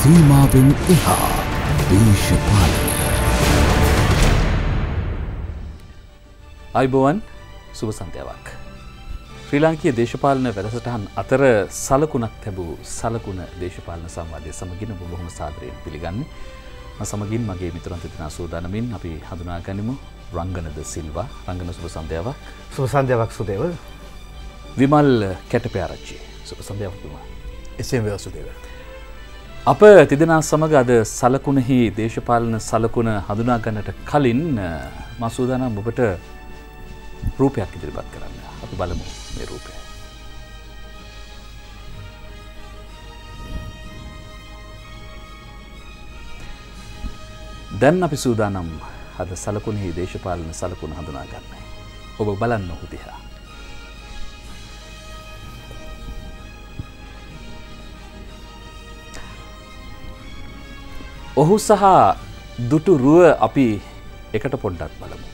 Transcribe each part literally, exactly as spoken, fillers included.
සීමාවෙන් එහා දේශපාලනය. අයිබෝවන් සුබ සන්ධ්‍යාවක්. ශ්‍රී ලාංකීය දේශපාලන වැඩසටහන් අතර සලකුණක් ලැබූ සලකුණ දේශපාලන සංවාදය සමගින් ඔබ බොහොම සාදරයෙන් පිළිගන්නේ. මම සමගින් මගේ මිතුරන් දෙදෙනා සූදානමින් අපි හඳුනා ගනිමු රංගනද සිල්වා. රංගන සුබ සන්ධ්‍යාවක්. සුබ සන්ධ්‍යාවක් සුදේව. විමල් කැටපෑරච්චි. සුබ සන්ධ්‍යාවක් විමල්. එසේම වේවා සුදේව. අප තිදෙනා සමග අද සලකුණෙහි දේශපාලන සලකුණ හඳුනා ගන්නට කලින් මා සූදානම් ඔබට රූපයක් ඉදිරිපත් කරන්න. අපි බලමු මේ රූපය. දැන් අපි සූදානම් අද සලකුණෙහි දේශපාලන සලකුණ හඳුනා ගන්න. ඔබ බලන්න ඔහු දිහා. ඔහු සහ දුටු රුව අපි එකට පොඩ්ඩක් බලමු.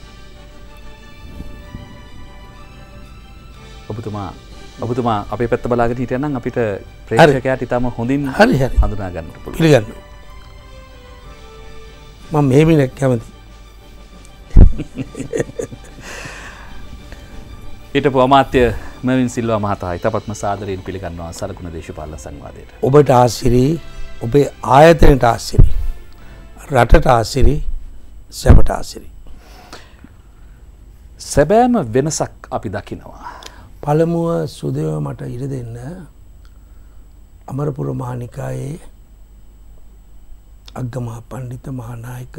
ඔබතුමා ඔබතුමා අපේ පැත්ත බලාගෙන හිටියා නම් අපිට ප්‍රේක්ෂකයාට ඉතාම හොඳින් හරි හරි හඳුනා ගන්නට පුළුවන්. පිළිගන්න. මම මේ මිනිහ කැමති. ඊටපු අමාත්‍ය මර්වින් සිල්වා මහතා ඉතාමත්ම සාදරයෙන් පිළිගන්නවා සලකුණ දේශපාලන සංවාදයට. ඔබට ආසිරි, ඔබේ ආයතනයට ආසිරි, රටට ආසිරි, සැමට ආසිරි. සැබෑම වෙනසක් අපි දකිනවා. පළමුව සුදේව මට ඉඩ දෙන්න අමරපුර මහානිකායේ අග්ගමහා පණ්ඩිත මහානායක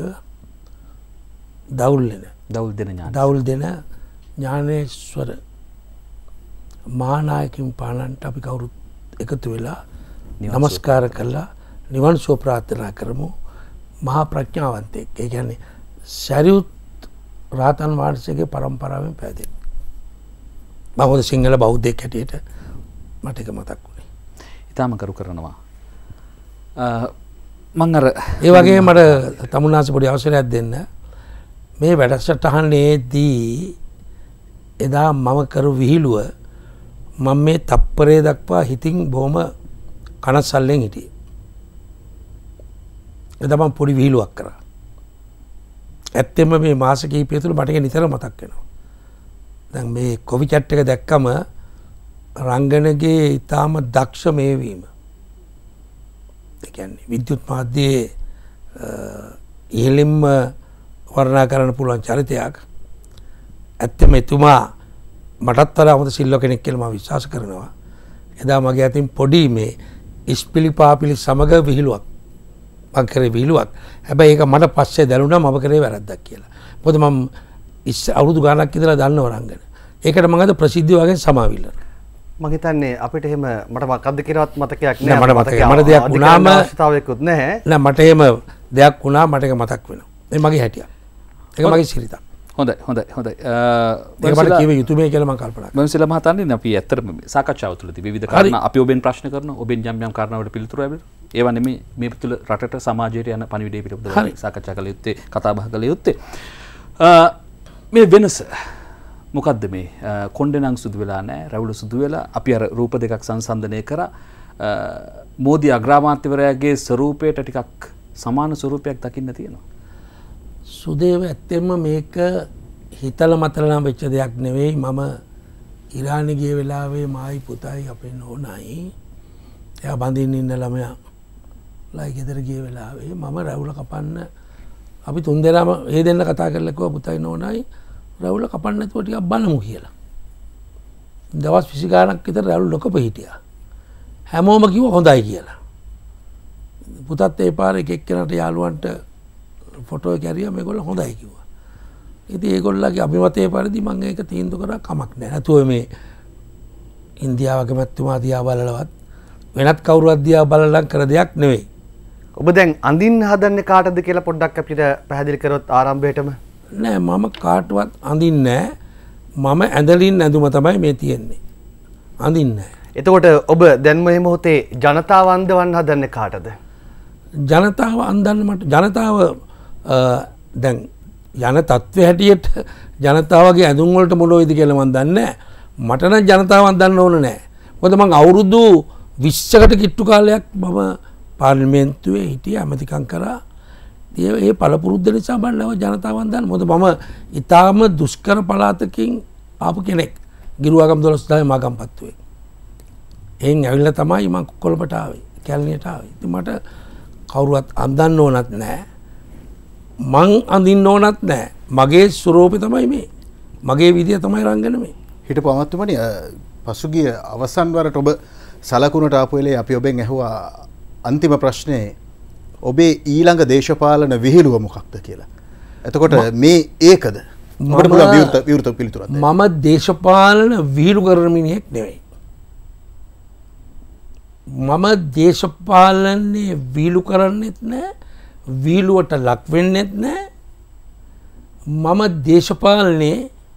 දවුල් දෙන දවුල් දෙන ඥාන දවුල් දෙන ඥානේශ්වර මහානායකින් පානන්ට අපි කවුරුත් එකතු වෙලා නමස්කාර කළා නිවන් සුව ප්‍රාර්ථනා කරමු. මහා ප්‍රඥාවන්තයෙක්. ඒ කියන්නේ සරියුත් රාතන් වහන්සේගේ පරම්පරාවෙන් පැහැදෙන. මම හොඳ සිංහල බෞද්ධයෙක් හැටියට මට ඒක මතක් වුණේ. ඊටම කරු කරනවා. මම අර ඒ වගේ මට තමුන්නාස පොඩි අවසරයක් දෙන්න. මේ වැඩසටහනේදී එදා මම කරු විහිළුව මම මේ තප්පරේ දක්වා හිතින් බොහොම කනස්සල්ලෙන් හිටියේ. එදා මම පොඩි විහිළුවක් කරා. ඇත්තෙම මේ මාස කිහිපය තුළ මට ඒක නිතර මතක් වෙනවා. දැන් මේ කොවි චැට් එක දැක්කම රංගනගේ ඊටාම දක්ෂ මේවීම. ඒ කියන්නේ විද්‍යුත් මාධ්‍යයේ ඉහළින්ම වර්ණනා කරන්න පුළුවන් චරිතයක්. ඇත්තම එතුමා මටත් වඩා හොඳ සිල්ව කෙනෙක් කියලා මම විශ්වාස කරනවා. එදා මගේ අතින් පොඩි මේ ඉස්පිලි පාපිලි සමග විහිළුවක් මම කරේ විහිළුවක්. හැබැයි ඒක මට පස්සේ දැනුණා මම කරේ වැරද්දක් කියලා. මොකද මම ඉස්ස අවුරුදු ගාණක් ඉඳලා දන්නව රංගන. ඒකට මම අද ප්‍රසිද්ධිය වගේ සමාවිල්ලන. මම හිතන්නේ අපිට එහෙම මට මොකක්ද කියලාවත් මතකයක් නෑ. මට මතකයි. මට දෙයක් වුණාම අවශ්‍යතාවයකුත් නැහැ. නෑ මට එහෙම දෙයක් වුණා මට ඒක මතක් වෙනවා. මේ මගේ හැටියක්. ඒක මගේ සිරිතක්. හොඳයි හොඳයි හොඳයි. ඒක මට කිව්වේ යුතුයමයි කියලා මම කල්පනා කරා. මම සිල්වා මහතාණන් අපි ඇත්තටම සාකච්ඡාව තුළදී විවිධ කාරණා අපි ඔබෙන් ප්‍රශ්න කරනවා. ඔබෙන් යම් යම් කාරණාවලට පිළිතුරු ලැබෙනවා. ඒවා නෙමෙයි මේ තුළ රටට සමාජයට යන පණිවිඩය පිළිබඳව සාකච්ඡා කළ යුත්තේ, කතා බහ කළ යුත්තේ. මේ වෙනස මොකද්ද මේ කොණ්ඩේ සුදු වෙලා නැහැ, රැවුල සුදු වෙලා අපි අර රූප දෙකක් සංසන්දනය කරා. මෝදි අග්‍රාමාත්‍යවරයාගේ ස්වරූපයට ටිකක් සමාන ස්වරූපයක් දකින්න තියෙනවා. සුදේව ඇත්තෙන්ම මේක හිතල මතලා වෙච්ච දෙයක් නෙවෙයි. මම ඉරානි ගිය වෙලාවේ මායි පුතයි අපේ නෝනයි එයා බඳින්න ඉන්න ළමයා ලයි ගෙදර ගිය වෙලාවේ මම රැවුල කපන්න අපි තුන් දෙනාම ඒ දෙන්න කතා කරලා කිව්වා පුතයි නෝනයි රැවුල කපන්න නැතුව ටිකක් බලමු කියලා. දවස් විසි ගාණක් විතර රැවුල නොකප හිටියා. හැමෝම කිව්වා හොඳයි කියලා. පුතත් ඒ පාර එක එක්කෙනාට යාළුවන්ට ෆොටෝ එක ඇරියා මේගොල්ලෝ හොඳයි කිව්වා. ඉතින් ඒගොල්ලන්ගේ අභිමතයේ පරිදි මම ඒක තීන්දුව කරා කමක් නැහැ. නැතුව මේ ඉන්දියාවගේ මැතිතුමා දිහා බලලවත් වෙනත් කවුරුවත් දිහා බලලා කර දෙයක් නෙවෙයි. ඔබ දැන් අඳින්න හදන්නේ කාටද කියලා පොඩ්ඩක් අපිට පැහැදිලි කරොත් ආරම්භයේටම. නෑ මම කාටවත් අඳින්නේ නෑ. මම ඇඳලින් ඇඳුම තමයි මේ තියෙන්නේ. අඳින්නේ නෑ. එතකොට ඔබ දැන් මේ මොහොතේ ජනතාව අඳවන්න හදන්නේ කාටද? ජනතාව අඳන්න මට ජනතාව දැන් යන තත්ත්වය හැටියට ජනතාවගේ ඇඳුම් වලට මොනවද කියලා මම දන්නේ නෑ. මට නම් ජනතාව අඳන්න ඕන නෑ. මොකද මම අවුරුදු විස්සකට කිට්ටු කාලයක් මම පාර්ලිමේන්තුවේ හිටිය ඇමතිකම් කරා. ඒ පළපුරුද්ද නිසා බලව ජනතාවන් දන්න. මොකද මම ඊටාම දුෂ්කර පළාතකින් ආපු කෙනෙක්. ගිරුවාගම දොළොස් දාහේ මාගම්පත්තුවේ. එයින් ඇවිල්ලා තමයි මම කොළඹට ආවේ. කැලණියට ආවේ. ඉතින් මට කවුරුවත් අඳන්න ඕනත් නැහැ. මං අඳින්න ඕනත් නැහැ. මගේ ස්වරූපය තමයි මේ. මගේ විදිය තමයි රංගන මේ. හිටපු අමාත්‍යතුමනි පසුගිය අවසන් වරට ඔබ සලකුණට ආපු වෙලේ අපි ඔබෙන් ඇහුවා අන්තිම ප්‍රශ්නේ ඔබේ ඊළඟ දේශපාලන විහිළුව මොකක්ද කියලා. එතකොට මේ ඒකද? ඔබට පුළුවන් විවෘත විවෘත පිළිතුරක් දෙන්න. මම දේශපාලන විහිළු කරන මිනිහෙක් නෙවෙයි. මම දේශපාලනේ විහිළු කරන්නෙත් නැහැ. විහිළුවට ලක් වෙන්නෙත් නැහැ. මම දේශපාලනේ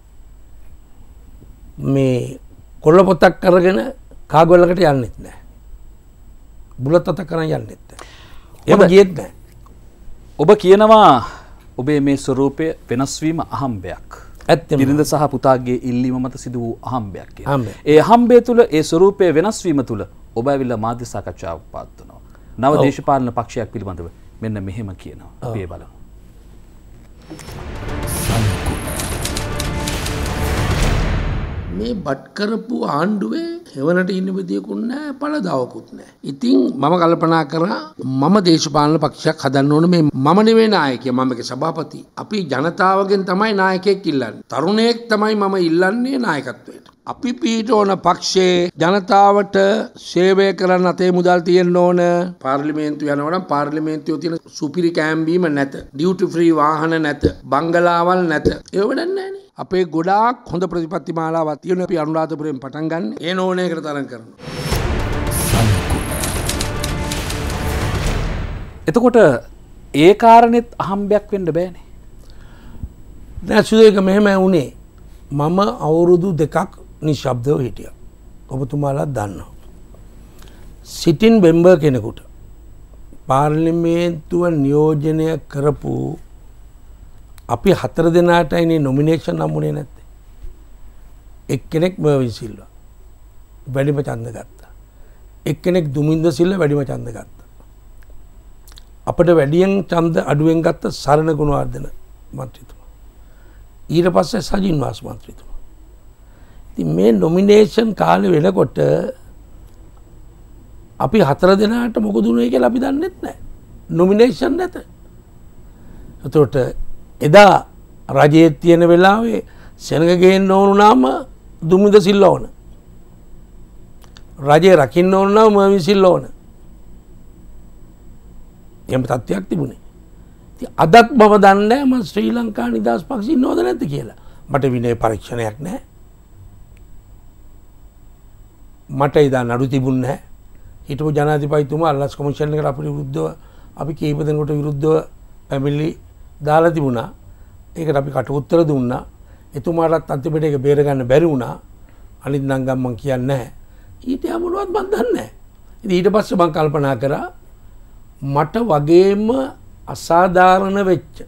මේ කොල්ල පොතක් කරගෙන කාගවලකට යන්නෙත් නැහැ. බුලත් අතක් කරන් යන්නෙත් නැහැ. එහෙම ගියෙත් නැහැ. ඔබ කියනවා ඔබේ මේ ස්වරූපය වෙනස් වීම අහම්බයක්. ඇත්තම. බිරිඳ සහ පුතාගේ ඉල්ලීම මත සිදු වූ අහම්බයක් කියලා. අහම්බය. ඒ අහම්බය තුල ඒ ස්වරූපය වෙනස් වීම තුල ඔබ ඇවිල්ලා මාධ්‍ය සාකච්ඡාවක් පවත්වනවා. නව දේශපාලන පක්ෂයක් පිළිබඳව මෙන්න මෙහෙම කියනවා. අපි ඒ බලමු. මේ බට් කරපු ආණ්ඩුවේ හෙවණට ඉන්න විදියකුත් නැහැ පළදාවකුත් නැහැ. ඉතින් මම කල්පනා කරා මම දේශපාලන පක්ෂයක් හදන්න ඕන. මේ මම නෙවෙයි නායකයා, මම ඒකේ සභාපති. අපි ජනතාවගෙන් තමයි නායකයෙක් ඉල්ලන්නේ. තරුණයෙක් තමයි මම ඉල්ලන්නේ නායකත්වයට. අපි පීඨ ඕන පක්ෂේ ජනතාවට සේවය කරන්න අතේ මුදල් තියෙන්න ඕන. පාර්ලිමේන්තුව යනවා නම් පාර්ලිමේන්තුවේ තියෙන සුපිරි කෑම්බීම නැත, ඩියුටි ෆ්‍රී වාහන නැත, බංගලාවල් නැත. ඒව වැඩක් නැහැ නේ. අපේ ගොඩාක් හොඳ ප්‍රතිපත්ති මාලාවක් තියෙන අපි අනුරාධපුරයෙන් පටන් ගන්න. ඒ නෝනේකට තරම් කරනවා. එතකොට ඒ කාරණෙත් අහම්බයක් වෙන්න බෑනේ. දැන් සුදේක මෙහෙම වුණේ. මම අවුරුදු දෙකක් නිශ්ශබ්දව හිටියා. ඔබතුමාලා දන්නවා. සිටින් මෙම්බර් කෙනෙකුට පාර්ලිමේන්තුව නියෝජනය කරපු අපි හතර දෙනාටයිනේ නොමිනේෂන් හම්බුනේ නැත්තේ. එක්කෙනෙක් මර්වින් සිල්වා වැඩිම ඡන්ද ගත්තා. එක්කෙනෙක් දුමින්ද සිල්වා වැඩිම ඡන්ද ගත්තා. අපිට වැඩියෙන් ඡන්ද අඩුවෙන් ගත්ත සරණ ගුණවර්ධන මන්ත්‍රීතුමා. ඊට පස්සේ සජින් වාස් මන්ත්‍රීතුමා. ඉතින් මේ නොමිනේෂන් කාලේ වෙනකොට අපි හතර දෙනාට මොකද උනේ කියලා අපි දන්නෙත් නැහැ. නොමිනේෂන් නැත. එතකොට එදා රජයේ තියෙන වෙලාවේ සෙනග ගේන්න ඕන නම් දුමින්ද සිල්වා ඕන. රජය රකින්න ඕන නම් මර්වින් සිල්වා ඕන. එහෙම තත්ත්වයක් තිබුණේ. ඉතින් අදත් මම දන්නේ මම ශ්‍රී ලංකා නිදහස් පක්ෂේ ඉන්නවද නැද්ද කියලා. මට විනය පරීක්ෂණයක් නැහැ. මට එදා නඩු තිබුණ නැහැ. හිටපු ජනාධිපතිතුමා අල්ලස් කොමිෂන් එකට අපිට විරුද්ධව අපි කීප දෙනෙකුට විරුද්ධව පැමිණිලි දාලා තිබුණා. ඒකට අපි කට උත්තර දුන්නා. එතුමාටත් අන්තිමට ඒක බේර ගන්න බැරි වුණා. අනිත් නම් ගම් මං කියන්නේ නැහැ. ඊට යමුණවත් මන් දන්නේ නැහැ. ඉතින් ඊට පස්සේ මං කල්පනා කරා මට වගේම අසාධාරණ වෙච්ච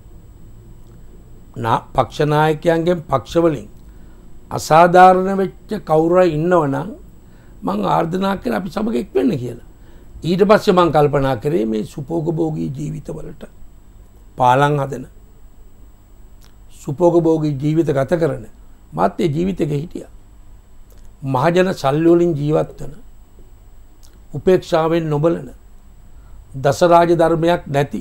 නා පක්ෂ නායකයන්ගෙන් පක්ෂ වලින් අසාධාරණ වෙච්ච කවුරුයි ඉන්නවනම් මං ආර්දනා කරා අපි සමග එක් වෙන්න කියලා. ඊට පස්සේ මං කල්පනා කරේ මේ සුපෝගභෝගී ජීවිතවලට පාලම් හදන සුපෝගභෝගී ජීවිත ගත කරන මාත් ඒ ජීවිතයක හිටියා. මහජන සල්ලි වලින් ජීවත් වෙන උපේක්ෂාවෙන් නොබලන දසරාජ ධර්මයක් නැති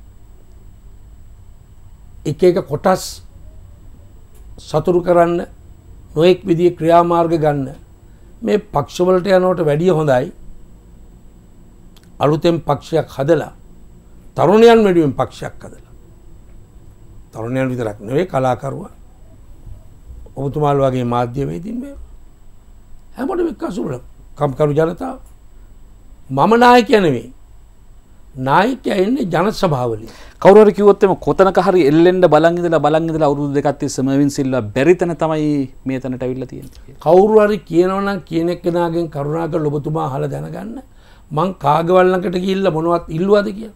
එක එක කොටස් සතුරු කරන්න නොඑක් විදිහේ ක්‍රියාමාර්ග ගන්න මේ පක්ෂවලට යනවට වැඩිය හොඳයි අලුතෙන් පක්ෂයක් හදලා තරුණයන් වෙනුවෙන් පක්ෂයක් හදලා තරුණයන් විතරක් නෙවෙයි කලාකරුවා ඔබතුමාලා වගේ මාධ්‍යවේදීන් මේ හැමෝටම එක්කසුර කම්කරු ජනතාව මම නායකයා නෙවෙයි නායකයා ඉන්නේ ජන සභාවලින් කවුරු හරි කිව්වොත් එම කොතනක හරි එල්ලෙන්න බලන් ඉඳලා බලන් ඉඳලා අවුරුදු දෙකක් තිස්සේ මර්වින් සිල්වා බැරි තැන තමයි මේ තැනට අවිල්ලා තියෙන්නේ. කවුරු හරි කියනවා නම් කියන එක්කෙනාගෙන් කරුණාකර ඔබතුමා අහලා දැනගන්න මං කාගවල් ළඟට ගිහිල්ලා මොනවත් ඉල්ලුවාද කියලා.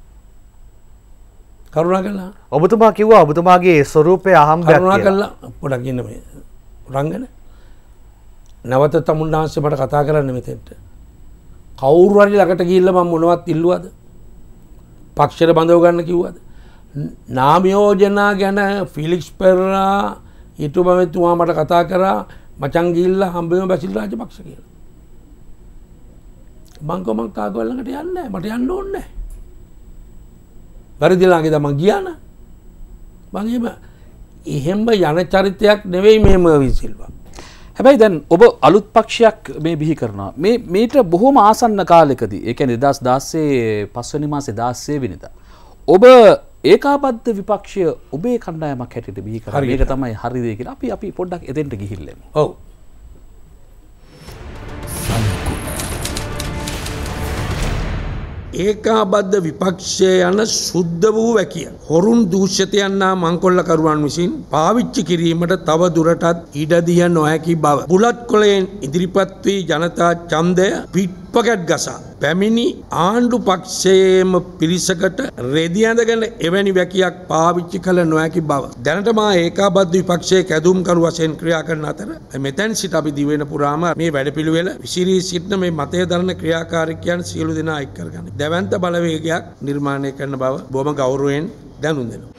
කරුණාකරලා ඔබතුමා කිව්වා ඔබතුමාගේ ස්වරූපය අහම්බයක් කියලා. කරුණාකරලා පොඩක් ඉන්න මේ රංගන නැවත තමුන්නාංශ මට කතා කරන්න මෙතෙන්ට. කවුරු හරි ළඟට ගිහිල්ලා මම මොනවත් ඉල්ලුවද? පක්ෂයට බඳව ගන්න කිව්වද? නාම යෝජනා ගැන ෆිලික්ස් පෙරේරා ඊටුමෙතුමා මට කතා කරා මචං ගිහිල්ලා හම්බෙමු බැසිල් රාජපක්ෂ කියලා. මං කො මං කාගවල් ළඟට යන්නේ නැහැ. මට යන්න ඕනේ නැහැ. වැරදිලාගේ තමයි ගියා න ะ. මං එහෙම එහෙම යන චරිතයක් නෙවෙයි මේ මර්වින් සිල්වා. හැබැයි දැන් ඔබ අලුත් පක්ෂයක් මේ බිහි කරනවා. මේ මේට බොහොම ආසන්න කාලෙකදී ඒ කියන්නේ දෙදහස් දාසය පස්වෙනි මාසේ දාසය වෙනිදා ඔබ ඒකාබද්ධ විපක්ෂය ඔබේ කණ්ඩායමක් හැටියට බිහි කරා. මේක තමයි හරි දේ කියලා අපි අපි පොඩ්ඩක් එතෙන්ට ගිහිල්ලෙමු. ඔව්. ඒකාබද්ධ විපක්ෂය යන සුද්ධ වූ වැකිය හොරුන් දූෂිතයන්නා මංකොල්ලකරුවන් විසින් පාවිච්චි කිරීමට තව දුරටත් ඉඩ දිය නොහැකි බව බුලත් කොළයෙන් ඉදිරිපත් වී ජනතා ඡන්දය පිට්පකට් ගසා පැමිණි ආණ්ඩු පක්ෂයේම පිරිසකට රෙදි ඇඳගෙන එවැනි වැකියක් පාවිච්චි කළ නොහැකි බව දැනට මා ඒකාබද්ධ විපක්ෂයේ කැදුම්කරු වශයෙන් ක්‍රියා කරන අතර මෙතෙන් සිට අපි දිවෙන පුරාම මේ වැඩපිළිවෙල විසිරී සිටින මේ මතය දරන ක්‍රියාකාරීකයන් සියලු දෙනා එක් කරගන්න දැවැන්ත බලවේගයක් නිර්මාණය කරන බව බොහොම ගෞරවයෙන් දැනුම් දෙනවා.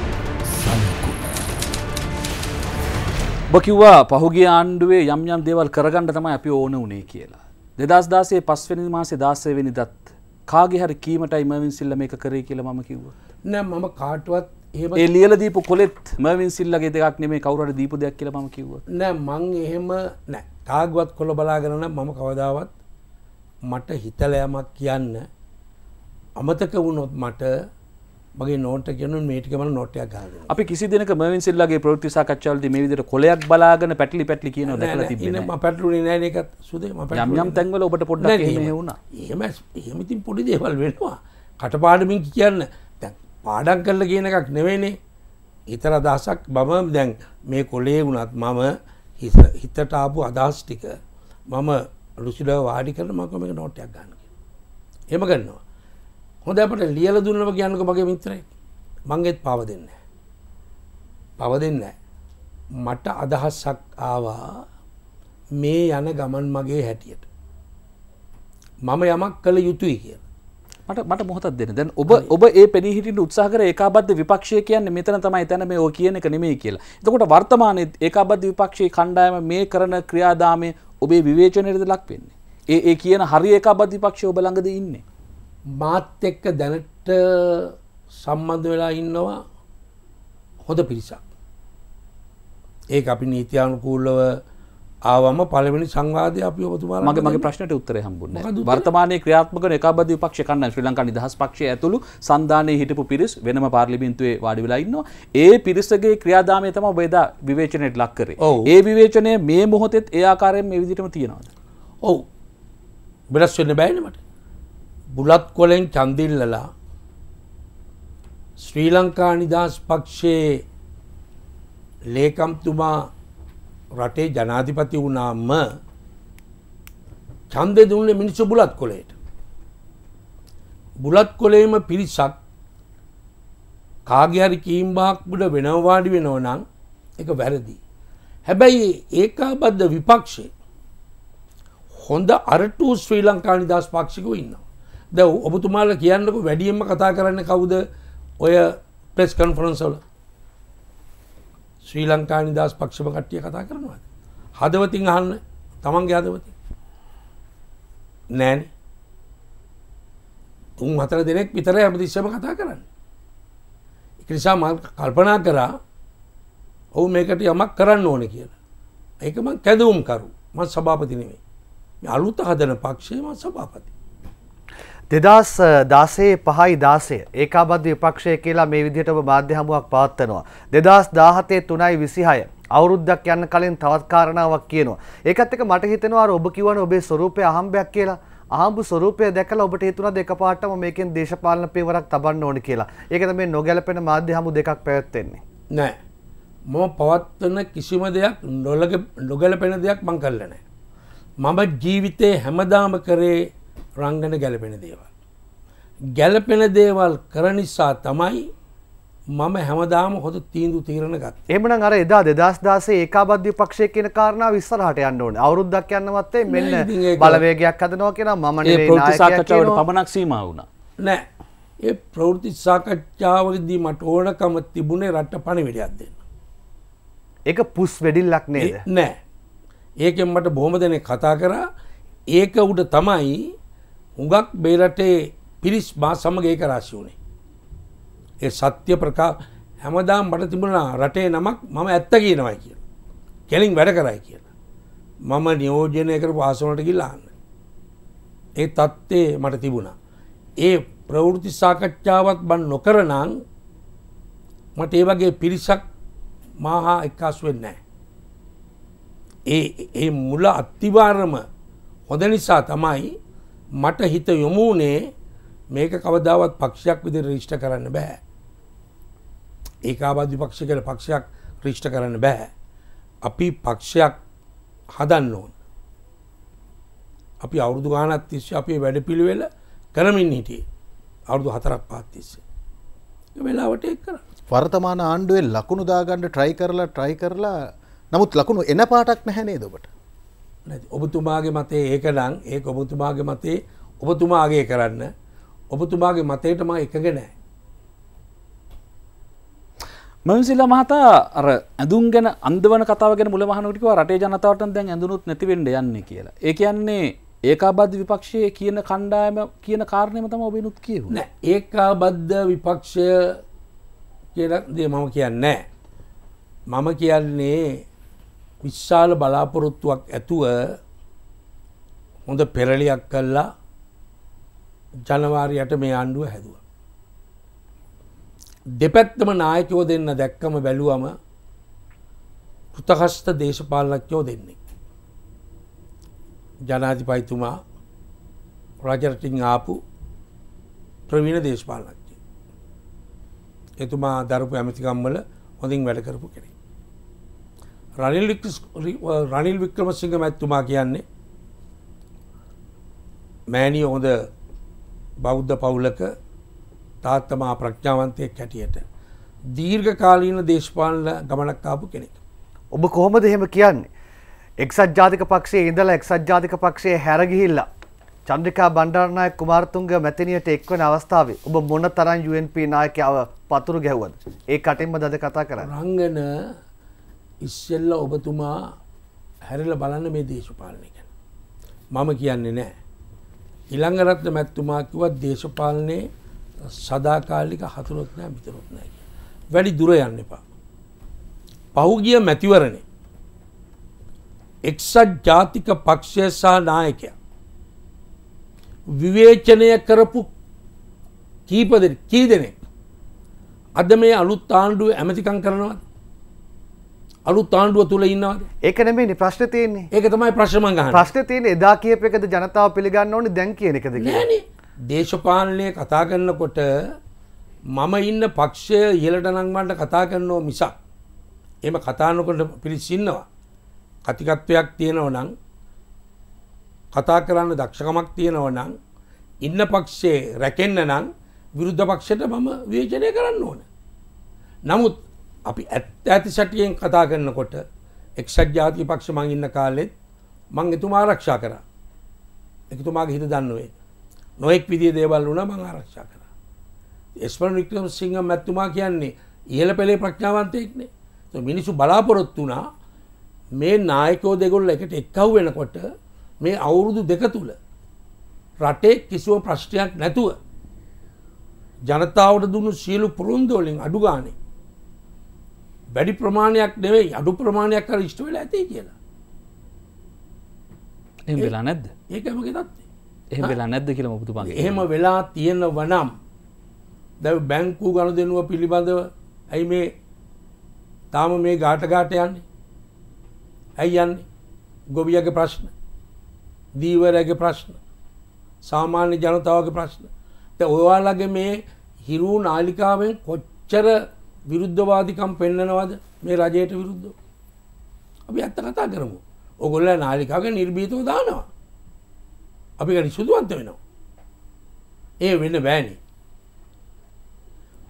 ඔබ කිව්වා පහුගිය ආණ්ඩුවේ යම් යම් දේවල් කරගන්න තමයි අපි ඕන උනේ කියලා. දෙදහස් දාසය පස්වෙනි මාසේ දාසය වෙනිදාත් කාගේ හරි කීමටයි මර්වින් සිල්ලා මේක කරේ කියලා මම කිව්වා. නෑ මම කාටවත් එහෙම ඒ ලියලා දීපු කොලෙත් මර්වින් සිල්ලාගේ දෙකක් නෙමෙයි කවුරු හරි දීපු දෙයක් කියලා මම කිව්වා. නෑ මං එහෙම නෑ කාගවත් කොළ බලාගෙන නම් මම කවදාවත් මට හිතලා යමක් කියන්න අමතක වුණොත් මට මගේ නෝට් එක කියනවා මේ ටික මම නෝට් එකක් ගහගෙන. අපි කිසි දිනක මර්වින් සිල්ලාගේ ප්‍රවෘත්ති සාකච්ඡාවලදී මේ විදිහට කොලයක් බලාගෙන පැටලි පැටලි කියනවා දැකලා තිබෙන්නේ නැහැ. මම පැටලුනේ නැහැ ඒකත් සුදේ මම පැටලුනේ. යම් යම් තැන්වල ඔබට පොඩ්ඩක් එහෙම වුණා. එහෙම එහෙම ඉතින් පොඩි දේවල් වෙනවා. කටපාඩමින් කියන්න දැන් පාඩම් කරලා කියන එකක් නෙවෙයිනේ. ඊතර අදහසක් මම දැන් මේ කොලේ වුණත් මම හිතට ආපු අදහස් ටික මම රුසිලව වාඩි කරලා මම මේක නෝට් එකක් ගන්න කියලා. එහෙම කරනවා. හොඳ අපට ලියලා දුන්නම කියන්නකෝ මගේ මිත්‍රයෙක්. මං ඒත් පාව දෙන්නේ නැහැ. පාව දෙන්නේ නැහැ. මට අදහසක් ආවා මේ යන ගමන් මගේ හැටියට. මම යමක් කළ යුතුයි කියලා. මට මට මොහොතක් දෙන්න. දැන් ඔබ ඔබ ඒ පෙනී හිටින්න උත්සාහ කර ඒකාබද්ධ විපක්ෂය කියන්නේ මෙතන තමයි එතන මේ ඔය කියන එක නෙමෙයි කියලා. එතකොට වර්තමානයේ ඒකාබද්ධ විපක්ෂයේ කණ්ඩායම මේ කරන ක්‍රියාදාමයේ ඔබේ විවේචනයේද ලක් වෙන්නේ. ඒ ඒ කියන හරි ඒකාබද්ධ විපක්ෂය ඔබ ළඟද ඉන්නේ? මාත් එක්ක දැනට සම්බන්ධ වෙලා ඉන්නවා හොඳ පිරිසක්. ඒක අපි නීත්‍යානුකූලව ආවම පළවෙනි සංවාදය අපි ඔබතුමාලා මගේ මගේ ප්‍රශ්නට උත්තරේ හම්බුන්නේ නැහැ. වර්තමානයේ ක්‍රියාත්මක වන ඒකාබද්ධ විපක්ෂ කණ්ඩායම ශ්‍රී ලංකා නිදහස් පක්ෂය ඇතුළු සන්දානයේ හිටපු පිරිස් වෙනම පාර්ලිමේන්තුවේ වාඩි වෙලා ඉන්නවා. ඒ පිරිසගේ ක්‍රියාදාමය තමයි ඔබ එදා විවේචනයට ලක් කරේ. ඒ විවේචනය මේ මොහොතේත් ඒ ආකාරයෙන් මේ විදිහටම තියෙනවද? ඔව්. වෙනස් වෙන්න බෑනේ මට. බුලත් කොලෙන් ඡන්දිල්ලලා ශ්‍රී ලංකා නිදහස් පක්ෂයේ ලේකම්තුමා රටේ ජනාධිපති වුණාම ඡන්දෙ දුන්නේ මිනිස්සු බුලත් කොලේට. බුලත් කොලේම පිරිසක් කාගේ හරි කීම්බාක් උඩ වෙනව වාඩි වෙනව නම් ඒක වැරදි. හැබැයි ඒකාබද්ධ විපක්ෂේ හොඳ අරටු ශ්‍රී ලංකා නිදහස් පක්ෂිකෝ ඉන්නවා. දැන් ඔබතුමාලා කියන්නකෝ වැඩියෙන්ම කතා කරන්නේ කවුද ඔය ප්‍රෙස් කොන්ෆරන්ස් වල? ශ්‍රී ලංකා නිදහස් පක්ෂම කට්ටිය කතා කරනවාද? හදවතින් අහන්න තමන්ගේ හදවතින්. නෑනේ. තුන් හතර දිනක් විතරයි හැමතිස්සෙම කතා කරන්නේ. ඒක නිසා මම කල්පනා කරා ඔව් මේකට යමක් කරන්න ඕනේ කියලා. ඒක මම කැදවුම් කරු. මම සභාපති නෙමෙයි. මේ අලුත හදන පක්ෂයේ මම සභාපති. දෙදස් දාසේ පහයි දාසය ඒකාබද්ධ විපක්ෂය කියලා මේ විදිහට ඔබ මාධ්‍ය හමුවක් පවත්වනවා. දෙදස් දාහතේ තුනයි විසිහය අවුරුද්දක් යන්න කලින් තවත් කාරණාවක් කියනවා. ඒකත් එක්ක මට හිතෙනවා අර ඔබ කියවනේ ඔබේ ස්වරූපය අහම්බයක් කියලා. අහම්බු ස්වරූපය දැකලා ඔබට හිතුණාද එකපාරටම මේකෙන් දේශපාලන පියවරක් තබන්න ඕනේ කියලා. ඒක තමයි නොගැලපෙන මාධ්‍ය හමු දෙකක් පැවැත්වෙන්නේ. නෑ. මම පවත්වන කිසිම දෙයක් නොගැලපෙන දෙයක් මම කළා නෑ. මම ජීවිතේ හැමදාම කරේ රංගන ගැලපෙන දේවල්. ගැලපෙන දේවල් කරන නිසා තමයි මම හැමදාම හොඳ තීන්දුව තීරණ ගත්තා. එහෙමනම් අර එදා දෙදහස් දාසය ඒකාබද්ධ විපක්ෂය කියන කාරණාව ඉස්සරහට යන්න ඕනේ. අවුරුද්දක් යන්නවත් මෙන්න බලවේගයක් හදනවා කියනවා මම නෙවෙයි නායකයා කියනවා. පමණක් සීමා වුණා. නෑ. ඒ ප්‍රවෘත්ති සාකච්ඡාවකදී මට ඕනකම තිබුණේ රට පණිවිඩයක් දෙන්න. ඒක පුස් වෙඩිල්ලක් නේද? නෑ. ඒකෙන් මට බොහොම දෙනෙක් කතා කරා. ඒක උඩ තමයි හුඟක් මේ රටේ පිරිස් මා සමග ඒක රාශි වුණේ. ඒ සත්‍ය ප්‍රකා හැමදාම මට තිබුණා රටේ නමක් මම ඇත්ත කියනවා කියලා. කෙලින් වැඩ කරයි කියලා. මම නියෝජනය කරපු ආසනවලට ගිහලා අහන්න. ඒ தත්ත්වය මට තිබුණා. ඒ ප්‍රවෘත්ති සාකච්ඡාවත් බන් නොකරනම් මට ඒ වගේ පිරිසක් මාහා එක්කාසු වෙන්නේ නැහැ. ඒ ඒ මුල අත්තිවාරම හොඳ නිසා තමයි මට හිත යොමු වුණේ මේක කවදාවත් පක්ෂයක් විදිහට රෙජිස්ටර් කරන්න බෑ. ඒකාබද්ධ විපක්ෂ කියලා පක්ෂයක් රෙජිස්ටර් කරන්න බෑ. අපි පක්ෂයක් හදන්න ඕන. අපි අවුරුදු ගානක් තිස්සේ අපේ වැඩපිළිවෙල කරමින් හිටියේ. අවුරුදු හතරක් පහක් තිස්සේ. ඒ වෙලාවට ඒක කරා. වර්තමාන ආණ්ඩුවේ ලකුණු දාගන්න try කරලා try කරලා නමුත් ලකුණු එන පාටක් නැහැ නේද ඔබට? නැති. ඔබතුමාගේ මතේ ඒක නම් ඒක ඔබතුමාගේ මතේ ඔබතුමාගේ කරන්න. ඔබතුමාගේ මතයට මම එකග නැහැ. මන්සිලා මහතා අර ඇඳුම් ගැන අන්දවන කතාව ගැන මුල මහනකට කිව්වා රටේ ජනතාවට දැන් ඇඳුනුත් නැති වෙන්න යන්නේ කියලා. ඒ කියන්නේ ඒකාබද්ධ විපක්ෂයේ කියන කණ්ඩායම කියන කාරණේම තමයි ඔබිනුත් කියුවේ. නෑ ඒකාබද්ධ විපක්ෂය කියලා දේ මම කියන්නේ නෑ. මම කියන්නේ විශාල බලාපොරොත්තුවක් ඇතුව හොඳ පෙරලියක් කළා ජනවාරියට මේ ආණ්ඩුව හැදුවා. දෙපැත්තම නායකයෝ දෙන්න දැක්කම බැලුවම පෘතහස්ත දේශපාලනඥයෝ දෙන්නේ. ජනාධිපතිතුමා රජරටින් ආපු ප්‍රවීණ දේශපාලනඥයෙක්. එතුමා දරපු ඇමතිකම් වල හොඳින් වැඩ කරපු කෙනෙක්. රනිල් රනිල් වික්‍රමසිංහ මැතිතුමා කියන්නේ මෑණිය හොඳ බෞද්ධ පවුලක තාත්තමා ප්‍රඥාවන්තයෙක් හැටියට දීර්ඝ කාලීන දේශපාලන ගමනක් ආපු කෙනෙක්. ඔබ කොහොමද එහෙම කියන්නේ? එක්සත් ජාතික පක්ෂයේ ඉඳලා එක්සත් ජාතික පක්ෂයේ හැර ගිහිල්ලා චන්ද්‍රිකා බණ්ඩාරනායක කුමාරතුංග මැතිණියට එක්වන අවස්ථාවේ ඔබ මොන තරම් යූ එන් පී නායකයව පතුරු ගැහුවද? ඒ කටින්ම දද කතා කරන්නේ. රංගන ඉස්සෙල්ලා ඔබතුමා හැරිලා බලන්න මේ දේශපාලනය ගැන. මම කියන්නේ නැහැ. ඊළඟරත්න මැතිතුමා කිව්වා දේශපාලනයේ සදාකාලික හතුරුත් නැහැ මිතුරුත් නැහැ. වැඩි දුර යන්න එපා. පහුගිය මැතිවරණේ එක්සත් ජාතික පක්ෂය සහ නායකයා විවේචනය කරපු කීප දෙනෙක් කී දෙනෙක් අද මේ අලුත් ආණ්ඩුවේ ඇමතිකම් කරනවද? අලුත් ආණ්ඩුව තුල ඉන්නවද? ඒක නෙමෙයිනේ ප්‍රශ්නේ තියෙන්නේ. ඒක තමයි ප්‍රශ්න මං අහන්නේ. ප්‍රශ්නේ තියෙන්නේ එදා කියප එකද ජනතාව පිළිගන්න ඕනේ දැන් කියන එකද කියලා. නෑනේ. දේශපාලනය කතා කරනකොට මම ඉන්න පක්ෂය ඉහළට නංවන්න කතා කරනවා මිසක් එහෙම කතා නොකරන පිරිස් ඉන්නවා. කතිකත්වයක් තියෙනවා නම් කතා කරන්න දක්ෂකමක් තියෙනවා නම් ඉන්න පක්ෂයේ රැකෙන්න නම් විරුද්ධ පක්ෂයට මම විවේචනය කරන්න ඕන. නමුත් අපි ඇත්ත ඇති සැටියෙන් කතා කරනකොට එක්සත් ජාතික පක්ෂ මං ඉන්න කාලෙත් මං එතුමා ආරක්ෂා කරා. එතුමාගේ හිත දන්නවා. නොඑක් විදිහේ දේවල් වුණා මං ආරක්ෂා කරා. එස්පර් වික්‍රමසිංහ මැතිතුමා කියන්නේ ඉහළ පෙළේ ප්‍රඥාවන්තයෙක්නේ. ඒ මිනිස්සු බලාපොරොත්තු වුණා මේ නායකයෝ දෙගොල්ල එකට එක්කව වෙනකොට මේ අවුරුදු දෙක තුල රටේ කිසිම ප්‍රශ්නයක් නැතුව ජනතාවට දුන්නු සියලු පුරුන්දු වලින් අඩු ගානේ වැඩි ප්‍රමාණයක් නෙවෙයි අඩු ප්‍රමාණයක් කර ඉෂ්ට වෙලා ඇති කියලා. එහෙම වෙලා නැද්ද? ඒකම ගෙදත්. එහෙම වෙලා නැද්ද කියලා ඔබතුමාගේ. එහෙම වෙලා තියෙනව නම් දැන් බැංකු ගනුදෙනුව පිළිබඳව ඇයි මේ තාම මේ ගාට ගාට යන්නේ? ඇයි යන්නේ? ගොවියගේ ප්‍රශ්න, දීවරගේ ප්‍රශ්න, සාමාන්‍ය ජනතාවගේ ප්‍රශ්න. දැන් ඔයාලගේ මේ හිරු නාලිකාවෙන් කොච්චර විරුද්ධවාදිකම් පෙන්නනවද මේ රජයට විරුද්ධව? අපි ඇත්ත කතා කරමු. ඕගොල්ලෝ නාලිකාවේ නිර්භීතව දානවා. අපි ගනි සුදුවන්ත වෙනවා. ඒ වෙන්න බෑනේ.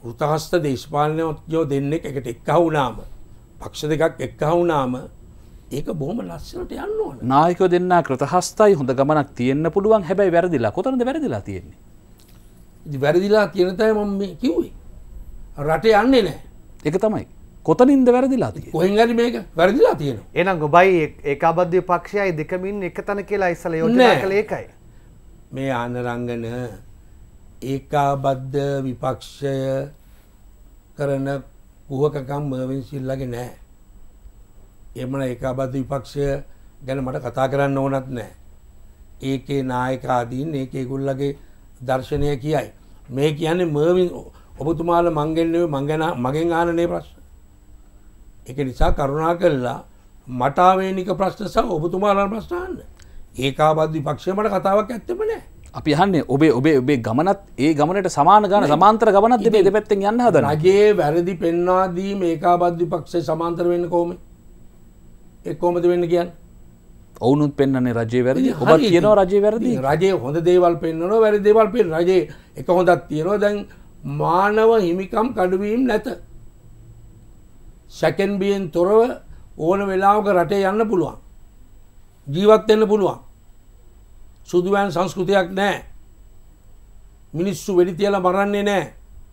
වෘතහස්ත දේශපාලනඥයෝ දෙන්නෙක් එකට එක්කහ වුණාම පක්ෂ දෙකක් එක්කහ වුණාම ඒක බොහොම ලස්සනට යන්න ඕන. නායකයෝ දෙන්නා කෘතහස්තයි හොඳ ගමනක් තියෙන්න පුළුවන්. හැබැයි වැරදිලා. කොතනද වැරදිලා තියෙන්නේ? ඉතින් වැරදිලා තියෙන තමයි මම මේ කිව්වේ. රටේ යන්නේ නැහැ. ඒක තමයි. කොතනින්ද වැරදිලා තියෙන්නේ? කොහෙන් හරි මේක වැරදිලා තියෙනවා. එහෙනම් ඔබයි ඒකාබද්ධ විපක්ෂයයි දෙකම ඉන්නේ එක තැන කියලා ඉස්සලා යෝජනා කළේ ඒකයි. මේ ආනරංගන ඒකාබද්ධ විපක්ෂය කරන කුහකකම් මර්වින් සිල්ලාගේ නැහැ. එමන ඒකාබද්ධ විපක්ෂය ගැන මට කතා කරන්න ඕනත් නැහැ. ඒකේ නායකාදීන් ඒක ඒගොල්ලගේ දර්ශනය කියයි. මේ කියන්නේ මර්වින් ඔබතුමාලා මංගෙන් නෙවෙයි මං ගැන මගෙන් ආනනේ ප්‍රශ්න. ඒක නිසා කරුණා කරලා මට ආවේනික ප්‍රශ්න සහ ඔබතුමාලා ප්‍රශ්න අහන්න. ඒකාබද්ධ විපක්ෂය මට කතාවක් ඇත්තෙම නැහැ. අපි අහන්නේ ඔබේ ඔබේ ඔබේ ගමනත් ඒ ගමනට සමාන ගාන සමාන්තර ගමනක් දෙපේ දෙපැත්තෙන් යන්න හදනවා. රජයේ වැරදි පෙන්වා දීම ඒකාබද්ධ විපක්ෂය සමාන්තර වෙන්න කොහොමද? ඒ කොහොමද වෙන්න කියන්නේ? ඔවුනුත් පෙන්වන්නේ රජයේ වැරදි. ඔබත් කියනවා රජයේ වැරදි. රජයේ හොඳ දේවල් පෙන්වනවා වැරදි දේවල් පෙන්න. රජයේ එක හොඳක් තියෙනවා. දැන් මානව හිමිකම් කඩවීම නැත. සෙකන්ඩ් බියෙන් තොරව ඕන වෙලාවක රටේ යන්න පුළුවන්. ජීවත් වෙන්න පුළුවන්. සුදුවෑන් සංස්කෘතියක් නැහැ. මිනිස්සු වෙඩි තියලා මරන්නේ නැහැ.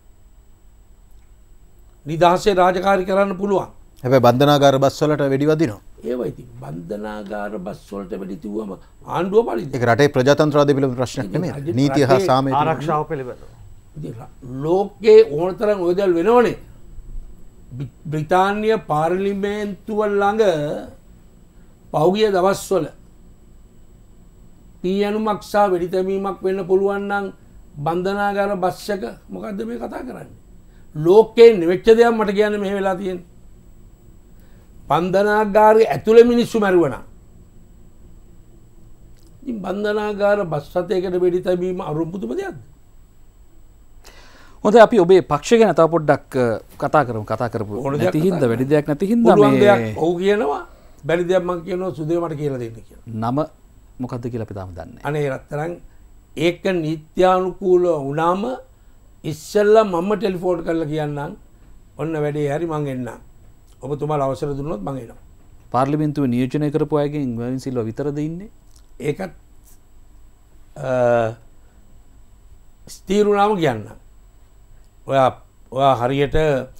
නිදහසේ රාජකාරී කරන්න පුළුවන්. හැබැයි බන්ධනාගාර බස් වලට වෙඩි වදිනවා. ඒවා ඉතින් බන්ධනාගාර බස් වලට වෙඩි තියුවම ආණ්ඩුව පරිදි. ඒක රටේ ප්‍රජාතන්ත්‍රවාදී පිළිබඳ ප්‍රශ්නයක් නෙමෙයි. නීතිය හා සාමය ආරක්ෂාව පිළිබඳව. ඉතින් ලෝකේ ඕන තරම් ඔය දේවල් වෙනවනේ. බ්‍රිතාන්‍ය පාර්ලිමේන්තුව ළඟ පහුගිය දවස්වල පීයනුමක් සහ වෙඩි තැබීමක් වෙන්න පුළුවන් නම් බන්ධනාගාර බස් එක මොකද්ද මේ කතා කරන්නේ? ලෝකේ නෙවෙච්ච දෙයක් මට කියන්න මෙහෙ වෙලා තියෙන්නේ. බන්ධනාගාරයේ ඇතුළේ මිනිස්සු මැරුණා. ඉතින් බන්ධනාගාර බස් රථයකට වෙඩි තැබීම අරුම්පුතුම දෙයක්ද? හොඳයි අපි ඔබේ පක්ෂ ගැන තව පොඩ්ඩක් කතා කරමු. කතා කරපු නැති හින්දා වැඩි දෙයක් නැති හින්දා පුළුවන් දෙයක් මේ ඔව් කියනවා. බැරි දෙයක් මම කියනවා සුදේ මට කියලා දෙන්න කියලා. නම මොකද්ද කියලා අපි තාම දන්නේ නැහැ. අනේ රත්තරන් ඒක නීත්‍යානුකූල වුණාම ඉස්සෙල්ලා මම ටෙලිෆෝන් කරලා කියන්නම් ඔන්න වැඩේ හරි මං එන්නම්. ඔබතුමාලා අවසර දුන්නොත් මං එනවා. පාර්ලිමේන්තුවේ නියෝජනය කරපු අයගෙන් මර්වින් සිල්වා විතරද ඉන්නේ? ඒකත් ස්ථීරුණාම කියන්නම්. ඔයා ඔයා හරියට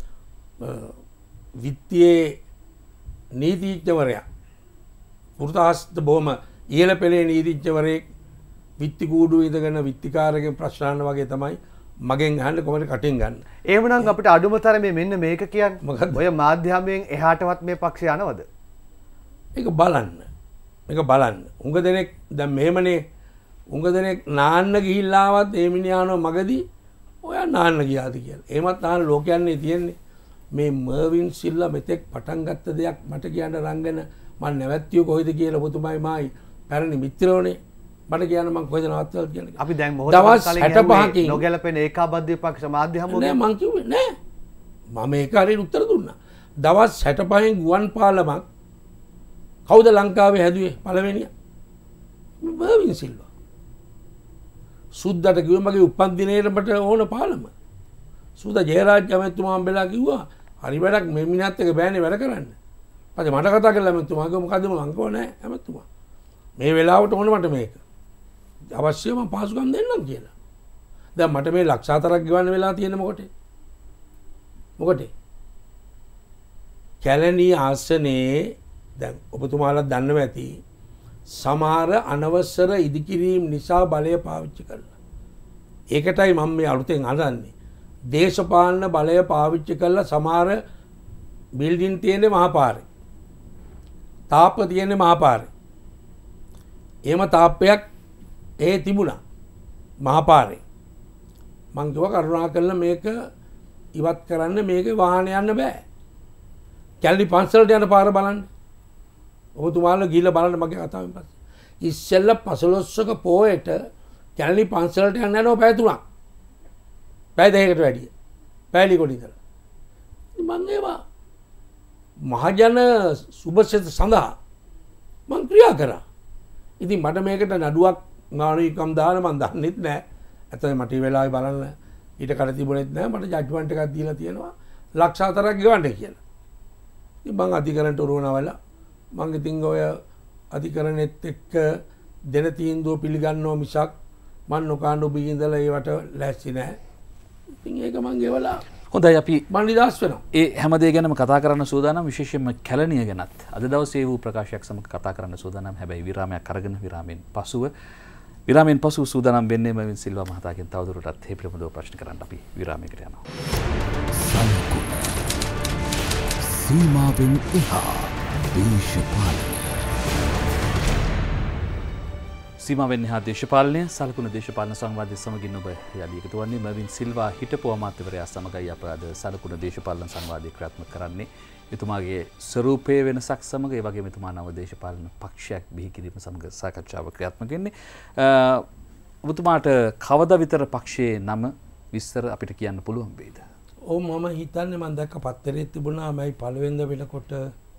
විත්තියේ නීතිඥවරයා වෘතහස්ත බොහොම ඉහළ පෙළේ නීතිඥවරයෙක් විත්ති කූඩුවේ ඉඳගෙන විත්තිකාරකෙන් ප්‍රශ්න අහන්න වගේ තමයි මගෙන් අහන්න කොහොමද කටින් ගන්න. එහෙමනම් අපිට අඩුම තරමේ මෙන්න මේක කියන්නේ. මොකද්ද? ඔය මාධ්‍යමයෙන් එහාටවත් මේ පක්ෂය යනවද? ඒක බලන්න. මේක බලන්න. උඟ දෙනෙක් දැන් මෙහෙමනේ උඟ දෙනෙක් නාන්න ගිහිල්ලා ආවත් ඒ මිනිහානෝ මගදී ඔයා නාන්න ගියාද කියලා. එහෙමත් නාන්න ලෝකයන්නේ තියෙන්නේ. මේ මර්වින් සිල්ලා මෙතෙක් පටන් ගත්ත දෙයක් මට කියන්න රංගන මම නැවැත්තියෝ කොහෙද කියලා ඔබතුමායි මායි පැරණි මිත්‍රෝනේ. මට කියන්න මම කොහෙද නවත්තලා කියන්නේ. අපි දැන් මොහොතක් දවස් කලින් හැටපහකින් නොගැලපෙන ඒකාබද්ධ විපක්ෂ මාධ්‍ය නෑ හමුවේ මං කිව්වේ නෑ. මම ඒක හරියට උත්තර දුන්නා. දවස් හැටපහෙන් ගුවන් පාලමක් කවුද ලංකාවේ හැදුවේ පළවෙනිය? මර්වින් සිල්වා. සුද්දට කිව්වේ මගේ උපන් දිනේට මට ඕන පාලම. සුද්ද ජයරාජ් ඇමතුමා හම්බෙලා කිව්වා හරි වැඩක් මේ මිනිහත් එක්ක බෑනේ වැඩ කරන්න. පස්සේ මට කතා කරලා ඇමතුමා කිව්වා මොකද්ද මං කිව්වා නෑ ඇමතුමා. මේ වෙලාවට ඕන මට මේක. අවශ්‍යම පාසුකම් දෙන්නම් කියලා. දැන් මට මේ ලක්ෂ හතරක් ගෙවන්න වෙලා තියෙන මොකටද? මොකටද? කැලණි ආසනේ දැන් ඔබතුමාලා දන්නව ඇති සමහර අනවසර ඉදිකිරීම් නිසා බලය පාවිච්චි කරලා. ඒකටයි මම මේ අලුතෙන් අදන්නේ. දේශපාලන බලය පාවිච්චි කරලා සමහර බිල්ඩින් තියෙන්නේ මහපාරේ. තාප්ප තියෙන්නේ මහපාරේ. එහෙම තාප්පයක් ඒ තිබුණා මහපාරේ. මං කිව්වා කරුණා කරලා මේක ඉවත් කරන්න මේකේ වාහන යන්න බෑ. කැලණි පන්සලට යන පාර බලන්න. ඔබතුමාලා ගිහිල්ලා බලන්න මගේ කතාවෙන් පස්සේ. ඉස්සෙල්ලා පසළොස්වක පෝයට කැලණි පන්සලට යන්න යනවා පැය තුනක්. පැය දෙකකට වැඩිය. පැයලි කොට ඉඳලා. මං ඒවා මහජන සුබසිත සඳහා මං ක්‍රියා කරා. ඉතින් මට මේකට නඩුවක් නානුයිකම් දාන මං දන්නෙත් නෑ. ඇත්තට මට මේ වෙලාවේ බලන්න ඊට කඩ තිබුණෙත් නැහැ මට ජජ්මන්ට් එකක් දීලා තියෙනවා ලක්ෂ හතරක් ගෙවන්න කියලා. ඉතින් මං අධිකරණට උරුවනවලා මං ඉතින් ඔය අධිකරණෙත් එක්ක දෙන තීන්දුව පිළිගන්නව මිසක් මං නොකාණ්ඩ ඔබ ඉඳලා ඒවට ලෑස්ති නැහැ. ඉතින් ඒක මං ගෙවලා හොඳයි අපි මං නිදහස් වෙනවා. ඒ හැමදේ ගැනම කතා කරන්න සූදානම් විශේෂයෙන්ම කැලණිය ගැනත් අද දවසේ වූ ප්‍රකාශයක් සමග කතා කරන්න සූදානම්. හැබැයි විරාමයක් අරගෙන විරාමයෙන් පසුව විරාමයෙන් පසු සූදානම් වෙන්නේ මවින් සිල්වා මහතාගෙන් තවදුරටත් මේ පිළිබඳව ප්‍රශ්න කරන්න අපි විරාමයකට යනවා. සීමාවෙන් එහා දේශපාලනය සීමාවෙන් එහා දේශපාලනය සලකුණ දේශපාලන සංවාදය සමගින් ඔබ යලි එකතු වන්නේ මවින් සිල්වා හිටපු අමාත්‍යවරයා සමගයි අප අද සලකුණ දේශපාලන සංවාදය ක්‍රියාත්මක කරන්නේ. එතුමාගේ ස්වරූපයේ වෙනසක් සමග ඒ වගේම එතුමා නව දේශපාලන පක්ෂයක් බිහි කිරීම සමග සාකච්ඡාව ක්‍රියාත්මක වෙන්නේ. ඔබතුමාට කවදා විතර පක්ෂයේ නම විස්තර අපිට කියන්න පුළුවන් වේද? ඔව් මම හිතන්නේ මම දැක්ක පත්තරේ තිබුණා මයි පළවෙනිද වෙනකොට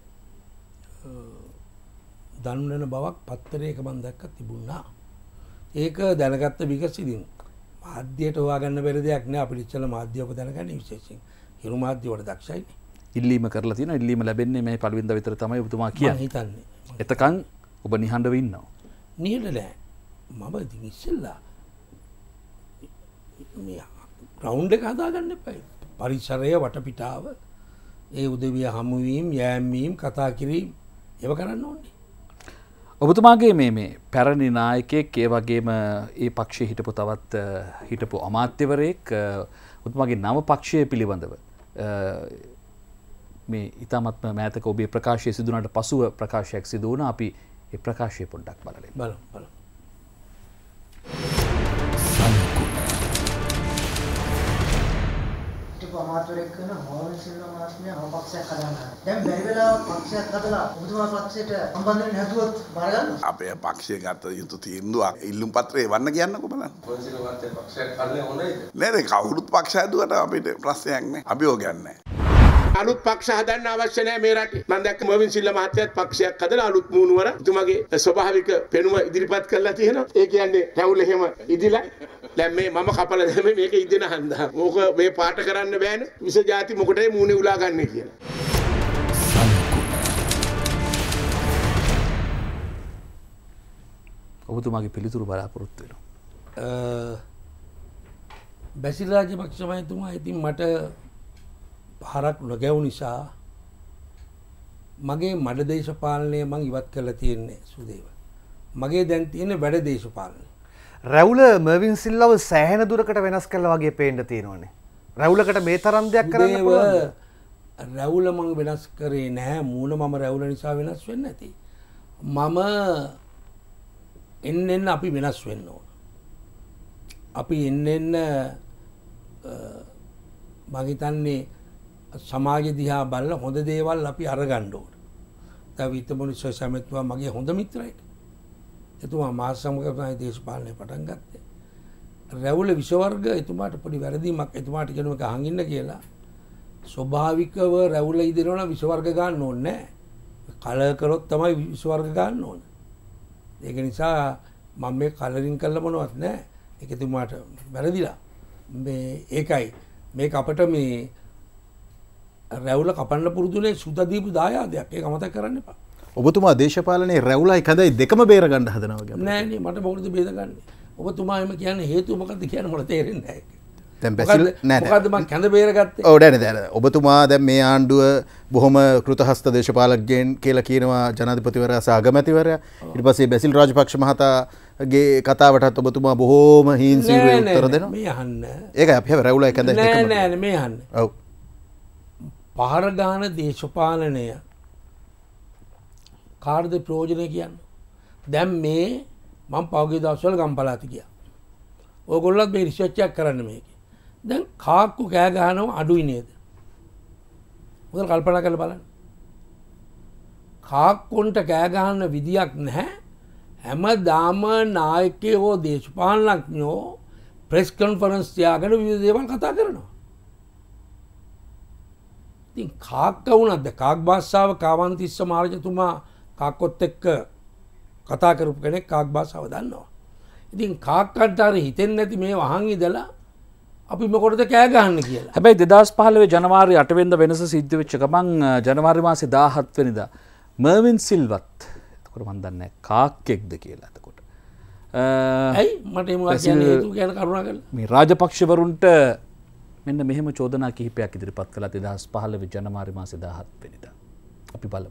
දන්වන බවක් පත්තරයක මම දැක්ක තිබුණා. ඒක දැනගත්ත විගසිතින් මාධ්‍යයට හොයාගන්න බැරි දෙයක් නෑ. අපිට ඉස්සෙල්ලා මාධ්‍යවක දැනගන්නේ විශේෂයෙන් හිරු මාධ්‍ය වල දක්ෂයිනේ. ඉල්ලීම කරලා තියෙනවා. ඉල්ලීම ලැබෙන්නේ මේ පළවෙනිදා විතර තමයි ඔබතුමා කියන්නේ. මම හිතන්නේ. එතකන් ඔබ නිහඬව ඉන්නවා. නිහඬ නෑ. මම ඉතින් ඉස්සෙල්ලා මේ ග්‍රවුන්ඩ් එක හදාගන්න එපා. පරිසරය වටපිටාව ඒ උදවිය හමුවීම් යෑම්වීම් කතා කිරීම ඒව කරන්න ඕනේ. ඔබතුමාගේ මේ මේ පැරණි නායකයෙක් ඒ වගේම ඒ පක්ෂයේ හිටපු තවත් හිටපු අමාත්‍යවරයෙක් ඔබතුමාගේ නව පක්ෂය පිළිබඳව මේ ඉතාමත්ම මෑතක ඔබේ ප්‍රකාශය සිදු වුණාට පසුව ප්‍රකාශයක් සිදු වුණා. අපි ඒ ප්‍රකාශය පොඩ්ඩක් බලමු. බලමු බලමු. අමාත්‍යවරයෙක් කරන මෝහන් සිල්වා මහත්මයා නව පක්ෂයක් හදනවා. දැන් බැරි වෙලාව පක්ෂයක් හදලා ඔබතුමා පක්ෂයට සම්බන්ධ වෙන්න හැදුවොත් බාර ගන්නවා. අපේ පක්ෂය ගත යුතු තීන්දුවක් ඉල්ලුම් පත්‍රේ වන්න කියන්නකෝ බලන්න. මෝහන් සිල්වා මහත්මයා පක්ෂයක් හදන්නේ හොඳයිද? නේද කවුරුත් පක්ෂ හැදුවට අපිට ප්‍රශ්නයක් නෑ. අභියෝගයක් නෑ. අලුත් පක්ෂ හදන්න අවශ්‍ය නැහැ මේ රටේ. මම දැක්ක මොවින් සිල්වා මහත්තයාත් පක්ෂයක් හදලා අලුත් මූණුවර එතුමාගේ ස්වභාවික පෙනුම ඉදිරිපත් කරලා තියෙනවා. ඒ කියන්නේ රැවුල එහෙම ඉදිලා දැන් මේ මම කපලා දැම්මේ මේක ඉදින හන්දා. මොක මේ පාට කරන්න බෑනේ. විස જાති මොකටද මූණේ උලා ගන්නෙ කියලා. ඔබතුමාගේ පිළිතුරු බලාපොරොත්තු වෙනවා. බැසිල් රාජපක්ෂ මහතුමා ඉතින් මට පාරක් නොගැවු නිසා මගේ මඩ දේශපාලනය මං ඉවත් කරලා තියෙන්නේ සුදේව. මගේ දැන් තියෙන්නේ වැඩ දේශපාලනය. රැවුල මර්වින් සිල්වාව සෑහෙන දුරකට වෙනස් කළා වගේ පේන්න තියෙනවානේ. රැවුලකට මේ තරම් දෙයක් කරන්න පුළුවන්ද? රැවුල මං වෙනස් කරේ නැහැ. මූණ මම රැවුල නිසා වෙනස් වෙන්නේ නැති. මම එන්න එන්න අපි වෙනස් වෙන්න ඕන. අපි එන්න එන්න මම හිතන්නේ සමාජ දිහා බලලා හොඳ දේවල් අපි අරගන්න ඕන. දැන් විත්තමොනිස් සමෙත්වා මගේ හොඳ මිත්‍රයෙක්. එතුමා මාස සමග තමයි දේශපාලනය පටන් ගත්තේ. රැවුල විශ්වවර්ග එතුමාට පොඩි වැරදීමක් එතුමාට කියනවා එක අහන් ඉන්න කියලා. ස්වභාවිකව රැවුල ඉදිරියන විශ්වවර්ග ගන්න ඕනේ නැහැ. කලර් කරොත් තමයි විශ්වවර්ග ගන්න ඕනේ. ඒක නිසා මම මේ කලරින් කළා මොනවත් නැහැ. ඒක එතුමාට වැරදිලා. මේ ඒකයි මේක අපිට මේ රැවුල කපන්න පුරුදුනේ සුද දීපු දායාදයක්. ඒක අමතක කරන්න එපා. ඔබතුමා දේශපාලනයේ රැවුලයි කඳයි දෙකම බේර ගන්න හදනවා වගේ. නෑ නේ මට මොකටද බේරගන්නේ? ඔබතුමා එහෙම කියන්නේ හේතුව මොකද්ද කියන්නේ මට තේරෙන්නේ නැහැ. දැන් බැසිල් නෑ නෑ. මොකද්ද මම කඳ බේරගත්තේ? ඔව් නෑ නෑ. ඔබතුමා දැන් මේ ආණ්ඩුව බොහොම කෘතහස්ත දේශපාලකයන් කියලා කියනවා ජනාධිපතිවරයා සහ අගමැතිවරයා. ඊට පස්සේ බැසිල් රාජපක්ෂ මහතාගේ කතාවටත් ඔබතුමා බොහොම හිංසීරුවේ උත්තර දෙනවා. මේ අහන්න. ඒකයි අපි හැබැයි රැවුලයි කඳයි දෙකම. නෑ නෑ මේ අහන්න. ඔව්. පහර ගාන දේශපාලනය කාර්ද ප්‍රයෝජනය කියන්න. දැන් මේ මම පෞගේ දවස්වල ගම්පලාති ගියා. ඕගොල්ලොත් මේ රිසර්ච් එකක් කරන්න මේකේ. දැන් කාක්කු කෑ ගහනවා අඩුයි නේද? මොකද කල්පනා කරලා බලන්න. කාක්කුන්ට කෑ ගහන්න විදියක් නැහැ. හැමදාම නායකයෝ දේශපාලනඥයෝ ප්‍රෙස් කොන්ෆරන්ස් තියාගෙන විවිධ දේවල් කතා කරනවා. ඉතින් කාක්ක වුණත් කාක් භාෂාව කාවන්තිස්ස මහරජතුමා කාක්කොත් එක්ක කතා කරපු කෙනෙක් කාක් භාෂාව දන්නවා. ඉතින් කාක්කන්ට අර හිතෙන්නේ නැති මේ වහන් ඉඳලා අපි මොකටද කෑ ගහන්න කියලා. හැබැයි දෙදහස් පහළොව ජනවාරි අට වෙනිදා වෙනස සිද්ධ වෙච්ච ගමන් ජනවාරි මාසේ දාහත් වෙනිදා මර්වින් සිල්වත් එතකොට මම දන්නේ කාක්කෙක්ද කියලා එතකොට. ඇයි මට එහෙම කියන්නේ හේතු ගැන කරුණා කරලා. මේ රාජපක්ෂවරුන්ට මෙන්න මෙහෙම චෝදනා කිහිපයක් ඉදිරිපත් කළා දෙදහස් පහළොව ජනවාරි මාසේ දාහත් වෙනිදා. අපි බලමු.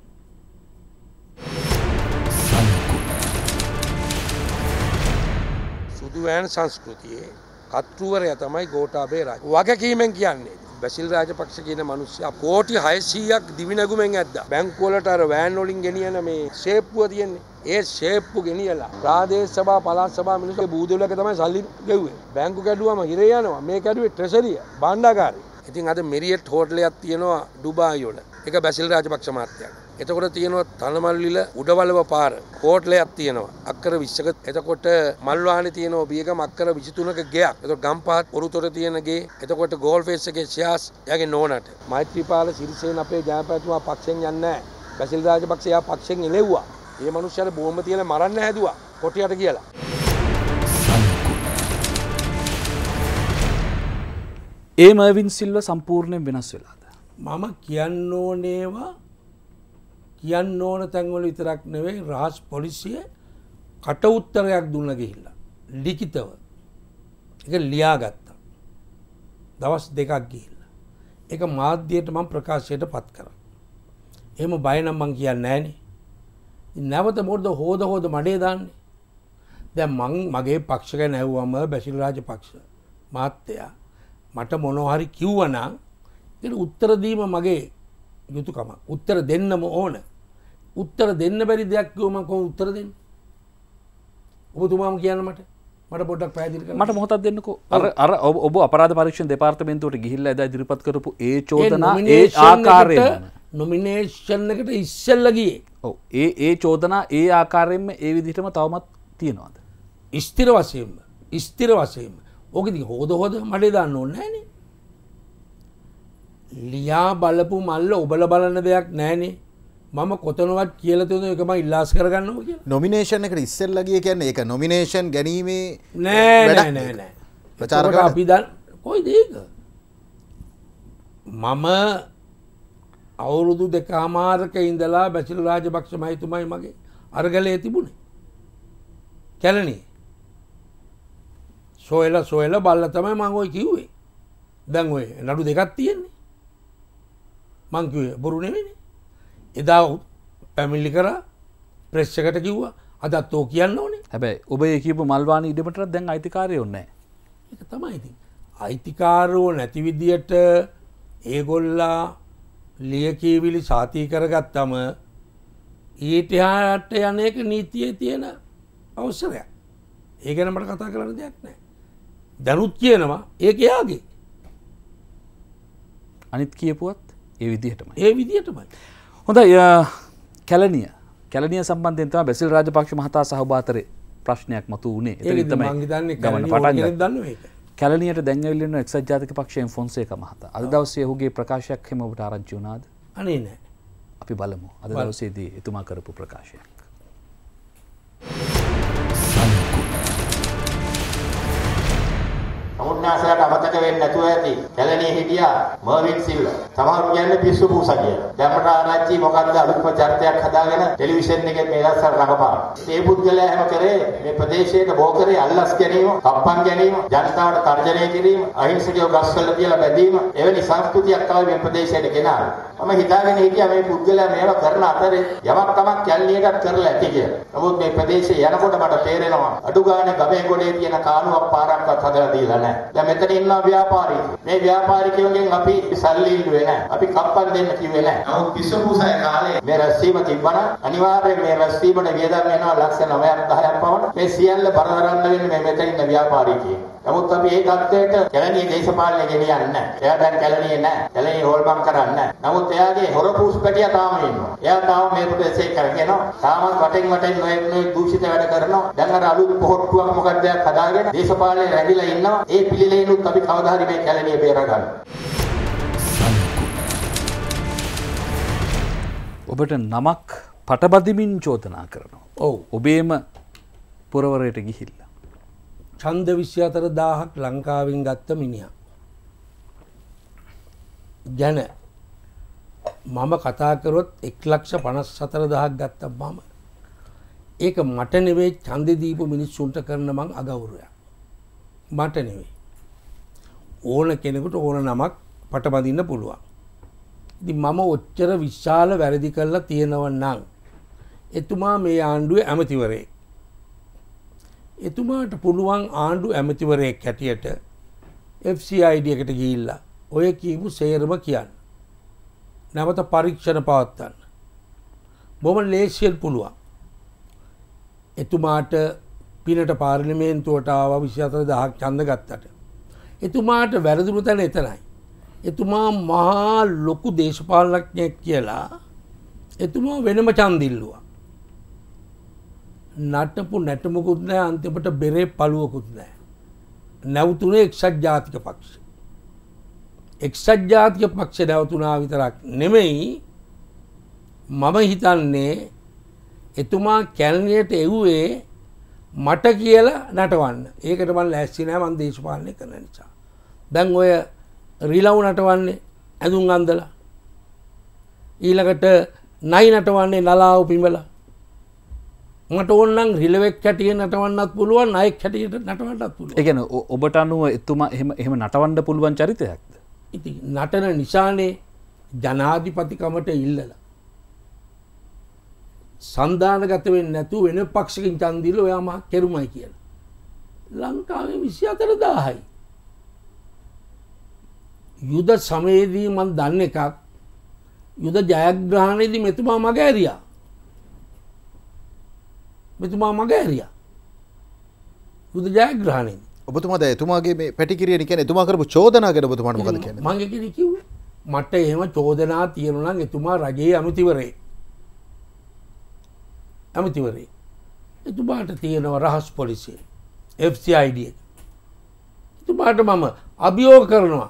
සුදු වෑන් සංස්කෘතියේ කර්තෘවරයා තමයි ගෝඨාභය රාජ. වගකීමෙන් කියන්නේ බැසිල් රාජපක්ෂ කියන මිනිස්සයා කෝටි හයසීයක් දිවිනැගුමෙන් ඇද්දා. බැංකු වලට අර වෑන් වලින් ගෙනියන මේ ෂේප්පුව තියෙන්නේ. ඒ ෂේප්පු ගෙනියලා ප්‍රාදේශ සභා පළාත් සභා මිනිස්සු බූදලක තමයි සල්ලි ගෙව්වේ. බැංකු කැඩුවම හිරේ යනවා. මේ කැඩුවේ ට්‍රෙෂරිය භාණ්ඩාගාරය. ඉතින් අද මෙරියට් හෝටලයක් තියෙනවා ඩුබායි වල. ඒක බැසිල් රාජපක්ෂ මහත්තයාගේ. එතකොට තියෙනවා තනමල්ලිල උඩවලව පාර හෝටලයක් තියෙනවා අක්කර විස්සක. එතකොට මල් වාහනේ තියෙනවා බියගම අක්කර විසිතුනක ගෙයක්. එතකොට ගම්පහත් පොරුතොට තියෙන ගේ. එතකොට ගෝල් ෆේස් එකේ ෂෙයාස් එයාගේ නෝනට. මෛත්‍රීපාල සිරිසේන අපේ ජනපතිතුමා පක්ෂෙන් යන්නේ නැහැ. බැසිල් රාජපක්ෂ එයා පක්ෂෙන් එලෙව්වා. මේ මිනිස්සුන්ට බෝම්බ තියලා මරන්න හැදුවා කොටියට කියලා. ඒ මර්වින් සිල්ව සම්පූර්ණයෙන් වෙනස් වෙලාද? මම කියන්න ඕනේවා කියන්න ඕන තැන්වල විතරක් නෙවෙයි රහස් පොලිසිය කට උත්තරයක් දුන්න ගිහිල්ලා ලිඛිතව ඒක ලියාගත්තා දවස් දෙකක් ගිහිල්ලා ඒක මාධ්‍යයට මම ප්‍රකාශයට පත් කරා. එහෙම බය නම් මං කියන්නේ නැහනේ. නැවත මොකද හොද හොද මඩේ දාන්නේ. දැන් මං මගේ පක්ෂ ගැන ඇහුවම බැසිල් රාජපක්ෂ මහත්තයා මට මොනවා හරි කිව්වනම් ඒක උත්තර දීම මගේ යුතුයකම. උත්තර දෙන්නම ඕන. උත්තර දෙන්න බැරි දෙයක් කිව්වම මම කොහොමද උත්තර දෙන්නේ? ඔබතුමාම කියන්න මට. මට පොඩ්ඩක් පැහැදිලි කරන්න. මට මොහොතක් දෙන්නකෝ. අර අර ඔබ අපරාධ පරීක්ෂණ දෙපාර්තමේන්තුවට ගිහිල්ලා එදා ඉදිරිපත් කරපු ඒ චෝදනා ඒ ආකාරයෙන්ම නොමිනේෂන් එකට ඉස්සෙල්ලා ගියේ. ඔව්. ඒ ඒ චෝදනා ඒ ආකාරයෙන්ම ඒ විදිහටම තවමත් තියෙනවද? ස්ථිර වශයෙන්ම. ස්ථිර වශයෙන්ම. ඕක ඉතින් හොද හොද මඩේ දාන්න ඕනේ නැහනේ. ලියා බලපු මල්ල ඔබල බලන්න දෙයක් නැහනේ. මම කොතනවත් කියලා තියෙන එක මම ඉල්ලාස් කරගන්නවා කියලා. නොමිනේෂන් එකට ඉස්සෙල්ලා ගිය කියන්නේ ඒක නොමිනේෂන් ගැනීමේ නෑ නෑ නෑ නෑ. ප්‍රචාරක අපි දැන් කොයිද ඒක? මම අවුරුදු දෙකමාරක ඉඳලා බැසිල් රාජපක්ෂ මහතුමයි මගේ අරගලේ තිබුණේ. කැලණියේ. සොයලා සොයලා බල්ලා තමයි මම ඔය කිව්වේ. දැන් ඔය නඩු දෙකක් තියෙන්නේ. මං කිව්වේ බොරු නෙවෙයිනේ. එදා පැමිණිලි කරා ප්‍රෙස් එකට කිව්වා අදත් ඕක කියන්න ඕනේ. හැබැයි ඔබ ඒ කියපු මල්වාණි ඉඩමටත් දැන් අයිතිකාරයෝ නැහැ. ඒක තමයි ඉතින්. අයිතිකාරෝ නැති විදියට ඒගොල්ලා ලියකියවිලි සාති කරගත්තම ඊට එහාට යන එක නීතියේ තියෙන අවසරයක්. ඒ ගැන මට කතා කරන්න දෙයක් නැහැ. දැනුත් කියනවා ඒක එයාගේ. අනිත් කියපුවත් ඒ විදිහටමයි. ඒ විදිහටමයි. හොඳයි කැලණිය. කැලණිය සම්බන්ධයෙන් තමයි බැසිල් රාජපක්ෂ මහතා සහ ඔබ අතරේ ප්‍රශ්නයක් මතු වුණේ. ඒක තමයි මම හිතන්නේ කැලණිය ඕන දන්නවා ඒක. කැලණියට දැන් ඇවිල්ලා ඉන්න එක්සත් ජාතික පක්ෂයෙන් ෆොන්සේකා මහතා. අද දවසේ ඔහුගේ ප්‍රකාශයක් හැම ඔබට ආරංචි වුණාද? අනේ නෑ. අපි බලමු. අද දවසේදී එතුමා කරපු ප්‍රකාශයක්. සමුද්නාසයට අමතක වෙන්නේ නැතුව ඇති. කැලණියේ හිටියා මර්වින් සිල්වා. සමහරු කියන්නේ පිස්සු පූසා කියලා. දැම්මට ආරච්චි මොකද්ද අලුත්ම චරිතයක් හදාගෙන ටෙලිවිෂන් එකේ මේ ලස්සන රඟපාන. මේ පුද්ගලයා හැම කරේ මේ ප්‍රදේශයක බෝකරේ අල්ලස් ගැනීම, කප්පන් ගැනීම, ජනතාවට තර්ජනය කිරීම, අහිංසකව ගස්වල තියලා බැඳීම, එවැනි සංස්කෘතියක් තමයි මේ ප්‍රදේශයට ගෙනාවේ. මම හිතාගෙන හිටියා මේ පුද්ගලයා මේවා කරන අතරේ යමක් තමක් කැලණියකට කරලා ඇති කියලා. නමුත් මේ ප්‍රදේශයේ යනකොට මට තේරෙනවා අඩු ගානේ ගමේ ගොඩේ තියෙන කානුවක් පාරක්වත් හදලා දීලා නැහැ. දැන් මෙතන ඉන්න ව්‍යාපාරිකයෝ. මේ ව්‍යාපාරිකයෝගෙන් අපි සල්ලි ඉල්ලුවේ නැහැ. අපි කප්පන් දෙන්න කිව්වේ නැහැ. නමුත් පිස්සුපුසයි කාලේ මේ රැස්වීම තිබ්බනම් අනිවාර්යයෙන් මේ රැස්වීමට වියදම් වෙනවා ලක්ෂ නවයක් දහයක් පමණ. මේ සියල්ල බර දරන්න වෙන්නේ මේ මෙතන ඉන්න ව්‍යාපාරිකයෝ. නමුත් අපි ඒ තත්ත්වයට කැලණියේ දේශපාලනය ගෙනියන්නේ නැහැ. එයා දැන් කැලණියේ නැහැ. කැලණියේ හොල්මන් කරන්නේ නැහැ. නමුත් එයාගේ හොරපූස් පැටියා තාම ඉන්නවා. එයා තාම මේ ප්‍රදේශේ කරගෙනවා. තාමත් වටෙන් වටෙන් නොයෙක් නොයෙක් දූෂිත වැඩ කරනවා. දැන් අර අලුත් පොහොට්ටුවක් මොකක්ද හදාගෙන දේශපාලනයේ රැඳිලා ඉන්නවා. ඒ පිළිලෙනුත් අපි කවදා හරි මේ කැලණිය බේරගන්න. ඔබට නමක් පටබදිමින් චෝදනා කරනවා. ඔව්. ඔබේම පුරවරයට ගිහිල්ලා ඡන්ද විසිහතර දාහක් ලංකාවෙන් ගත්ත මිනිහා. ගැන මම කතා කරොත් එක් ලක්ෂ පනස් හතර දහයක් ගත්තා මම. ඒක මට නෙවෙයි ඡන්දේ දීපු මිනිස්සුන්ට කරන මං අගෞරවයක්. මට නෙවෙයි. ඕන කෙනෙකුට ඕන නමක් පටබඳින්න පුළුවන්. ඉතින් මම ඔච්චර විශාල වැරදි කරලා තියෙනව නම් එතුමා මේ ආණ්ඩුවේ ඇමතිවරයෙක්. එතුමාට පුළුවන් ආණ්ඩු ඇමතිවරයෙක් හැටියට F C I D එකට ගිහිල්ලා ඔය කියපු සේරම කියන්න. නැවත පරීක්ෂණ පවත්වන්න. බොහොම ලේසියෙන් පුළුවන්. එතුමාට පිනට පාර්ලිමේන්තුවට ආවා විසි හතර දහයක් ඡන්ද ගත්තට. එතුමාට වැරදුණු තැන එතනයි. එතුමා මහා ලොකු දේශපාලනඥයෙක් කියලා එතුමා වෙනම ඡන්ද ඉල්ලුවා. නටපු නැටමුකුත් නැහැ අන්තිමට බෙරේ පළුවකුත් නැහැ. නැවතුනේ එක්සත් ජාතික පක්ෂ. එක්සත් ජාතික පක්ෂ නැවතුනා විතරක් නෙමෙයි මම හිතන්නේ එතුමා කැලණියට එව්වේ මට කියලා නටවන්න. ඒකට මම ලෑස්ති නෑ මම දේශපාලනය කරන නිසා. දැන් ඔය රිලව් නටවන්නේ ඇඳුම් අන්දලා. ඊළඟට නයි නටවන්නේ නලාව පිඹලා. මට ඕන නම් රිලෙවෙක් හැටියට නටවන්නත් පුළුවන් නයෙක් හැටියට නටවන්නත් පුළුවන්. ඒ කියන්නේ ඔබට අනුව එතුමා එහෙම එහෙම නටවන්න පුළුවන් චරිතයක්ද? ඉතින් නටන නිසානේ ජනාධිපතිකමට ඉල්ලලා. සන්දානගත වෙන්නේ නැතුව වෙන පක්ෂකින් ඡන්ද දීලා ඔයා මහ කෙරුමයි කියලා. ලංකාවේ විසි හතර දාහයි. යුද සමයේදී මම දන්න එකක් යුද ජයග්‍රහණයේදී මෙතුමා මග ඇරියා. මෙතුමා මග ඇරියා. යුද ජයග්‍රහණයේදී. ඔබතුමාද එතුමාගේ මේ පැටිකිරියන කියන්නේ එතුමා කරපු චෝදනා ගැන ඔබතුමාට මොකද කියන්නේ? මම ඒකනේ කිව්වේ. මට එහෙම චෝදනා තියෙනවා නම් එතුමා රජයේ අමුතිවරේ. අමුතිවරේ. එතුමාට තියෙනවා රහස් පොලිසිය. F C I D එක. එතුමාට මම අභියෝග කරනවා.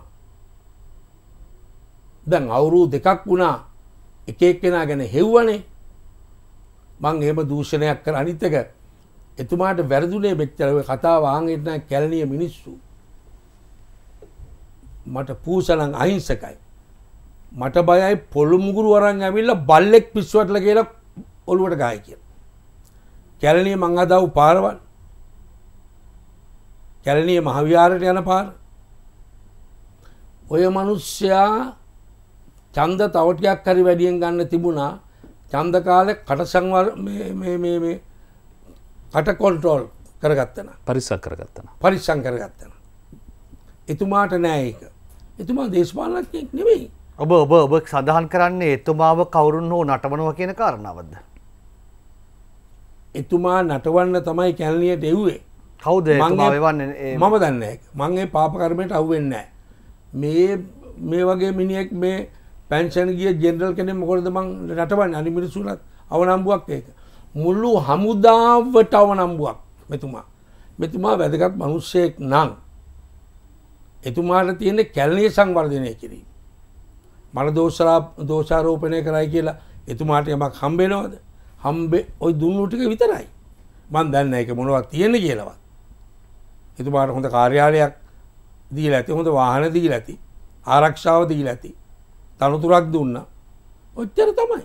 දැන් අවුරුදු දෙකක් වුණා එක එක්කෙනා ගැන හෙව්වනේ. මං එහෙම දූෂණයක් කර අනිත් එක එතුමාට වැරදුනේ මෙච්චර ඔය කතාව ආන්ගෙත් නම් කැලණිය මිනිස්සු. මට පූසලන් අහිංසකයි. මට බයයි පොළු මුගුරු අරන් ඇවිල්ලා බල්ලෙක් පිස්සුවටලා කියලා ඔළුවට ගහයි කියලා. කැලණිය මං අදාව පාරවල්. කැලණිය මහවිහාරයට යන පාර. ඔය මිනිස්සයා ඡන්ද තව ටිකක් හරි වැඩියෙන් ගන්න තිබුණා. ඡන්ද කාලේ කට සංවර මේ මේ මේ මේ කට කන්ට්‍රෝල් කරගත්තා නා. පරිස්සම් කරගත්තා නා. පරිස්සම් කරගත්තා නා. එතුමාට නෑ ඒක. එතුමා දේශපාලනඥයෙක් නෙවෙයි. ඔබ ඔබ ඔබ සඳහන් කරන්නේ එතුමාව කවුරුන් හෝ නටවනවා කියන කාරණාවක්ද? එතුමා නටවන්න තමයි කැලණියට එව්වේ. කවුද එතුමා වෙවන්නේ? මම දන්නේ නැහැ. මම ඒ පාප කර්මයට අහුවෙන්නේ නැහැ. මේ මේ වගේ මිනිහෙක් මේ පෙන්ෂන් ගිය ජෙනරල් කෙනෙක් මොකටද මං නටවන්නේ? අනිත් මිනිස්සුන්ට අවනම්බුවක් ඒක. මුළු හමුදාවට අවනම්බුවක් මෙතුමා. මෙතුමා වැදගත් මිනිස්සෙක් නම් එතුමාට තියෙන කැලණිය සංවර්ධනය කිරීම. මල දෝෂාරා දෝෂාරෝපණය කරයි කියලා එතුමාට යමක් හම්බ වෙනවද? හම්බේ ওই දුන්නු ටික විතරයි. මම දන්නේ නැහැ ඒක මොනවද තියෙන්නේ කියලාවත්. එතුමාට හොඳ කාර්යාලයක් දීලා ඇති, හොඳ වාහන දීලා ඇති, ආරක්ෂාව දීලා ඇති, තනතුරක් දුන්නා. ඔච්චර තමයි.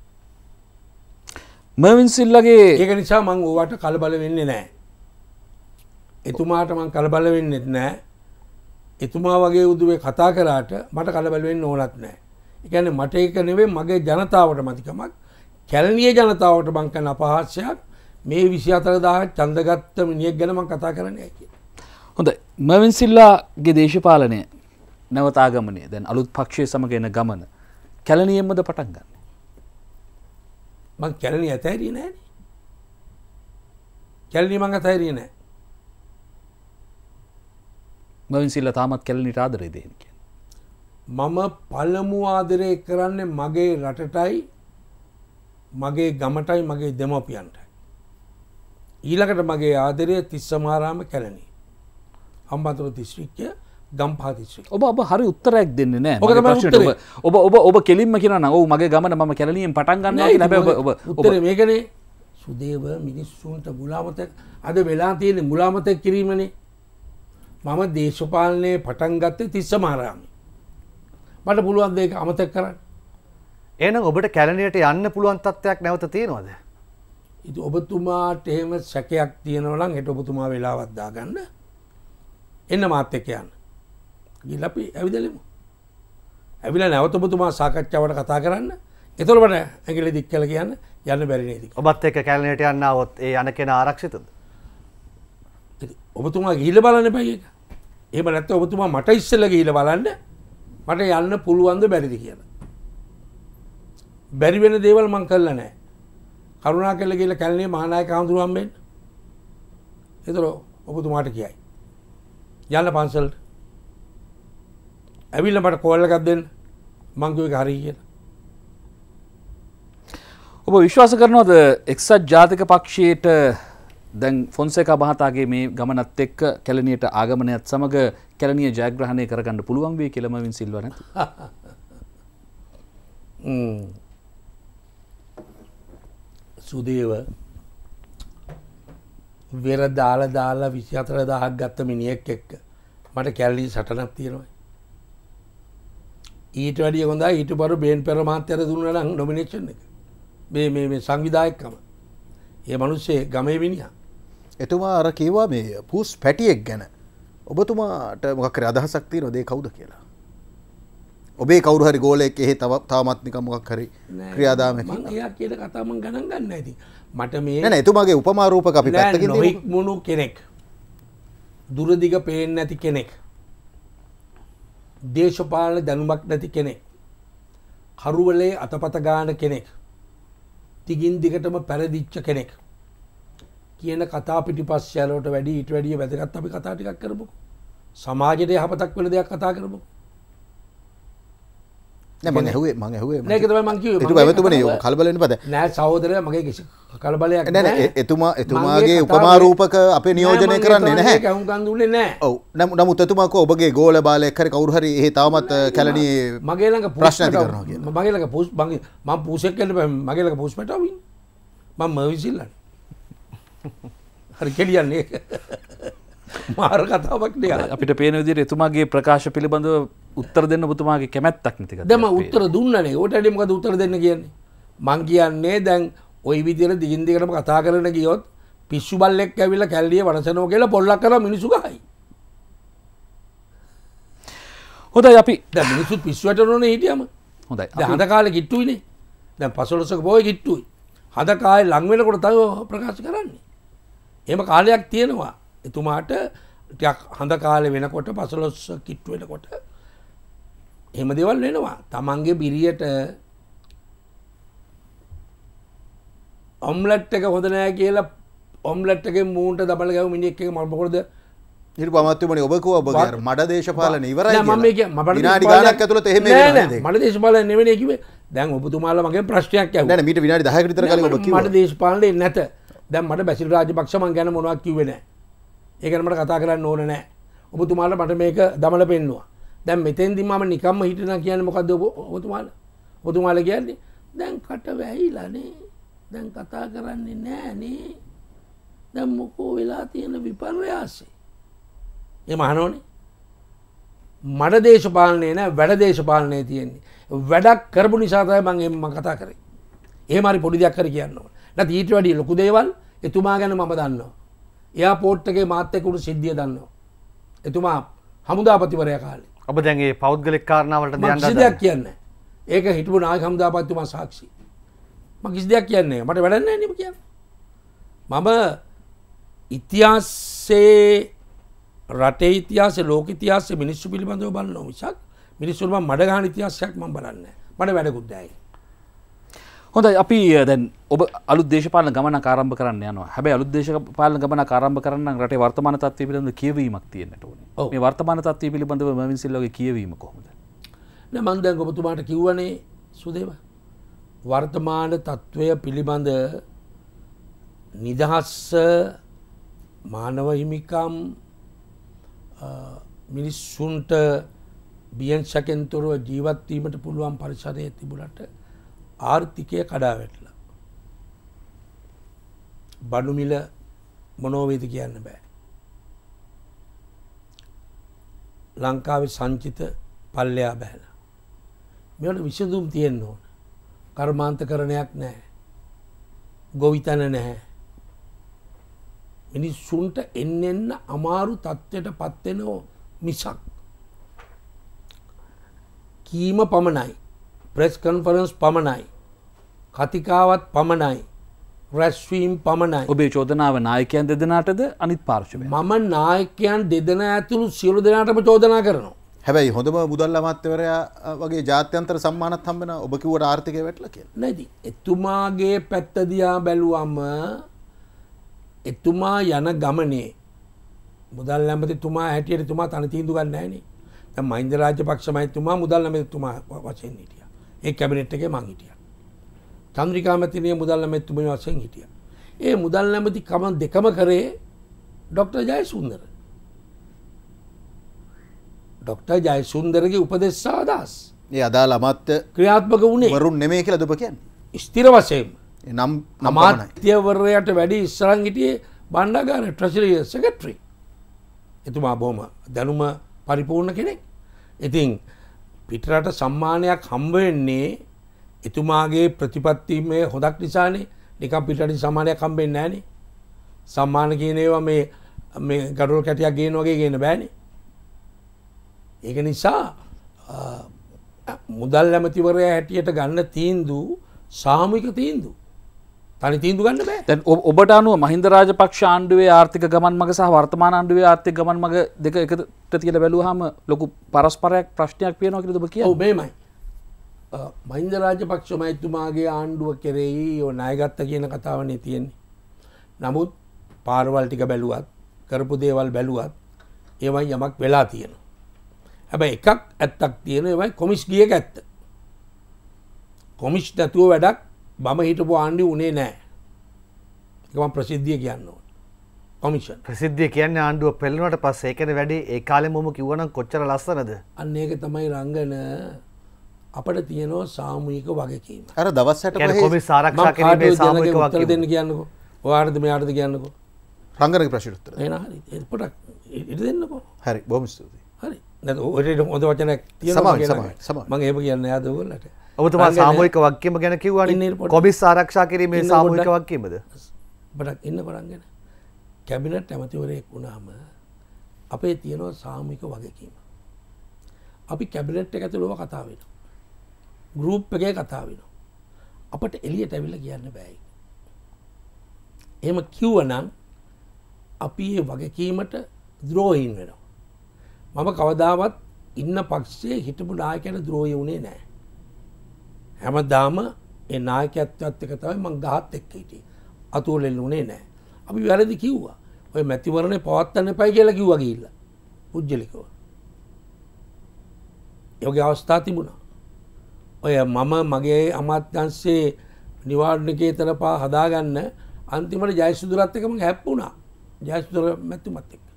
මර්වින් සිල්ලාගේ ඒක නිසා මම ඕවට කලබල වෙන්නේ නැහැ. එතුමාට මම කලබල වෙන්නේ නැහැ. එතුමා වගේ උදුවේ කතා කරාට මට කලබල වෙන්න ඕනත් නැහැ. ඒ කියන්නේ මට ඒක නෙවෙයි මගේ ජනතාවට මතිකමක්. කැලණිය ජනතාවට මං කරන අපහාස්‍යයක් මේ විසි හතර දාහක් ඡන්දගත්ත මිනිහෙක් ගැන මං කතා කරන්නේ කියලා. හොඳයි. මර්වින් සිල්ලාගේ දේශපාලනය නැවත ආගමනය දැන් අලුත් පක්ෂයේ සමග එන ගමන කැලණියෙන්මද පටන් ගන්න? මං කැලණිය ඇතෑරියේ නැහැ නේ. කැලණිය මං ඇතෑරියේ නැහැ. මර්වින් සිල්ලා තාමත් කැලණියට ආදරේ දෙන්නේ කියන්නේ. මම පළමු ආදරේ කරන්නේ මගේ රටටයි මගේ ගමටයි මගේ දෙමව්පියන්ටයි. ඊළඟට මගේ ආදරය තිස්සමාරාම කැලණිය. හම්බන්තොට දිස්ත්‍රික්කය ගම්පහ දිස්ත්‍රික්කය. ඔබ ඔබ හරි උත්තරයක් දෙන්නේ නැහැ. ඔබ තමයි උත්තරේ. ඔබ ඔබ ඔබ කෙලින්ම කියනවා නම් ඔව් මගේ ගමන මම කැලණියෙන් පටන් ගන්නවා කියලා. හැබැයි ඔබ ඔබ උත්තරේ මේකනේ. සුදේව මිනිස්සුන්ට මුලාමතක් අද වෙලා තියෙන මුලාමතක් කිරීමනේ. මම දේශපාලනයේ පටන් ගත්තේ තිස්සමාරාමේ. මට පුළුවන් දෙයක අමතක කරන්න. එහෙනම් ඔබට කැලණියට යන්න පුළුවන් තත්ත්වයක් නැවත තියෙනවද? ඉතින් ඔබතුමාට එහෙම සැකයක් තියෙනවා නම් හෙට ඔබතුමා වෙලාවක් දාගන්න. එන්න මාත් එක්ක යන්න. ගිහලා අපි ඇවිදලෙමු. ඇවිල්ලා නැවත ඔබතුමා සාකච්ඡාවට කතා කරන්න. එතකොට මට ඇඟිලි දික් කළා කියන්න යන්න බැරි නේද? ඔබත් එක්ක කැලණියට යන්න આવොත් ඒ යන කෙනා ආරක්ෂිතද? ඔබතුමා ගිහිල්ලා බලන්න එපයි ඒක. එහෙම නැත්නම් ඔබතුමා මට ඉස්සෙල්ලා ගිහිල්ලා බලන්න මට යන්න පුළුවන්ද බැරිද කියලා. බැරි වෙන දේවල් මං කළා නැහැ. කරුණාකරලා ගිහිල්ලා කැලණියේ මහානායක හඳුරු හම්බෙන්න. ඒතර ඔබතුමාට කියයි. යන්න පන්සලට. ඇවිල්ලා මට කෝල් එකක් දෙන්න. මං කිව්ව එක හරි කියලා. ඔබ විශ්වාස කරනවද එක්සත් ජාතික පක්ෂයට දැන් ෆොන්සේකා මහතාගේ මේ ගමනත් එක්ක කැලණියට ආගමනයත් සමග කැලණිය ජයග්‍රහණය කරගන්න පුළුවන් වෙයි කියලා මවින් සිල්වා නැත. හ්ම්. සුදේව වෙර දාලා දාලා විසි හතර දහසක් ගත්ත මිනිහෙක් එක්ක මට කැලණි සටනක් තියෙනවා. ඊට වැඩිය හොඳයි ඊට පස්සේ බේන් පෙර මහත්තයාට දුන්නා නම් නොමිනේෂන් එක. මේ මේ මේ සංවිධායකකම. ඒ මිනිස්සේ ගමේ මිනිහා. එතුමා අර කිව්වා මේ පූස් පැටියෙක් ගැන. ඔබතුමාට මොකක් හරි අදහසක් තියෙනවද ඒ කවුද කියලා? ඔබේ කවුරු හරි ගෝලයෙක් එහෙ තව තාමත් නිකන් මොකක් හරි ක්‍රියාදාමයකින් මම එයා කියන කතාව මම ගණන් ගන්න නැති. මට මේ නෑ නෑ එතුමාගේ උපමා රූපක අපි පැත්තකින් දෙමු. මොනු කෙනෙක්. දුරදිග පේන්නේ නැති කෙනෙක්. දේශපාලන දැනුමක් නැති කෙනෙක්. කරුවලේ අතපත ගාන කෙනෙක්. දිගින් දිගටම පෙරදිච්ච කෙනෙක්. කියන කතා පිටිපස්ස යාලට වැඩි ඊට වැඩිය වැදගත් අපි කතා ටිකක් කරමුකෝ. සමාජයට යහපතක් වෙන දෙයක් කතා කරමුකෝ. නෑ මම ඇහුවේ මම ඇහුවේ නෑ ඒක තමයි මම කිව්වේ. එතුමා එතුමනේ කලබල වෙන්න බෑ. නෑ සහෝදරයා මගේ කිසි කලබලයක් නෑ නෑ එතුමා එතුමාගේ උපමා රූපක අපේ නියෝජනය කරන්නේ නැහැ. ඒක වුන් කන් දුන්නේ නෑ. ඔව් නමුත් එතුමා කෝ ඔබගේ ගෝල බාලයෙක් හරි කවුරු හරි එහෙ තාමත් කැලණියේ මගේ ළඟ ප්‍රශ්න ඇති කරනවා කියලා. මගේ ළඟ පූස් මගේ මම පූසෙක් වෙන්න බෑ මගේ ළඟ පූස් පැටව ඉන්නේ. මම මවිසිල්ලන්නේ. හරි කෙලියන්නේ. මාර කතාවක් නේ. අපිට පේන විදිහට එතුමාගේ ප්‍රකාශ පිළිබඳව උත්තර දෙන්න ඔබතුමාගේ කැමැත්තක් නැති කතාවක්. දැන් මම උත්තර දුන්නනේ. ඔකට වැඩි මොකද උත්තර දෙන්න කියන්නේ? මං කියන්නේ දැන් ওই විදිහට දිගින් දිගටම කතා කරන ගියොත් පිස්සු බල්ලෙක් ඇවිල්ලා කැල්ලිය වනසනවා කියලා පොල්ලක් කරලා මිනිස්සු ගහයි. හොඳයි අපි දැන් මිනිස්සු පිස්සු වැටෙනෝනේ හිටියම. හොඳයි. දැන් හඳ කාලේ කිට්ටුයිනේ. දැන් පසළොස්වක පොයේ කිට්ටුයි. හඳ කාලේ ලඟ වෙනකොට තමයි ප්‍රකාශ කරන්නේ. එහෙම කාලයක් තියෙනවා. එතුමාට ටිකක් හඳ කාලේ වෙනකොට පසළොස්වක කිට්ටු වෙනකොට එහෙම දේවල් වෙනවා. තමන්ගේ බිරියට ඔම්ලට් එක හොඳ නැහැ කියලා ඔම්ලට් එකේ මූණට දබල ගැහුව මිනිහෙක් එක මම මොකද ඊට පමත්තුමනේ ඔබ කිව්වා ඔබගේ අර මඩ දේශපාලන ඉවරයි කියලා. නෑ මම කියන්නේ මඩ විනාඩි ගානක් ඇතුළත එහෙම වෙනවා නේද? මඩ දේශපාලන නෙවෙයි කිව්වේ. දැන් ඔබතුමාලා මගෙන් ප්‍රශ්නයක් ඇහුවා. නෑ නෑ මීට විනාඩි දහයකට විතර කලින් ඔබ කිව්වා. මඩ දේශපාලනේ නැත. දැන් මට බැසිල් රාජපක්ෂ මං ගැන මොනවද කිව්වේ නෑ. ඒක ගැන මට කතා කරන්න ඕන නෑ. ඔබතුමාලා මට මේක දමල පෙන්නවා. දැන් මෙතෙන්දි මම නිකම්ම හිටිනා කියන්නේ මොකද්ද ඔබතුමාලා? ඔබතුමාලා කියන්නේ දැන් කට වැහිලානේ. දැන් කතා කරන්නේ නෑනේ. දැන් මොකෝ වෙලා තියෙන විපර්යාසය. එහෙම අහනෝනේ. මඩ දේශපාලනේ නෑ වැඩ දේශපාලනේ තියෙන්නේ. වැඩක් කරපු නිසා තමයි මම එහෙම මම කතා කරේ. එහෙම හරි පොඩි දෙයක් හරි කියන්න ඕන. නැත්නම් ඊට වැඩිය ලොකු දේවල් එතුමා ගැන මම දන්නවා. එයාපෝට් එකේ මාත් එක්ක උඩ සිද්ධිය දන්නවා. එතුමා හමුදාපතිවරයා කාලේ. ඔබ දැන් මේ පෞද්ගලික කාරණාවලට මම කිසි දෙයක් කියන්නේ නැහැ. ඒක හිටපු නායක හමුදාපතිතුමා සාක්ෂි. මම කිසි දෙයක් කියන්නේ නැහැ. මට වැඩක් නැහැ නේ කියන්නේ. මම ඉතිහාසයේ රටේ ඉතිහාසයේ ලෝක ඉතිහාසයේ මිනිස්සු පිළිබඳව බලනවා මිසක් මිනිස්සුන්ව මඩ ගහන ඉතිහාසයක් මම බලන්නේ නැහැ. මට වැඩකුත් නැහැ. හොඳයි අපි දැන් ඔබ අලුත් දේශපාලන ගමනක් ආරම්භ කරන්න යනවා. හැබැයි අලුත් දේශපාලන ගමනක් ආරම්භ කරන්න නම් රටේ වර්තමාන තත්ත්වය පිළිබඳව කියවීමක් තියෙන්නට ඕනේ. මේ වර්තමාන තත්ත්වය පිළිබඳව මවින් සිල්වාගේ කියවීම කොහොමද? නෑ මම දැන් ඔබතුමාට කිව්වනේ සුදේව. වර්තමාන තත්ත්වය පිළිබඳ නිදහස් මානව හිමිකම් මිනිස්සුන්ට බියෙන් සැකෙන්තොරව ජීවත් වීමට පුළුවන් පරිසරය තිබුණට ආර්ථිකය කඩා වැටලා. බඩු මිල මොනෝ වේද කියන්න බෑ. ලංකාවේ සංචිත පල්ලෙහා බැහැලා. මේවට විසඳුම් තියෙන්න ඕන. කර්මාන්තකරණයක් නැහැ. ගොවිතැන නැහැ. මිනිස්සුන්ට එන්න එන්න අමාරු තත්ත්වයට පත් වෙනව මිසක් කීම පමණයි, ප්‍රෙස් කොන්ෆරන්ස් පමණයි, කතිකාවත් පමණයි, රැස්වීම් පමණයි. ඔබේ චෝදනාව නායකයන් දෙදෙනාටද අනිත් පාර්ශවයට? මම නායකයන් දෙදෙනා ඇතුළු සියලු දෙනාටම චෝදනා කරනවා. හැබැයි හොඳම මුදල් අමාත්‍යවරයා වගේ ජාත්‍යන්තර සම්මානත් හම්බෙන ඔබ කිව්වට ආර්ථිකය වැටලා කියලා. නැති. එතුමාගේ පැත්ත දිහා බැලුවම එතුමා යන ගමනේ මුදල් ඇමතිතුමා හැටියට එතුමා තනි තීන්දුව ගන්න නැහැ නේ. දැන් මහින්ද රාජපක්ෂ මහත්මයා මුදල් ඇමතිතුමා වශයෙන් හිටියා. ඒ කැබිනට් එකේ මං හිටියා. චන්ද්‍රිකා මැතිණිය මුදල් ඇමතිතුමා වශයෙන් හිටියා. ඒ මුදල් ඇමති කම දෙකම කරේ ડોક્ટર ජයසුන්දර. ડોક્ટર ජයසුන්දරගේ උපදෙස් සහ අදහස්. ඒ අදාළ අමාත්‍ය ක්‍රියාත්මක වුණේ වරුන් නෙමෙයි කියලාද ඔබ කියන්නේ? ස්ථිර වශයෙන් නම් අමාත්‍යවරයාට වැඩි ඉස්සරන් හිටියේ බණ්ඩාගාර ට්‍රෙෂරි සෙක්‍රටරි. එතුමා බොහොම දැනුම පරිපූර්ණ කෙනෙක්. ඉතින් පිටරට සම්මානයක් හම්බ වෙන්නේ එතුමාගේ ප්‍රතිපත්ති මේ හොදක් නිසානේ. නිකන් පිටරට සම්මානයක් හම්බෙන්නේ නැහනේ. සම්මාන කියන ඒවා මේ මේ ගඩොල් කැටියක් ගේන වගේ ගේන්න බෑනේ. ඒක නිසා මුදල් ඇමතිවරයා හැටියට ගන්න තීන්දුව සාමූහික තීන්දුව. තනි තීන්දුව ගන්න බෑ. දැන් ඔබට අනුව මහින්ද රාජපක්ෂ ආණ්ඩුවේ ආර්ථික ගමන් මඟ සහ වර්තමාන ආණ්ඩුවේ ආර්ථික ගමන් මඟ දෙක එකට තියලා බැලුවාම ලොකු පරස්පරයක් ප්‍රශ්නයක් පියනවා කියලාද ඔබ කියන්නේ? ඔව් මේමයි. මහින්ද රාජපක්ෂ මහත්මයාගේ ආණ්ඩුව කෙරෙහි ඔය ණයගත්ත කියන කතාවනේ තියෙන්නේ. නමුත් පාරවල් ටික බැලුවත් කරපු දේවල් බැලුවත් ඒවයි යමක් වෙලා තියෙනවා. හැබැයි එකක් ඇත්තක් තියෙන ඒවයි කොමිස් ගියක ඇත්ත. කොමිස් නැතුව වැඩක් බම හිටපු ආණ්ඩුව උනේ නැහැ. ඒක මම ප්‍රසිද්ධිය කියන්න ඕන. කොමිෂන් ප්‍රසිද්ධිය කියන්නේ ආණ්ඩුව පෙළුණාට පස්සේ ඒකනේ වැඩේ ඒ කාලෙම මොම කිව්වනම් කොච්චර ලස්සනද? අන්න ඒක තමයි රංගන අපිට තියෙනවා සාමූහික වගකීම. අර දවස් හැට කියන්නේ කොමිස් ආරක්ෂා කිරීමේ සාමූහික වගකීම දෙන්න කියන්නකෝ. ඔයාලද මෙයාටද කියන්නකෝ. රංගනගේ ප්‍රශ්නෙට උත්තර. එන හරි. ඒක පොඩක් ඉඩ දෙන්නකෝ. හරි බොහොම ස්තුතියි. හරි. නැත්නම් ඔය හොඳ වචනයක් තියෙනවා මම මම ඒක කියන්නේ නෑ ඔයගොල්ලන්ට. ඔබතුමා සාමූහික වගකීම ගැන කිව්වනේ. කොමිස් ආරක්ෂා කිරීමේ සාමූහික වගකීමද? බඩක් ඉන්න කරන්ගෙන කැබිනට් ඇමතිවරයෙක් වුණාම අපේ තියෙනවා සාමූහික වගකීම. අපි කැබිනට් එක ඇතුළේ කතා වෙනවා. ගෲප් එකේ කතා වෙනවා. අපිට එළියට ඇවිල්ලා කියන්න බෑ. එහෙම කිව්වනම් අපි මේ වගකීමට ද්‍රෝහීන් වෙනවා. මම කවදාවත් ඉන්න පක්ෂයේ හිටපු නායකයන්ට ද්‍රෝහී වුණේ නැහැ. හැමදාම ඒ නායකත්වයට එක තමයි මං ගහත් එක්ක හිටියේ. අතෝලෙල්ලුනේ නැහැ. අපි වැරදි කිව්වා. ඔය මැතිවරණේ පවත්වන්න එපයි කියලා කිව්වා ගිහිල්ලා. පුජ්‍යලිකව. යෝගී අවස්ථා තිබුණා. ඔය මම මගේ අමාත්‍යංශයේ නිවාඩුනිකේ තරපා හදාගන්න අන්තිමට ජයසුදුරත් එක්ක මම හැප්පුණා. ජයසුදුර මැතිතුමත් එක්ක.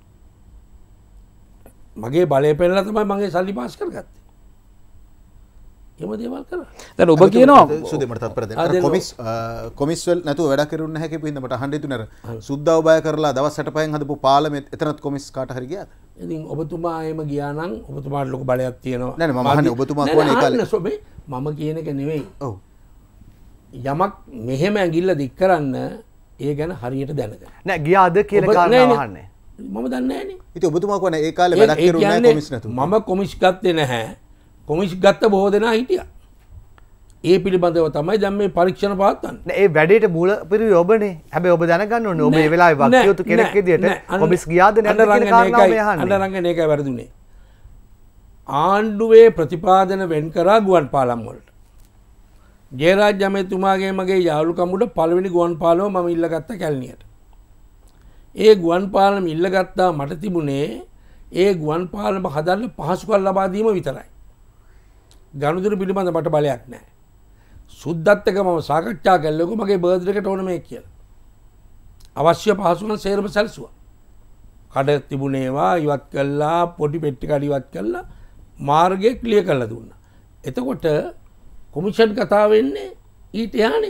මගේ බලය පෙන්නලා තමයි මගේ සල්ලි පාස් කරගත්තේ. එහෙම දේවල් කරා. දැන් ඔබ කියනවා සුදේ මට තත්පර දෙන්න. කොමිස් කොමිස් වල නැතුව වැඩ කරුන්නේ නැහැ කියපු හින්දා මට අහන්න හිතුනේ අර සුද්දව බය කරලා දවස් අට පහෙන් හදපු පාර්ලිමේන්ත එතනත් කොමිස් කාට හරි ගියාද? ඉතින් ඔබතුමා එහෙම ගියා නම් ඔබතුමාට ලොකු බලයක් තියෙනවා. නෑ නෑ මම අහන්නේ ඔබතුමා කියන්නේ ඒ කාලේ. මම කියන එක නෙවෙයි. ඔව්. යමක් මෙහෙම ඇඟිල්ල දික් කරන්න ඒ ගැන හරියට දැනගන්න. නෑ ගියාද කියලා කාරණාව අහන්නේ. මම දන්නේ නැහනේ. ඉතින් ඔබතුමා කියන්නේ ඒ කාලේ වැඩක් කරුන්නේ නැහැ කොමිස් නැතුව. මම කොමිස් ගත්තේ නැහැ. කොමිස් ගත්ත බොහෝ දෙනා හිටියා. ඒ පිළිබඳව තමයි දැන් මේ පරීක්ෂණ පවත්වන්නේ. නෑ ඒ වැඩේට මූල පිරුවේ ඔබනේ. හැබැයි ඔබ දැනගන්න ඕනේ ඔබ මේ වෙලාවේ වක්තියුතු කෙනෙක් විදියට කොමිස් ගියාද නැද්ද කියන කාරණාව මේ අහන්නේ. අඬරංගන ඒකයි වැරදුනේ. ආණ්ඩුවේ ප්‍රතිපාදන වෙන් කරා ගුවන් පාලම් වලට. ජයරාජ් ඇමතිතුමාගේ මගේ යාළුකම් උඩ පළවෙනි ගුවන් පාලම මම ඉල්ලගත්ත කැලණියට. ඒ ගුවන් පාලම ඉල්ලගත්තා මට තිබුණේ ඒ ගුවන් පාලම හදන්න පහසුකම් ලබා දීම විතරයි. ගනුදෙනු පිළිබඳ මට බලයක් නැහැ. සුද්දත් එක්ක මම සාකච්ඡා කළේකෝ මගේ බර්ත්ඩේ එකට ඕන මේක කියලා. අවශ්‍ය පහසුකම් සේරම සැලසුවා. කඩ තිබුණේවා ඉවත් කළා, පොඩි පෙට්ටි කඩ ඉවත් කළා, මාර්ගය ක්ලියර් කරලා දුන්නා. එතකොට කොමිෂන් කතාව වෙන්නේ ඊට යහනේ.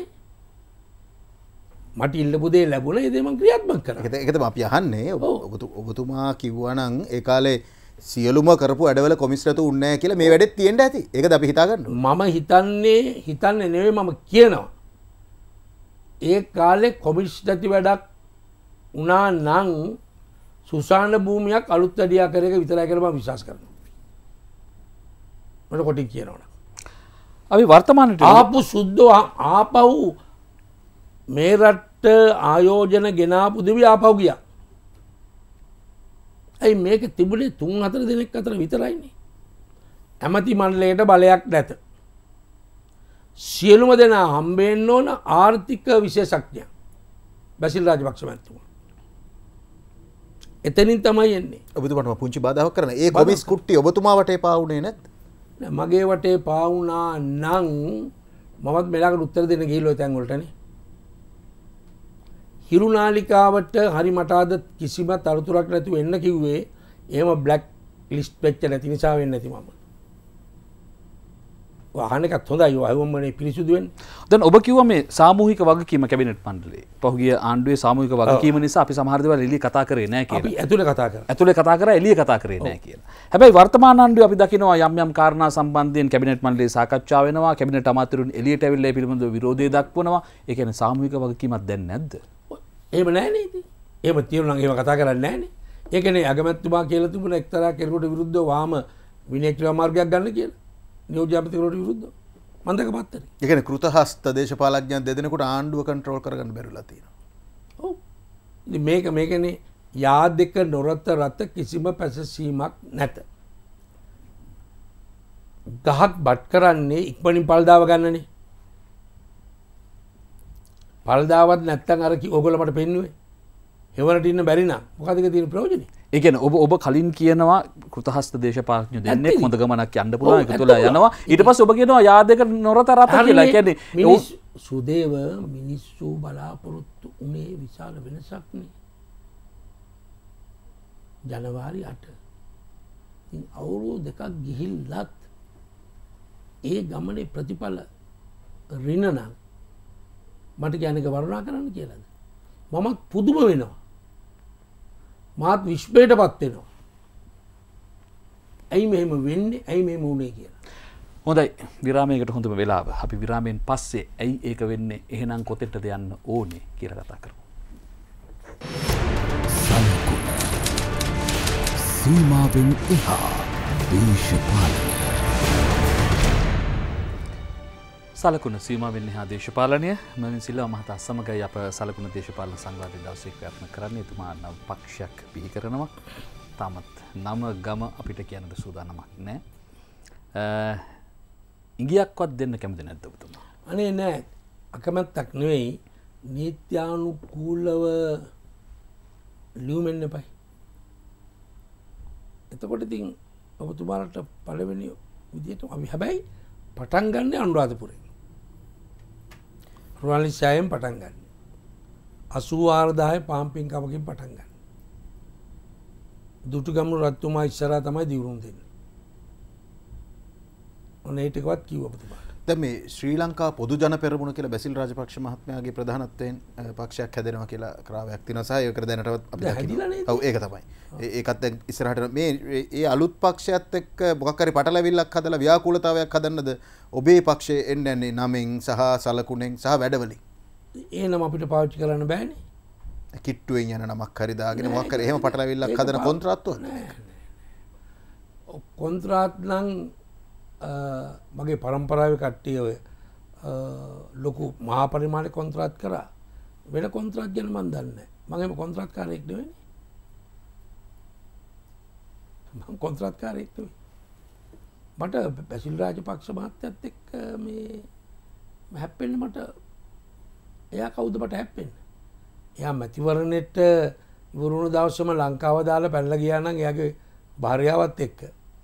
මට ඉල්ලපු දේ ලැබුණා ඒ දේ මම ක්‍රියාත්මක කරා. ඒක ඒක තමයි අපි අහන්නේ. ඔබතුමා කිව්වා නම් ඒ කාලේ සියලුම කරපු වැඩවල කොමිස්රතු උන්නේ නැහැ කියලා මේ වැඩෙත් තියෙන්න ඇති. ඒකද අපි හිතා ගන්න. මම හිතන්නේ හිතන්නේ නෙවෙයි මම කියනවා. ඒ කාලේ කොමිස් නැති වැඩක් වුණා නම් සුසාන භූමියක් අලුත් වැඩියා කරේක විතරයි කියලා මම විශ්වාස කරනවා. මට කොටින් කියනවනේ. අපි වර්තමානයේ ආපු සුද්ධ ආපහු මේ රට ආයෝජන ගෙනාපු දෙවි ආපහු ගියා. ඇයි මේක තිබුණේ තුන් හතර දිනක් අතර විතරයිනේ. ඇමති මණ්ඩලයට බලයක් නැත. සියලුම දෙනා හම්බෙන්න ඕන ආර්ථික විශේෂඥයා. බැසිල් රාජපක්ෂ මහත්මයා. එතනින් තමයි එන්නේ. ඔබතුමාට මම පුංචි බාධාවක් කරන. ඒ කොමිස් කුට්ටි ඔබතුමා වටේ පාවුනේ නැත්? මගේ වටේ පාවුනා නම් මමත් මෙලාකට උත්තර දෙන්න ගිහිල්ලා ඔය තැන් වලටනේ. හිරු නාලිකාවට හරි මට අද කිසිම තනතුරක් නැතුව එන්න කිව්වේ එහෙම බ්ලැක් ලිස්ට් වෙච්ච නැති නිසා වෙන්නේ නැති මම. වහන එකත් හොඳයි වහවමනේ පිරිසුදු වෙන්නේ. දැන් ඔබ කිව්වා මේ සාමූහික වගකීම කැබිනට් මණ්ඩලයේ පහුගිය ආණ්ඩුවේ සාමූහික වගකීම නිසා අපි සමහර දේවල් එළිය කතා කරේ නැහැ කියලා. අපි ඇතුලේ කතා කරා. ඇතුලේ කතා කරා එළිය කතා කරේ නැහැ කියලා. හැබැයි වර්තමාන ආණ්ඩුවේ අපි දකිනවා යම් යම් කාරණා සම්බන්ධයෙන් කැබිනට් මණ්ඩලයේ සාකච්ඡා වෙනවා. කැබිනට් අමාත්‍යවරුන් එළියට ඇවිල්ලා ඒ පිළිබඳව විරෝධය දක්වනවා. ඒ කියන්නේ සාමූහික වගකීමක් දැන් නැද්ද? එහෙම නැහැ නේද? එහෙම තියෙනවා නම් එහෙම කතා කරන්නේ නැහැ නේ. ඒ කියන්නේ අගමැතිතුමා කියලා තිබුණ එක්තරා කෙනෙකුට විරුද්ධව වාම විනය ක්‍රියාමාර්ගයක් ගන්න කියලා. නියෝජ්‍ය අමාත්‍යවරුන්ට විරුද්ධව. මම දැක පත්තරේ. ඒ කියන්නේ කෘතහස්ත දේශපාලඥයන් දෙදෙනෙකුට ආණ්ඩුව කන්ට්‍රෝල් කරගන්න බැරිලා තියෙනවා. ඔව්. ඉතින් මේක මේකනේ යාදක නොරත රත කිසිම පැසසීමක් නැත. ගහක් බත් කරන්නේ ඉක්මනින් පල්දාව ගන්නනේ. පල්දාවත් නැත්තම් අර ඔයගොල්ලෝ මට පෙන්නුවේ. හෙවණට ඉන්න බැරි නම් මොකද ඒක තියෙන ප්‍රයෝජනේ? ඒ කියන්නේ ඔබ ඔබ කලින් කියනවා කෘතහස්ත දේශපාලඥයෝ දෙන්නේ හොඳ ගමනක් යන්න පුළුවන් ඒක තුළ යනවා. ඊට පස්සේ ඔබ කියනවා යාදක නොරත රත කියලා. ඒ කියන්නේ මිනිස් සුදේව මිනිස්සු බලාපොරොත්තු උනේ විශාල වෙනසක් නේ. ජනවාරි අට. ඉතින් අවුරුදු දෙකක් ගිහිල්ලත් ඒ ගමනේ ප්‍රතිඵල රින නම් මට කියන්නේ ඒක වර්ණනා කරන්න කියලාද? මමත් පුදුම වෙනවා. මාත් විශ්වයටපත් වෙනවා. ඇයි මෙහෙම වෙන්නේ? ඇයි මෙහෙම වුනේ කියලා. හොඳයි විරාමයකට හොඳම වෙලාව. අපි විරාමයෙන් පස්සේ ඇයි ඒක වෙන්නේ? එහෙනම් කොතෙන්ටද යන්න ඕනේ කියලා කතා කරමු. සීමාවෙන් එහා දේශපාලනය. සලකුණ සීමාවෙන් එහා දේශපාලනය මර්වින් සිල්වා මහතා සමගයි අප සලකුණ දේශපාලන සංවාදයේ දවසේ ක්‍රියාත්මක කරන්නේ. එතුමා නව පක්ෂයක් බිහි කරනවා. තාමත් නම ගම අපිට කියන්න සූදානමක් නැහැ. ඉංගියක්වත් දෙන්න කැමති නැද්ද ඔබතුමා? අනේ නෑ. අකමැත්තක් නෙවෙයි. නීත්‍යානුකූලව ලියුමෙන්න එපයි. එතකොට ඉතින් ඔබතුමාලට පළවෙනි විදියට අපි හැබැයි පටන් ගන්න අනුරාධපුරේ. රුවන්වැලිසෑයෙන් පටන් ගන්න. අසූ හාරදාහය පාම්පින්කමකින් පටන් ගන්න. දුටුගැමුණු රජතුමා ඉස්සරහා තමයි දිවුරුම් දෙන්නේ. ඔන්න ඒ ටිකවත් කිව්වා ඔබතුමාට. දැන් මේ ශ්‍රී ලංකා පොදු ජන පෙරමුණ කියලා බැසිල් රාජපක්ෂ මහත්මයාගේ ප්‍රධානත්වයෙන් පක්ෂයක් හැදෙනවා කියලා ක්‍රාවයක් තියෙනවා සහ ඒකට දැනටවත් අපි දකිනවා. ඔව් ඒක තමයි. ඒකත් දැන් ඉස්සරහට මේ ඒ අලුත් පක්ෂයත් එක්ක මොකක් හරි පටලැවිල්ලක් හදලා ව්‍යාකූලතාවයක් හදන්නද ඔබේ පක්ෂයේ එන්න යන්නේ නමෙන් සහ සලකුණෙන් සහ වැඩවලින්. ඒ නම අපිට පාවිච්චි කරන්න බෑනේ. කිට්ටුවෙන් යන නමක් හරි දාගෙන මොකක් හරි එහෙම පටලැවිල්ලක් හදන කොන්ත්‍රාත්තුවක් නෑ. කොන්ත්‍රාත් නම් මගේ පරම්පරාවේ කට්ටිය ඔය ලොකු මහා පරිමාණයේ කොන්ත්‍රාත් කරා. වෙන කොන්ත්‍රාත් ගැන මම දන්නේ නැහැ. මම එහෙම කොන්ත්‍රාත්කාරයෙක් නෙවෙයි. මම කොන්ත්‍රාත්කාරයෙක් නෙවෙයි. මට බැසිල් රාජපක්ෂ මහත්තයත් එක්ක මේ හැප්පෙන්න මට එයා කවුද මට හැප්පෙන්න? එයා මැතිවරණෙට ඉවරුණු දවසම ලංකාව දාලා පැනලා ගියා නම් එයාගේ භාර්යාවත් එක්ක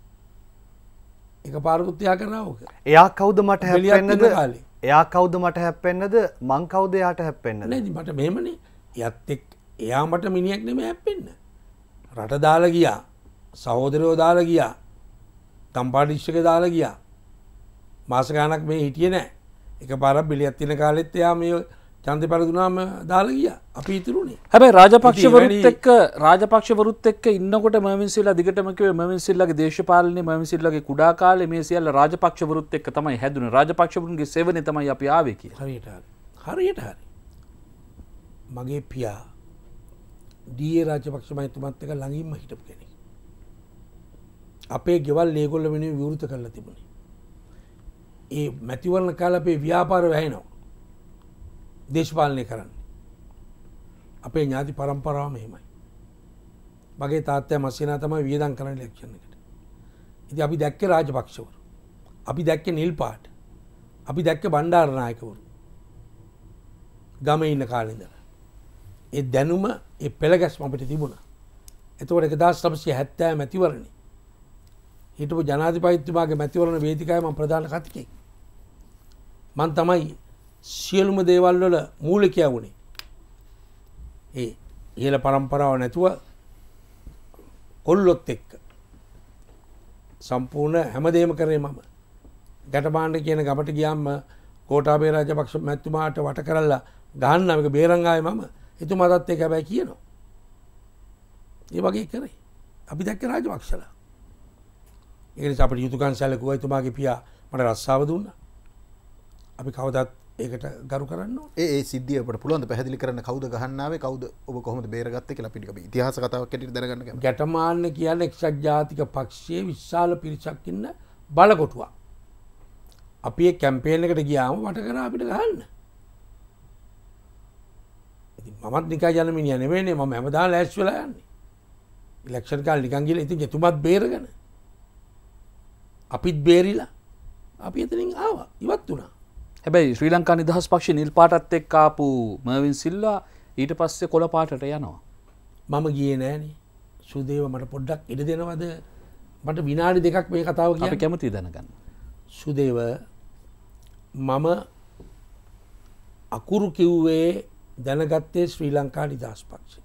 එක පාරකුත් යා කරනවා ඕක. එයා කවුද මට හැප්පෙන්නද? එයා කවුද මට හැප්පෙන්නද? මං කවුද එයාට හැප්පෙන්නද? නේද මට මෙහෙමනේ. එයාත් එක්ක එයා මට මිනිහෙක් නෙමෙයි හැප්පෙන්න. රට දාලා ගියා. සහෝදරයෝ දාලා ගියා. තම්පාඩිෂ් එක දාලා ගියා. මාස ගාණක් මේ හිටියේ නැහැ. එකපාරක් බිලියක් තියෙන කාලෙත් එයා මේ ඡන්දේ පෙරදුනාම දාලා ගියා. අපි ඉතුරුනේ. හැබැයි රාජපක්ෂවරුත් එක්ක රාජපක්ෂවරුත් එක්ක ඉන්නකොට මර්වින් සිල්ලා දිගටම කිව්වේ මර්වින් සිල්ලාගේ දේශපාලනේ මර්වින් සිල්ලාගේ කුඩා කාලේ මේ සියල්ල රාජපක්ෂවරුත් එක්ක තමයි හැදුනේ. රාජපක්ෂවරුන්ගේ සෙවනේ තමයි අපි ආවේ කියලා. හරියට හරි. හරියට හරි. මගේ පියා ඩී.ඒ. රාජපක්ෂ මහත්මයාත් එක්ක ළඟින්ම හිටපු කෙනෙක්. අපේ ගෙවල් ඒගොල්ලෝ වෙනුවෙන් විවෘත කරලා තිබුණේ. ඒ මැතිවරණ කාලේ අපේ ව්‍යාපාර වැහෙනවා. දේශපාලනය කරන්නේ. අපේ ඥාති පරම්පරාවම එහෙමයි. මගේ තාත්තයා මස්සිනා තමයි වියදම් කරන්නේ ඉලෙක්ෂන් එකට. ඉතින් අපි දැක්කේ රාජපක්ෂවරු. අපි දැක්කේ නිල් පාට. අපි දැක්කේ බණ්ඩාරනායකවරු. ගමේ ඉන්න කාලේ ඉඳලා. ඒ දැනුම ඒ පෙළගැස්ම අපිට තිබුණා. එතකොට එක්දාස් නවසිය හැත්තෑ මැතිවරණේ හිටපු ජනාධිපතිතුමාගේ මැතිවරණ වේදිකාවේ මම ප්‍රධාන කතිකෙක්. මම තමයි සියලුම දේවල් වල මූලිකයා වුණේ. ඒ ඉහළ පරම්පරාව නැතුව කොල්ලොත් එක්ක සම්පූර්ණ හැමදේම කරේ මම. ගැටබාණ්ඩ කියන ගමට ගියාම ගෝඨාභය රාජපක්ෂ මැතිතුමාට වට කරලා ගහන්න මේක බේරන් ආවේ මම. එතුමාටත් ඒක හැබැයි කියනවා. ඒ වගේ කරේ. අපි දැක්ක රාජපක්ෂලා. ඒ නිසා අපිට යුතුයකම් සැලකුවා එතුමාගේ පියා මට රස්සාව දුන්නා. අපි කවදාත් ඒකට ගරු කරන්න ඕනේ. ඒ ඒ සිද්ධිය අපිට පුළුවන් ද පැහැදිලි කරන්න කවුද ගහන්න ආවේ කවුද ඔබ කොහොමද බේරගත්තේ කියලා අපිට අපි ඉතිහාස කතාවක් ඇටියට දැනගන්න කැමතියි. ගැටමාන්න කියන්නේ එක්සත් ජාතික පක්ෂයේ විශාල පිරිසක් ඉන්න බලකොටුවක්. අපි ඒ කැම්පේන් එකට ගියාම වට කරා අපිට ගහන්න. ඉතින් මමත් නිකන් යන මිනිහා නෙවෙයිනේ මම හැමදාම ලෑස්ති වෙලා යන්නේ. ඉලෙක්ෂන් කාලේ නිකන් ගිහලා ඉතින් එතුමත් බේරගෙන අපිත් බේරිලා අපි එතනින් ආවා ඉවත් වුණා. හැබැයි ශ්‍රී ලංකා නිදහස් පක්ෂේ නිල් පාටත් එක්ක ආපු මර්වින් සිල්වා ඊට පස්සේ කොළ පාටට යනවා. මම ගියේ නෑනේ. සුදේව මට පොඩ්ඩක් ඉඩ දෙනවද? මට විනාඩි දෙකක් මේ කතාව කියන්න. අපි කැමතියි දැනගන්න. සුදේව මම අකුරු කිව්වේ දැනගත්තේ ශ්‍රී ලංකා නිදහස් පක්ෂේ.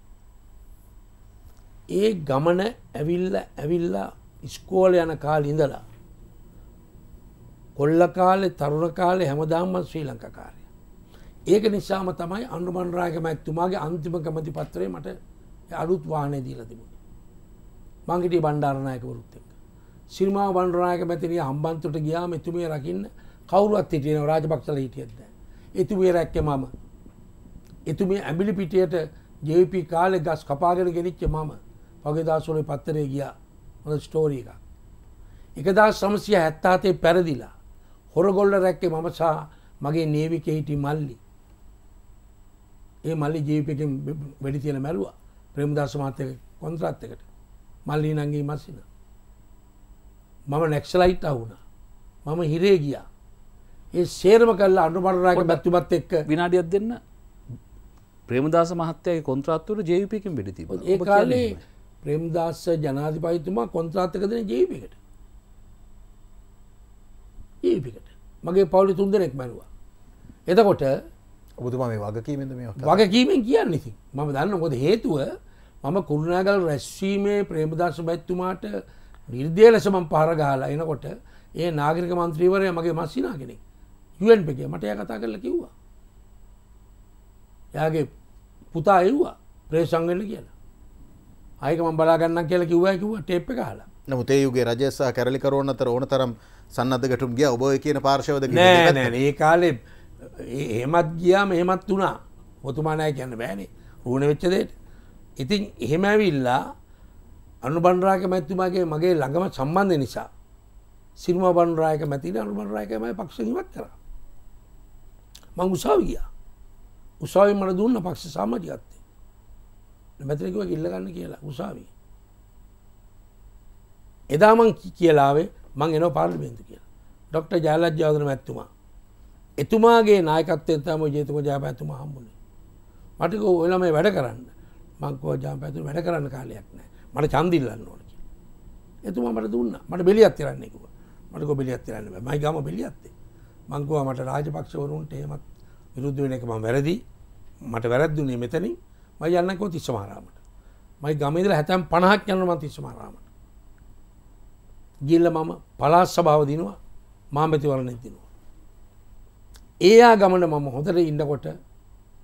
ඒ ගමන ඇවිල්ලා ඇවිල්ලා ඉස්කෝලේ යන කාලේ ඉඳලා කොල්ල කාලේ තරුණ කාලේ හැමදාම ශ්‍රී ලංකා කාර්යය. ඒක නිසාම තමයි අනුමන් රායක මැතිතුමාගේ අන්තිම කැමැති පත්‍රය මට අලුත් වාහනේ දීලා තිබුණේ. මං හිටියේ බණ්ඩාරනායකවරුත් එක්ක. සිරිමාව බණ්ඩාරනායක මැතිණිය හම්බන්තොට ගියාම එතුමිය රකින්න කවුරුවත් හිටියේ නෑ රාජපක්ෂලා හිටියෙත් නෑ. එතුමිය රැක්කේ මම. එතුමිය ඇඹිලි පිටියට ජේ වී පී කාලේ ගස් කපාගෙන ගෙනිච්ච මම. වගේදාසෝලේ පත්තරේ ගියා. මොන ස්ටෝරි එකක්. එක්දාස් නවසිය හැත්තෑ පෙරදිලා හොරගොල්ල රැක්කේ මම සහ මගේ නේවිකේ හිටි මල්ලි. ඒ මල්ලි ජේ වී පී එකෙන් වෙඩි තියලා මැරුවා. ප්‍රේමදාස මහත්තයාගේ කොන්ත්‍රාත් එකට. මල්ලි නංගී මස්සින. මම නැක්සලයිට් ආවුණා. මම හිරේ ගියා. ඒ සේරම කළා අනුබරණායක බැතිමත් එක්ක විනාඩියක් දෙන්න. ප්‍රේමදාස මහත්තයාගේ කොන්ත්‍රාත් වල ජේ වී පී එකෙන් වෙඩි තිබුණා. ඒ කාලේ ප්‍රේමදාස ජනාධිපතිතුමා කොන්ත්‍රාත් එක දෙන ජේ වී පී එකට. ජේ වී පී එකට. මගේ පවුලේ තුන් දෙනෙක් මැරුවා. එතකොට ඔබතුමා මේ වගකීමෙන්ද මේ වගකීමෙන් කියන්නේ ඉතින් මම දන්නවා මොකද හේතුව මම කුරුණෑගල රැස්වීමේ ප්‍රේමදාස මැතිතුමාට නිර්දය ලෙස මම පහර ගහලා එනකොට ඒ නාගරික මන්ත්‍රීවරයා මගේ මස්සිනා කෙනෙක් යූ එන් පී එකේ මට එයා කතා කරලා කිව්වා. එයාගේ පුතා එව්වා ප්‍රේසම් වෙන්න කියලා. ආයික මම බලා ගන්නම් කියලා කිව්වා කිව්වා ටේප් එක අහලා. නමුත් ඒ යුගයේ රජය සහ කැරලිකරුවන් අතර ඕන තරම් සන්නද්ධ ගැටුම් ගියා. ඔබ ඔය කියන පාර්ශවද නෑ නෑ ඒ කාලේ එහෙමත් ගියාම එහෙමත් වුණා. ඔතුමා නෑ කියන්න බෑනේ. රුණ වෙච්ච දෙයට. ඉතින් එහෙම ඇවිල්ලා අනුබණ්ඩාරනායක මැතිතුමාගේ මගේ ළඟම සම්බන්ධය නිසා සිරිමා බණ්ඩාරනායක මැතිණිය අනුබණ්ඩාරනායක මම පක්ෂයෙන් ඉවත් කරා. මම උසාවි ගියා. උසාවියෙන් මට දුන්න පක්ෂ සමාජිකත්වය. මැතිණිය කිව්වා ඉල්ල ගන්න කියලා උසාවිය. එදා මං කියලා ආවේ මං එනවා පාර්ලිමේන්තු කියලා. ડોક્ટર ජයලජ්ජ ජයවර්ධන මැතිතුමා. එතුමාගේ නායකත්වයෙන් තමයි ජේතුමා ජයපැතුමා හම්බුනේ. මට කිව්වා ඔය ළමයි වැඩ කරන්න. මං කිව්වා ජයපැතුමා වැඩ කරන්න කාලයක් නැහැ. මට ඡන්ද ඉල්ලන්න ඕන කියලා. එතුමා මට දුන්නා. මට බෙලියක් තිරන්න කිව්වා. මට කිව්වා බෙලියක් තිරන්න බෑ. මයි ගාම බෙලියක් තේ. මං කිව්වා මට රාජපක්ෂවරුන්ට එහෙමත් විරුද්ධ වෙන එක මම වැරදි. මට වැරද්දුනේ මෙතනින්. මම යන්න කිව්වා තිස්සමාරාමට. මයි ගමේ ඉඳලා හැතැම් පනහක් යනවා මම තිස්සමාරාමට. ගිල්ල මම පළාත් සභාව දිනුවා මහමැතිවරණෙත් දිනුවා. ඒ ආ ගමන මම හොඳට ඉන්නකොට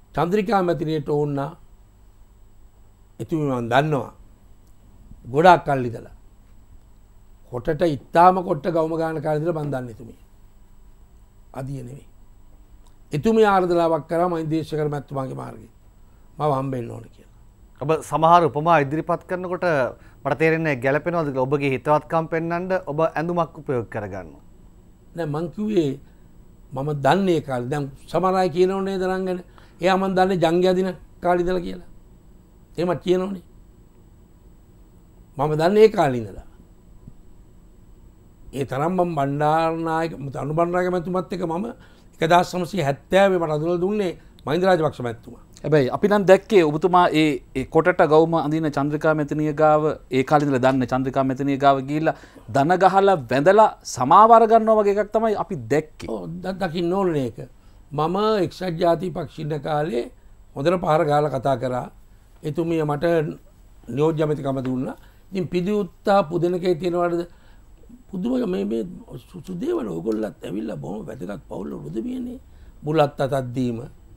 චන්ද්‍රිකා මැතිනියට ඕන්න එතුමි මම දන්නවා ගොඩාක් කල් ඉඳලා කොටට ඉත්තාම කොට්ට ගවම ගාන කාලේ ඉඳලා මම දන්නේ එතුමිය. අදිය නෙවෙයි. එතුමිය ආර්දලාවක් කරා මම දේශකර මැතිතුමාගේ මාර්ගේ. මම හම්බෙන්න ඕන කියලා. ඔබ සමහර උපමා ඉදිරිපත් කරනකොට මට තේරෙන්නේ ගැළපෙනවද කියලා ඔබගේ හිතවත්කම් පෙන්වන්න ඔබ ඇඳුමක් උපයෝග කරගන්නවා. නෑ මං කිව්වේ මම දන්නේ කාලේ දැන් සමහර අය කියනෝනේ දරංගන එයා මම දන්නේ ජංගයා දින කාලේ ඉඳලා කියලා. එහෙම කියනෝනේ. මම දන්නේ ඒ කාලේ ඉඳලා. ඒ තරම් මම බණ්ඩාරනායක අනු බණ්ඩාරනායක මැතිතුමත් එක්ක මම එක්දාස් නවසිය හැත්තෑවේ මට අඳුරලා දුන්නේ මහින්ද රාජපක්ෂ මැතිතුමා. හැබැයි අපි නම් දැක්කේ ඔබතුමා ඒ කොටට ගවුම අඳින චන්ද්‍රිකා මෙතනිය ගාව ඒ කාලේ ඉඳලා දන්න චන්ද්‍රිකා මෙතනිය ගාව ගිහිල්ලා දන ගහලා වැඳලා සමාවර ගන්නවා වගේ එකක් තමයි අපි දැක්කේ. ඔව් දකින්න ඕනේ ඒක. මම එක්සත් ජාතික පක්ෂින්න කාලේ හොඳට පාර ගහලා කතා කරා. එතුමිය මට නියෝජ්‍ය අමාත්‍යකම දුන්නා. ඉතින් පිදිඋත්තා පුදනකේ තියනවාද පුදුම මේ මේ සුදේවල ඕගොල්ලත් ඇවිල්ලා බොහොම වැදගත් පවුල් උදවියනේ. බුලත් අතක් දීම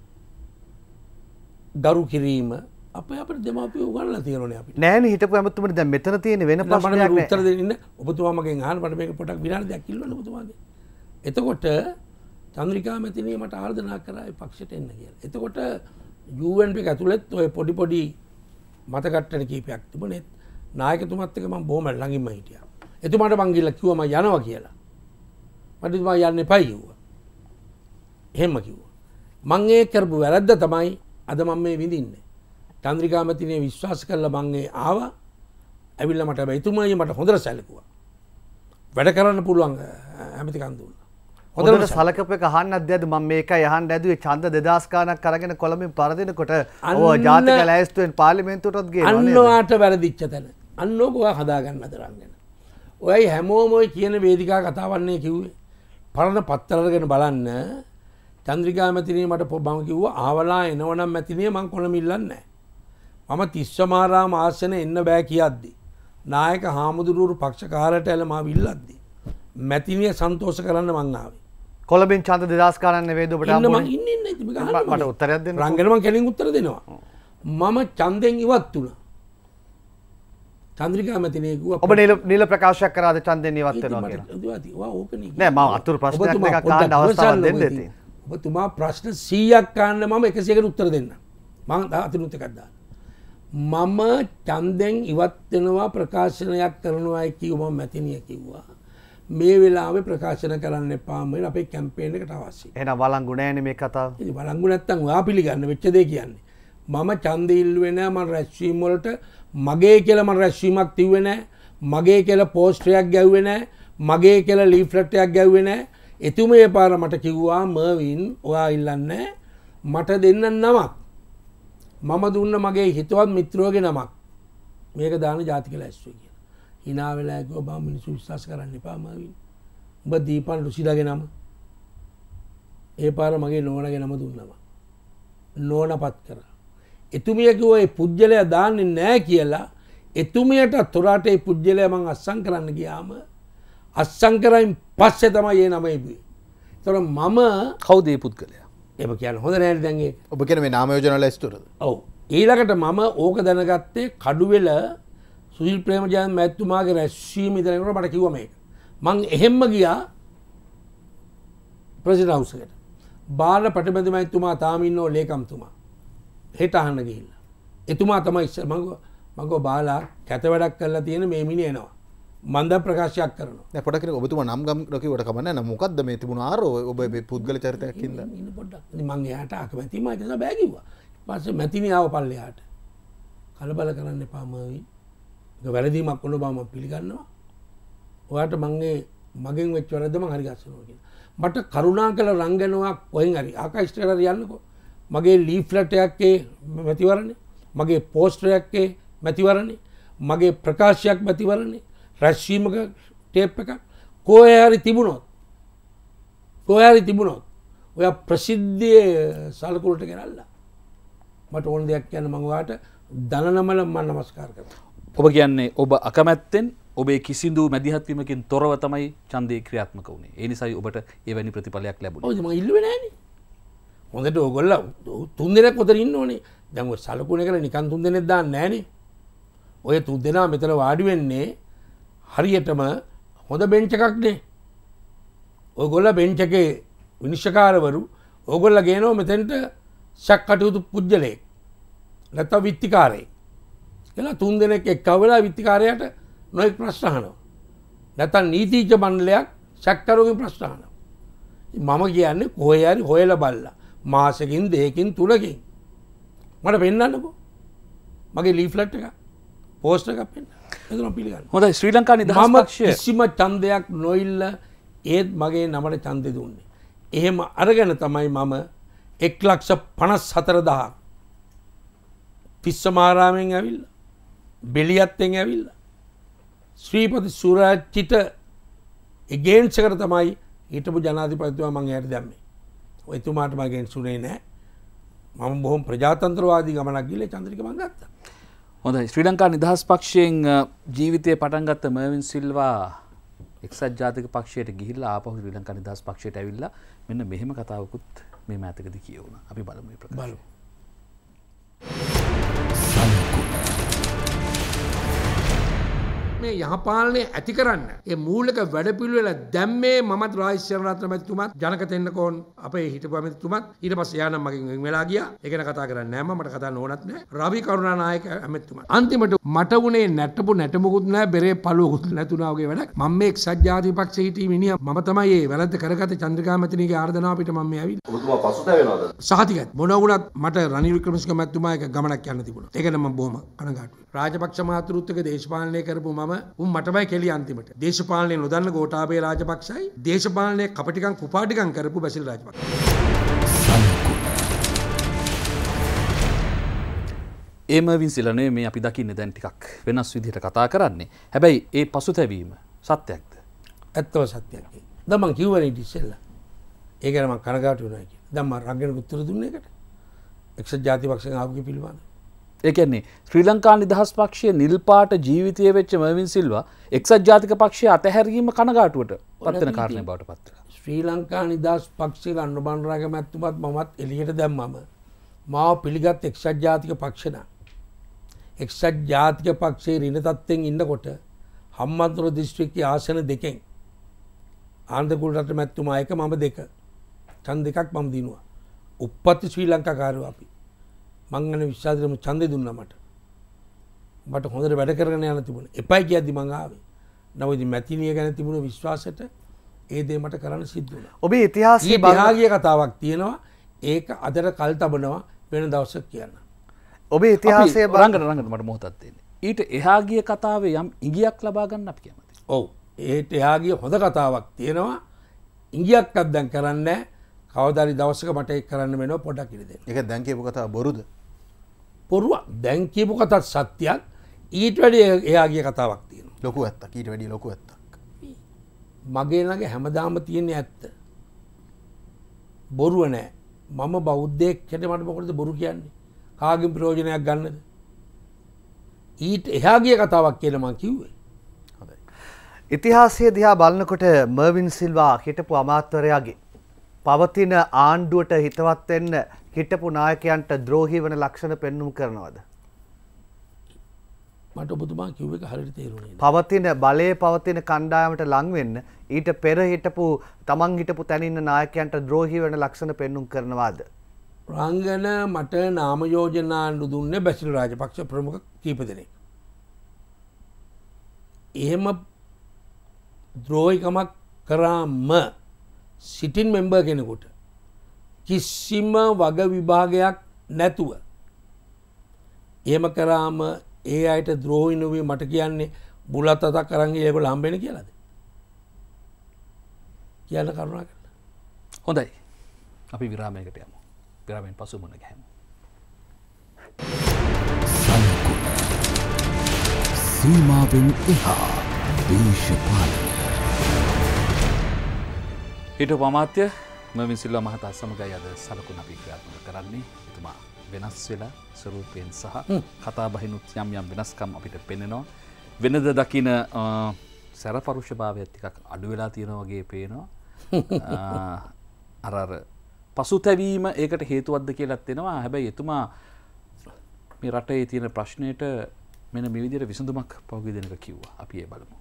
දරු කිරීම අපේ අපිට දෙමාපියෝ උගන්ලා තියෙනෝනේ අපිට. නෑනේ හිටපු ඇමතුමනි දැන් මෙතන තියෙන වෙන ප්‍රශ්නයක් නෑ. උත්තර දෙන්න ඔබතුමා මගෙන් අහන්න මට මේක පොඩක් විනාඩි දෙකක් ඉල්ලන්න ඔබතුමාගේ. එතකොට චන්ද්‍රිකා මැතිණිය මට ආරාධනා කරා ඒ පක්ෂයට එන්න කියලා. එතකොට යූ එන් පී එක ඇතුළෙත් ඔය පොඩි පොඩි මතකට්ටන කීපයක් තිබුණේ. නායකතුමත් එක්ක මම බොහොම ළඟින්ම හිටියා. එතුමාට මං ගිහලා කිව්වා මම යනවා කියලා. මට එතුමා යන්න එපයි කිව්වා. එහෙම කිව්වා. මං ඒ කරපු වැරද්ද තමයි අද මම මේ විඳින්නේ. චන්ද්‍රිකා මැතිණිය විශ්වාස කළා මං ඒ ආවා. ඇවිල්ලා මට හැබැයි එතුමායි මට හොඳට සැලකුවා. වැඩ කරන්න පුළුවන් ඇමතිකම් දුන්නා. හොඳට සලකපු එක අහන්න ඇද්ද මම මේකයි අහන්න ඇදුවේ ඡන්ද දෙදාස් ගාණක් අරගෙන කොළඹින් පරදිනකොට ඔව් ජාතික ලැයිස්තුවෙන් පාර්ලිමේන්තුවටත් ගේනවා නේද? අන්නෝට වැරදිච්ච තැන. අන්නෝක ඔය හදාගන්න අතරංගෙන. ඔයයි හැමෝම ඔය කියන වේදිකා කතාවන්නේ කිව්වේ. පරණ පත්තර අරගෙන බලන්න චන්ද්‍රිකා මැතිණිය මට මම කිව්වා ආවලා එනවනම් මැතිණිය මං කොළඹ ඉල්ලන්නේ නැහැ. මම තිස්සමාරාම ආසනේ එන්න බෑ කියද්දි නායක හාමුදුරුවෝ පක්ෂ කාර්යයට ඇල මාව ඉල්ලද්දි මැතිණිය සන්තෝෂ කරන්න මං ආවේ. කොළඹින් ඡන්ද දෙදාස් ගාණක් නෙවෙයිද ඔබට ආපුනේ? මම ඉන්නේ ඉන්නේ ඉතින් මට උත්තරයක් දෙන්න. රංගන මං කෙලින් උත්තර දෙනවා. මම ඡන්දෙන් ඉවත් වුණා. චන්ද්‍රිකා මැතිණිය කිව්වා ඔබ නිල නිල ප්‍රකාශයක් කරාද ඡන්දෙන් ඉවත් වෙනවා කියලා. නෑ මම අතුරු ප්‍රශ්නයක් දෙකක් අහන්න අවස්ථාවක් දෙන්න ඉතින්. ඔබතුමා ප්‍රශ්න සීයක් අහන්න මම එකසියකට උත්තර දෙන්න. මම අතුරුත් එකක් දාන්න. මම ඡන්දෙන් ඉවත් වෙනවා ප්‍රකාශනයක් කරනවා කිව්ව මම මැතිණිය කිව්වා. මේ වෙලාවේ ප්‍රකාශන කරන්න එපා මම අපේ කැම්පේන් එකට අවශ්‍යයි. එහෙනම් වළංගු නෑනේ මේ කතාව. ඉතින් වළංගු නැත්තම් ඔයා පිළිගන්න වෙච්ච දේ කියන්නේ. මම ඡන්දෙ ඉල්ලුවේ නෑ මම රැස්වීම වලට මගේ කියලා මම රැස්වීමක් තිව්වේ නෑ. මගේ කියලා පෝස්ටරයක් ගැව්වේ නෑ. මගේ කියලා ලීෆ්ලට් එකක් ගැව්වේ නෑ. එතුමේ පාර මට කිව්වා මර්වින් ඔයා ඉල්ලන්නේ මට දෙන්න නමක්. මම දුන්න මගේ හිතවත් මිත්‍රෝගේ නමක්. මේක දාන ජාතික ලැයිස්තුවේ කියලා. hina වෙලා කිව්වා බා මිනිස්සු විශ්වාස කරන්න එපා මර්වින්. ඔබ දීපන් රුසිදාගේ නම. ඒ පාර මගේ නෝනාගේ නම දුන්නම. නෝනාපත් කරා. එතුමිය කිව්වා ඒ පුජ්‍යලයා දාන්නේ නැහැ කියලා එතුමියට තොරාට ඒ පුජ්‍යලයා මං අස්සම් කරන්න ගියාම අස්සම් කරයින් පස්සේ තමයි ඒ නම ඉබුවේ. ඒතර මම කවුද ඒ පුද්ගලයා? ඒක කියන්න හොඳ නැහැ දැන් ඒක. ඔබ කියන මේ නාම යෝජනා ලැයිස්තුවද? ඔව්. ඊළඟට මම ඕක දැනගත්තේ කඩුවෙල සුනිල් ප්‍රේමජයන්ත මැතිතුමාගේ රැස්වීම ඉදලනකොට මට කිව්වා මේක. මං එහෙම්ම ගියා ප්‍රෙසිඩන්ට් හවුස් එකට. බාල පටබැඳි මැතිතුමා තාම ඉන්නෝ ලේකම්තුමා. හෙට අහන්න ගිහිල්ලා. එතුමා තමයි ඉස්සර මම මම ගෝ බාලා කැත වැඩක් කරලා තියෙන මේ මිනිහ එනවා. මම දැන් ප්‍රකාශයක් කරනවා. දැන් පොඩක් කිව්ව ඔබතුමා නම් ගම් කිව්වට කමන්නේ නැහැ. මොකද්ද මේ තිබුණ ආරෝ ඔබ මේ පුද්ගල චරිතයක් හින්දා. ඉන්න පොඩ්ඩක්. ඉතින් මං එයාට අකමැති මම ඒක බෑ කිව්වා. ඊපස්සේ මැතිණිය ආව පල්ලෙහාට. කලබල කරන්න එපා මර්වින්. ඒක වැරදීමක් වුණ බව මම පිළිගන්නවා. ඔයාට මං ඒ මගෙන් වෙච්ච වැරද්ද මං හරි ගස්සනවා කියලා. මට කරුණාකර රංගනුවක් කොහෙන් හරි ආකාශයට හරි යන්නකෝ. මගේ ලීෆ්ලට් එකේ මැතිවරණේ, මගේ පෝස්ටර් එකේ මැතිවරණේ, මගේ ප්‍රකාශයක් මැතිවරණේ, රැස්වීමක ටේප් එකක් කොහේ හරි තිබුණොත් කොහේ හරි තිබුණොත් ඔය ප්‍රසිද්ධියේ සලකුලට ගෙනල්ලා මට ඕන දෙයක් කියන්න මම ඔයාට දන නමල මම නමස්කාර කරනවා. ඔබ කියන්නේ ඔබ අකමැත්තෙන් ඔබේ කිසිදු මැදිහත්වීමකින් තොරව තමයි ඡන්දේ ක්‍රියාත්මක වුණේ. ඒ නිසායි ඔබට එවැනි ප්‍රතිඵලයක් ලැබුණේ. ඔව් මම ඉල්ලුවේ නෑනේ. හොඳට ඕගොල්ලෝ තුන් දෙනෙක් උතර ඉන්න ඕනේ. දැන් ඔය සලකුණේ කරලා නිකන් තුන් දෙනෙක් දාන්න නෑනේ. ඔය තුන් දෙනා මෙතන වාඩි වෙන්නේ හරියටම හොඳ බෙන්ච් එකක් නේ. ඔයගොල්ලෝ බෙන්ච් එකේ විනිශ්චයකාරවරු ඕගොල්ලෝ ගේනවා මෙතෙන්ට ශක් කටයුතු පුජ්‍යලේ. නැත්නම් විත්තිකාරයෙක්. කියලා තුන් දෙනෙක් එක්කව වෙලා විත්තිකාරයාට නොයෙක් ප්‍රශ්න අහනවා. නැත්නම් නීතිඥ මණ්ඩලයක් ශක්කරුගේ ප්‍රශ්න අහනවා. මම කියන්නේ කොහේ හරි හොයලා බලලා මාසෙකින් දෙකකින් තුනකින් මට පෙන්නන්නකෝ. මගේ ලීෆ්ලට් එක පෝස්ට් එකක් පෙන්නන්න. එතන පිළිගන්න. හොඳයි ශ්‍රී ලංකා නිදහස් පක්ෂය කිසිම ඡන්දයක් නොඉල්ල ඒත් මගේ නමට ඡන්දෙ දුන්නේ. එහෙම අරගෙන තමයි මම එක් ලක්ෂ පනස් හතර දහස් පිස්සමාරාමෙන් ඇවිල්ලා බෙලියත්තෙන් ඇවිල්ලා ශ්‍රීපති සුරාජ්චිට එගේන්ස් එකට තමයි හිටපු ජනාධිපතිතුමා මං එයාට දැම්මේ. ඔය එතුමාට මම එගේන්ස් උනේ නැහැ. මම බොහොම ප්‍රජාතන්ත්‍රවාදී ගමනක් ගිහලා චන්ද්‍රික මං ගත්තා. හොඳයි ශ්‍රී ලංකා නිදහස් පක්ෂයෙන් ජීවිතය පටන් ගත්ත මර්වින් සිල්වා එක්සත් ජාතික පක්ෂයට ගිහිල්ලා ආපහු ශ්‍රී ලංකා නිදහස් පක්ෂයට ඇවිල්ලා මෙන්න මෙහෙම කතාවකුත් මේ මෑතකදී කියවුණා. අපි බලමු මේ ප්‍රකාශය. බලමු. මේ යහපාලනය ඇති කරන්න ඒ මූලික වැඩපිළිවෙල දැම්මේ මමත් රාජ් සේනාරත්න මැතිතුමත් ජනක තෙන්නකෝන් අපේ හිටපු ඇමතිතුමත් ඊට පස්සේ යා නම් මගෙන් වෙන් වෙලා ගියා. ඒක ගැන කතා කරන්නේ නැහැ මම. මට කතා නොවනත් නැහැ. රවි කරුණානායක ඇමතිතුමත් අන්තිමට මට උනේ නැටපු නැටමුකුත් නැහැ බෙරේ පළුවකුත් නැතුණා වගේ වැඩක්. මම මේ එක්සත් ජාතික පක්ෂයේ හිටි මිනිහා මම තමයි මේ වැරද්ද කරගත්තේ චන්ද්‍රිකා මැතිණියගේ ආර්දනාව පිට මම මේ ඇවිල්ලා. ඔබතුමා පසුතැවෙනවද? සහතිකත් මොන වුණත් මට රනිල් වික්‍රමසිංහ මැතිතුමා එක ගමනක් යන්න තිබුණා. ඒක නම් මම බොහොම කනගාටුයි. රාජපක්ෂ මහතුරුත් එක්ක දේශපාලනය කරපු මම උන් මටමයි කෙලිය අන්තිමට. දේශපාලනය නොදන්න ගෝඨාභය රාජපක්ෂයි දේශපාලනයේ කපටිකම් කුපාටිකම් කරපු බැසිල් රාජපක්ෂ. ඒ මර්වින් සිල්වා නෙවෙයි මේ අපි දකින්නේ දැන් ටිකක් වෙනස් විදිහට කතා කරන්නේ. හැබැයි ඒ පසුතැවීම සත්‍යයක්ද? ඇත්තම සත්‍යයක්. දැන් මං කිව්වනේ ඉතින් ඒක ගැන මං කනගාටු වෙනවා කියලා. දැන් මම රංගන උත්තර දුන්නේ ඒකට. එක්සත් ජාතික පක්ෂයෙන් ආපු පිළිබඳ. ඒ කියන්නේ ශ්‍රී ලංකා නිදහස් පක්ෂයේ නිල් පාට ජීවිතය වෙච්ච මර්වින් සිල්වා එක්සත් ජාතික පක්ෂයේ අතහැරීම කනගාටුවට පත් වෙන කාරණයක් බවට පත් වෙනවා. ශ්‍රී ලංකා නිදහස් පක්ෂයේ අනුබණ්ඩාරාගේ මැතිතුමත් මමත් එළියට දැම්මම මාව පිළිගත් එක්සත් ජාතික පක්ෂණ එක්සත් ජාතික පක්ෂයේ ඍණ තත්ත්වෙන් ඉන්නකොට හම්බන්තොට දිස්ත්‍රික්කයේ ආසන දෙකෙන් ආන්දරකුල රට මැතිතුමා එක මම දෙක ඡන්ද දෙකක් මම දිනුවා. උප්පත්ති ශ්‍රී ලංකාකාරයෝ අපි මං ගැන විශ්වාසයෙන් ඡන්දෙ දුන්නා මට. මට හොඳට වැඩ කරගෙන යන්න තිබුණා. එපයි කියද්දි මං ආවේ. නමුත් ඉතින් මැතිණිය ගැන තිබුණ විශ්වාසයට ඒ දේ මට කරන්න සිද්ධ වුණා. ඔබේ ඉතිහාසයේ භාගීය කතාවක් තියෙනවා. ඒක අදට කල් තබනවා වෙන දවසක් කියන්න. ඔබේ ඉතිහාසයේ රංගන රංගන මට මොහොතක් දෙන්න. ඊට එහා ගිය කතාවේ යම් ඉඟියක් ලබා ගන්න අපි කැමතියි. ඔව්. ඒට එහා ගිය හොඳ කතාවක් තියෙනවා. ඉඟියක්වත් දැන් කරන්නේ නැහැ. කවදාරි දවසක මට ඒක කරන්න වෙනවා පොඩක් ඉඳ දෙන්න. ඒක දැන් කියපු කතාව බොරුද? බොරුවක්. දැන් කියපු කතාව සත්‍යයක්. ඊට වැඩිය එහා ගිය කතාවක් තියෙනවා. ලොකු ඇත්තක්. ඊට වැඩිය ලොකු ඇත්තක්. මගේ ළඟ හැමදාම තියෙන ඇත්ත. බොරුව නෑ. මම බෞද්ධයෙක් හැටියට මට මොකටද බොරු කියන්නේ? කාගෙන් ප්‍රයෝජනයක් ගන්නද? ඊට එහා ගිය කතාවක් කියලා මම කිව්වේ. හොඳයි. ඉතිහාසය දිහා බලනකොට මර්වින් සිල්වා හිටපු අමාත්‍යවරයාගේ පවතින ආණ්ඩුවට හිතවත් වෙන්න හිටපු නායකයන්ට ද්‍රෝහී වන ලක්ෂණ පෙන්눔 කරනවද? මට ඔබතුමා කිව්ව එක හරියට තේරුණේ නෑ. පවතින බලයේ පවතින කණ්ඩායමට ලං වෙන්න ඊට පෙර හිටපු තමන් හිටපු තැන ඉන්න නායකයන්ට ද්‍රෝහී වෙන ලක්ෂණ පෙන්눔 කරනවාද? රංගන මට නාම යෝජනා ආණ්ඩු දුන්නේ බැසිල් රාජපක්ෂ ප්‍රමුඛ කීප දෙනෙක්. එහෙම ද්‍රෝහිකමක් කරාම සිටින් මෙම්බර් කෙනෙකුට කිසිම වග විභාගයක් නැතුව එහෙම කරාම ඒ අයට ද්‍රෝහී නොවී මට කියන්නේ බුලත් අතක් අරන් ඒගොල්ලෝ හම්බෙන්නේ කියලාද? කියන්න කරුණා කරලා. හොඳයි. අපි විරාමයකට යමු. විරාමයෙන් පසු මුණ ගැහෙමු. සීමාවෙන් එහා දේශපාලනය. හිටපු අමාත්‍ය මර්වින් සිල්වා මහතා සමගයි අද සලකුණ අපි ක්‍රියාත්මක කරන්නේ. එතුමා වෙනස් වෙලා ස්වරූපයෙන් සහ කතා බහිනුත් යම් යම් වෙනස්කම් අපිට පෙනෙනවා. වෙනද දකින සැරපරුෂභාවයත් ටිකක් අඩු වෙලා තියෙනවා වගේ පේනවා. අර අර පසුතැවීම ඒකට හේතුවක්ද කියලාත් වෙනවා. හැබැයි එතුමා මේ රටේ තියෙන ප්‍රශ්නයට මෙන්න මේ විදිහට විසඳුමක් පහුගිය දිනක කිව්වා. අපි ඒ බලමු.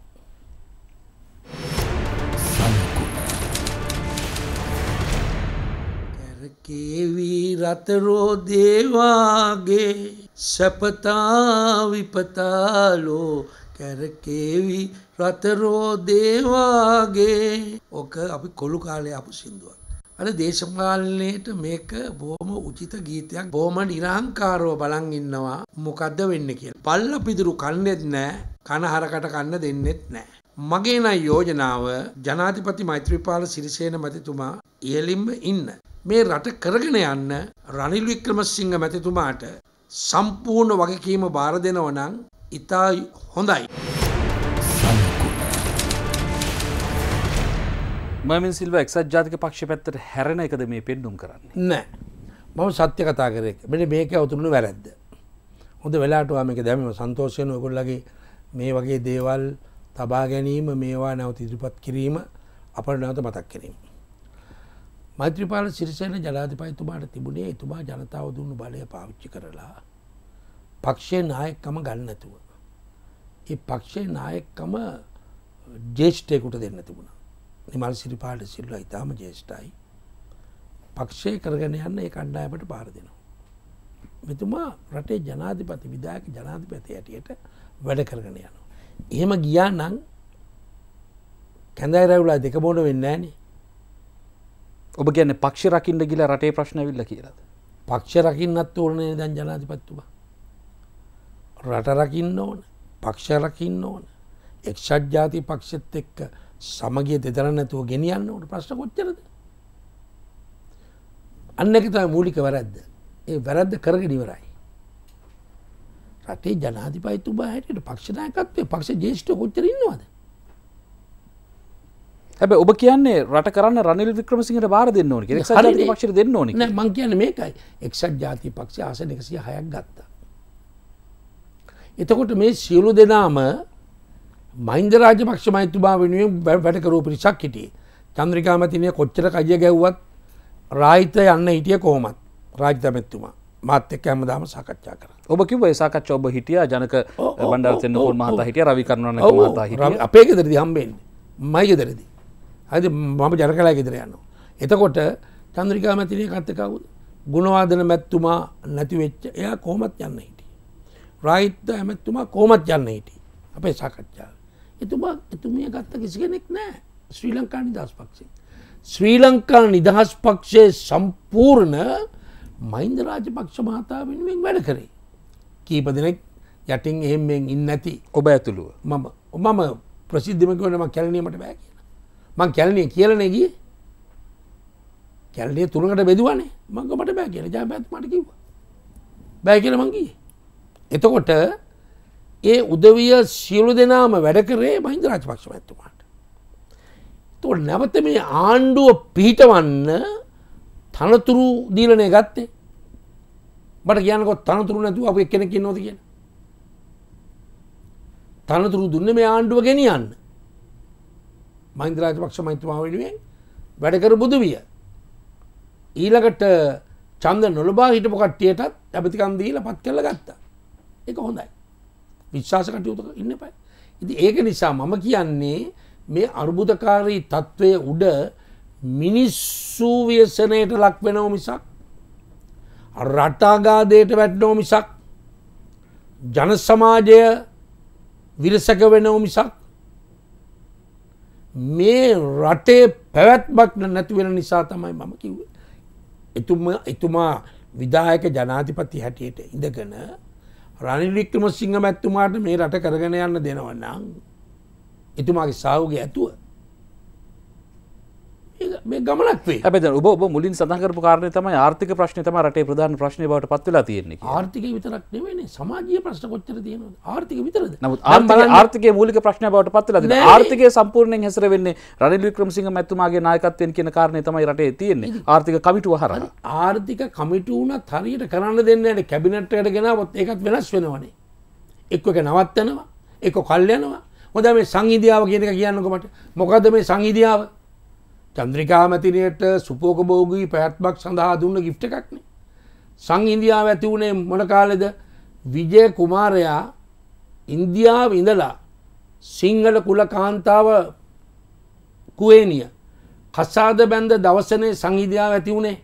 කේවි රතරෝ දේවාගේ සපතා විපතාලෝ කැරකේවි රතරෝ දේවාගේ ඕක අපි කොළු කාලේ අපු සින්දුවක්. අර දේශපාලනයේට මේක බොහොම උචිත ගීතයක්. බොහොම නිරහංකාරව බලන් ඉන්නවා මොකද්ද වෙන්නේ කියලා. පල්ල පිදුරු කන්නේත් නැහැ, කන හරකට කන්න දෙන්නෙත් නැහැ. මගේ නම් යෝජනාව ජනාධිපති මෛත්‍රීපාල සිරිසේන මැතිතුමා ඉහළින්ම ඉන්න මේ රට කරගෙන යන්න රනිල් වික්‍රමසිංහ මැතිතුමාට සම්පූර්ණ වගකීම බාර දෙනවා නම් ඉතා හොඳයි. මර්වින් සිල්වා එක්සත් ජාතික පක්ෂ පැත්තට හැරෙන එකද මේ පෙන්නුම් කරන්නේ? නෑ. මම සත්‍ය කතා කරේ. මෙන්න මේක උතුරුණු වැරද්ද. හොඳ වෙලාවට වා මේක දැම්මම සන්තෝෂ වෙන ඔයගොල්ලෝගේ මේ වගේ දේවල් තබා ගැනීම, මේවා නැවත ඉදිරිපත් කිරීම අපට නැවත මතක් කිරීම. මෛත්‍රීපාල සිරිසේන ජනාධිපතිතුමාට තිබුණේ එතුමා ජනතාව දුන්නු බලය පාවිච්චි කරලා පක්ෂයේ නායකකම ගන්න නැතුව. ඒ පක්ෂයේ නායකකම ජ්‍යෙෂ්ඨයෙකුට දෙන්න තිබුණා. නිමල් සිරිපාල සිල්වා ඉතාම ජ්‍යෙෂ්ඨයි. පක්ෂය කරගෙන යන්න ඒ කණ්ඩායමට පාර දෙනවා. මෙතුමා රටේ ජනාධිපති විධායක ජනාධිපති හැටියට වැඩ කරගෙන යනවා. එහෙම ගියා නම් කැඳයි රැවුලා දෙක බොන වෙන්නේ නැහනේ. ඔබ කියන්නේ පක්ෂ රකින්න ගිහලා රටේ ප්‍රශ්න ඇවිල්ලා කියලාද? පක්ෂ රකින්නත් ඕනේ දැන් ජනාධිපතිතුමා. රට රකින්න ඕන, පක්ෂ රකින්න ඕන. එක්සත් ජාතික පක්ෂෙත් එක්ක සමගිය දෙදරන්න නැතුව ගෙනියන්න ඕන. ප්‍රශ්න කොච්චරද? අන්න ඒක තමයි මූලික වැරද්ද. ඒ වැරද්ද කරගෙන ඉවරයි. රටේ ජනාධිපතිතුමා හැටියට පක්ෂ නායකත්වයේ පක්ෂ ජ්‍යෙෂ්ඨ කොච්චර ඉන්නවද? හැබැයි ඔබ කියන්නේ රට කරන්න රනිල් වික්‍රමසිංහට බාර දෙන්න ඕනේ කියලා. එක්සත් ජාතික පක්ෂයට දෙන්න ඕනේ කියලා. නෑ මං කියන්නේ මේකයි. එක්සත් ජාතික පක්ෂය ආසන එකසිය හයක් ගත්තා. එතකොට මේ සියලු දෙනාම මහින්ද රාජපක්ෂ මහත්මයා වෙනුවෙන් වැඩ කරපු පිරිසක් හිටියේ. චන්ද්‍රිකා මැතිණිය කොච්චර කජිය ගැව්වත් රාහිත යන්න හිටියේ කොහොමත්. රාජිත මැතිතුමා මාත් එක්ක හැමදාම සාකච්ඡා කරා. ඔබ කිව්වා ඒ සාකච්ඡා ඔබ හිටියා ජනක බණ්ඩාරතෙන්නකෝන් මහතා හිටියා රවි කරුණානායක මහතා හිටියා. අපේ ගෙදරදී හම්බෙන්නේ. මයි ගෙදරදී. හරිද මම ජනකලා ගෙදර යනවා. එතකොට චන්ද්‍රිකා මැතිණිය කත් කවුද? ගුණවාදන මැතිතුමා නැති වෙච්ච එයා කොහොමත් යන්න හිටියේ. රාහිත මැතිතුමා කොහොමත් යන්න හිටියේ. අපේ සාකච්ඡාව. එතුමා එතුමිය ගත්ත කිසි කෙනෙක් නැහැ ශ්‍රී ලංකා නිදහස් පක්ෂේ. ශ්‍රී ලංකා නිදහස් පක්ෂයේ සම්පූර්ණ මහින්ද රාජපක්ෂ මහතා වෙනුවෙන් වැඩ කරේ. කීප දෙනෙක් යටින් එහෙම මෙන් ඉන්නේ නැති ඔබ ඇතුළුව. මම මම ප්‍රසිද්ධම කියනවා මම කැලණිය මට බෑ කියලා. මං කැලණිය කියලානේ ගියේ. කැලණිය තුනකට බෙදුවානේ. මං ගමට බෑ කියලා ජයපැත් මට කිව්වා. බෑ කියලා මං ගියේ. එතකොට ඒ උදවිය සියලු දෙනාම වැඩ කරේ මහින්ද රාජපක්ෂ මහත්මයාට. ඒතකොට නැවත මේ ආණ්ඩුව පිහිටවන්න තනතුරු දීලානේ ගත්තේ. මට කියන්නකො තනතුරු නැතුව අපි එක්කෙනෙක් ඉන්නවද කියලා. තනතුරු දුන්නේ මේ ආණ්ඩුව ගෙනියන්න. මහින්ද රාජපක්ෂ මහත්මයා වෙනුවෙන් වැඩ කරපු උදවිය. ඊළඟට ඡන්ද නොලබා හිටපු කට්ටියටත් අපිටකම් දීලා පත් කරලා ගත්තා. ඒක හොඳයි. විශ්වාස කටයුතු ඉන්න එපා. ඉතින් ඒක නිසා මම කියන්නේ මේ අර්බුදකාරී තත්වයේ උඩ මිනිස්සු ව්‍යසනයට ලක් වෙනව මිසක් රටාගාදයට වැටෙනව මිසක් ජන සමාජය විරසක වෙනව මිසක් මේ රටේ පැවැත්මක් නැති වෙන නිසා තමයි මම කිව්වේ. එතුමා එතුමා විධායක ජනාධිපති හැටියට ඉඳගෙන රනිල් වික්‍රමසිංහ මැතිතුමාට මේ රට කරගෙන යන්න දෙනවා නම් එතුමාගේ සාහුගේ ඇතුව මේ ගමනක් වේ. හැබැයි දැන් ඔබ ඔබ මුලින් සඳහන් කරපු කාරණේ තමයි ආර්ථික ප්‍රශ්නේ තමයි රටේ ප්‍රධාන ප්‍රශ්නේ බවට පත් වෙලා තියෙන්නේ කියලා. ආර්ථිකය විතරක් නෙවෙයිනේ සමාජීය ප්‍රශ්න කොච්චර තියෙනවද? ආර්ථික විතරද? නමුත් ආර්ථික ආර්ථිකයේ මූලික ප්‍රශ්නය බවට පත් වෙලා තියෙනවා. ආර්ථිකය සම්පූර්ණයෙන් හැසිර වෙන්නේ රනිල් වික්‍රමසිංහ මැතිතුමාගේ නායකත්වයෙන් කියන කාරණේ තමයි රටේ තියෙන්නේ. ආර්ථික කමිටුව හරහා. ආර්ථික කමිටුව උනත් හරියට කරන්න දෙන්නේ නැහැ. කැබිනට් එකට ගෙනාවොත් ඒකත් වෙනස් වෙනවනේ. එක්ක එක නවත්තනවා, එක්ක කල් යනවා. මොකද මේ සංහිඳියාව කියන එක කියන්නකො මට. මොකද්ද මේ සංහිඳියාව? චන්ද්‍රිකා මැතිනියට සුපෝකභෝගී පැවැත්මක් සඳහා දුන්න ගිෆ්ට් එකක්නේ. සංඉන්දියාව ඇති වුණේ මොන කාලෙද? විජය කුමාරයා ඉන්දියාව ඉඳලා සිංහල කුල කාන්තාව කුවේනිය කසාද බැඳ දවසනේ සංහිඳියාව ඇති වුණේ.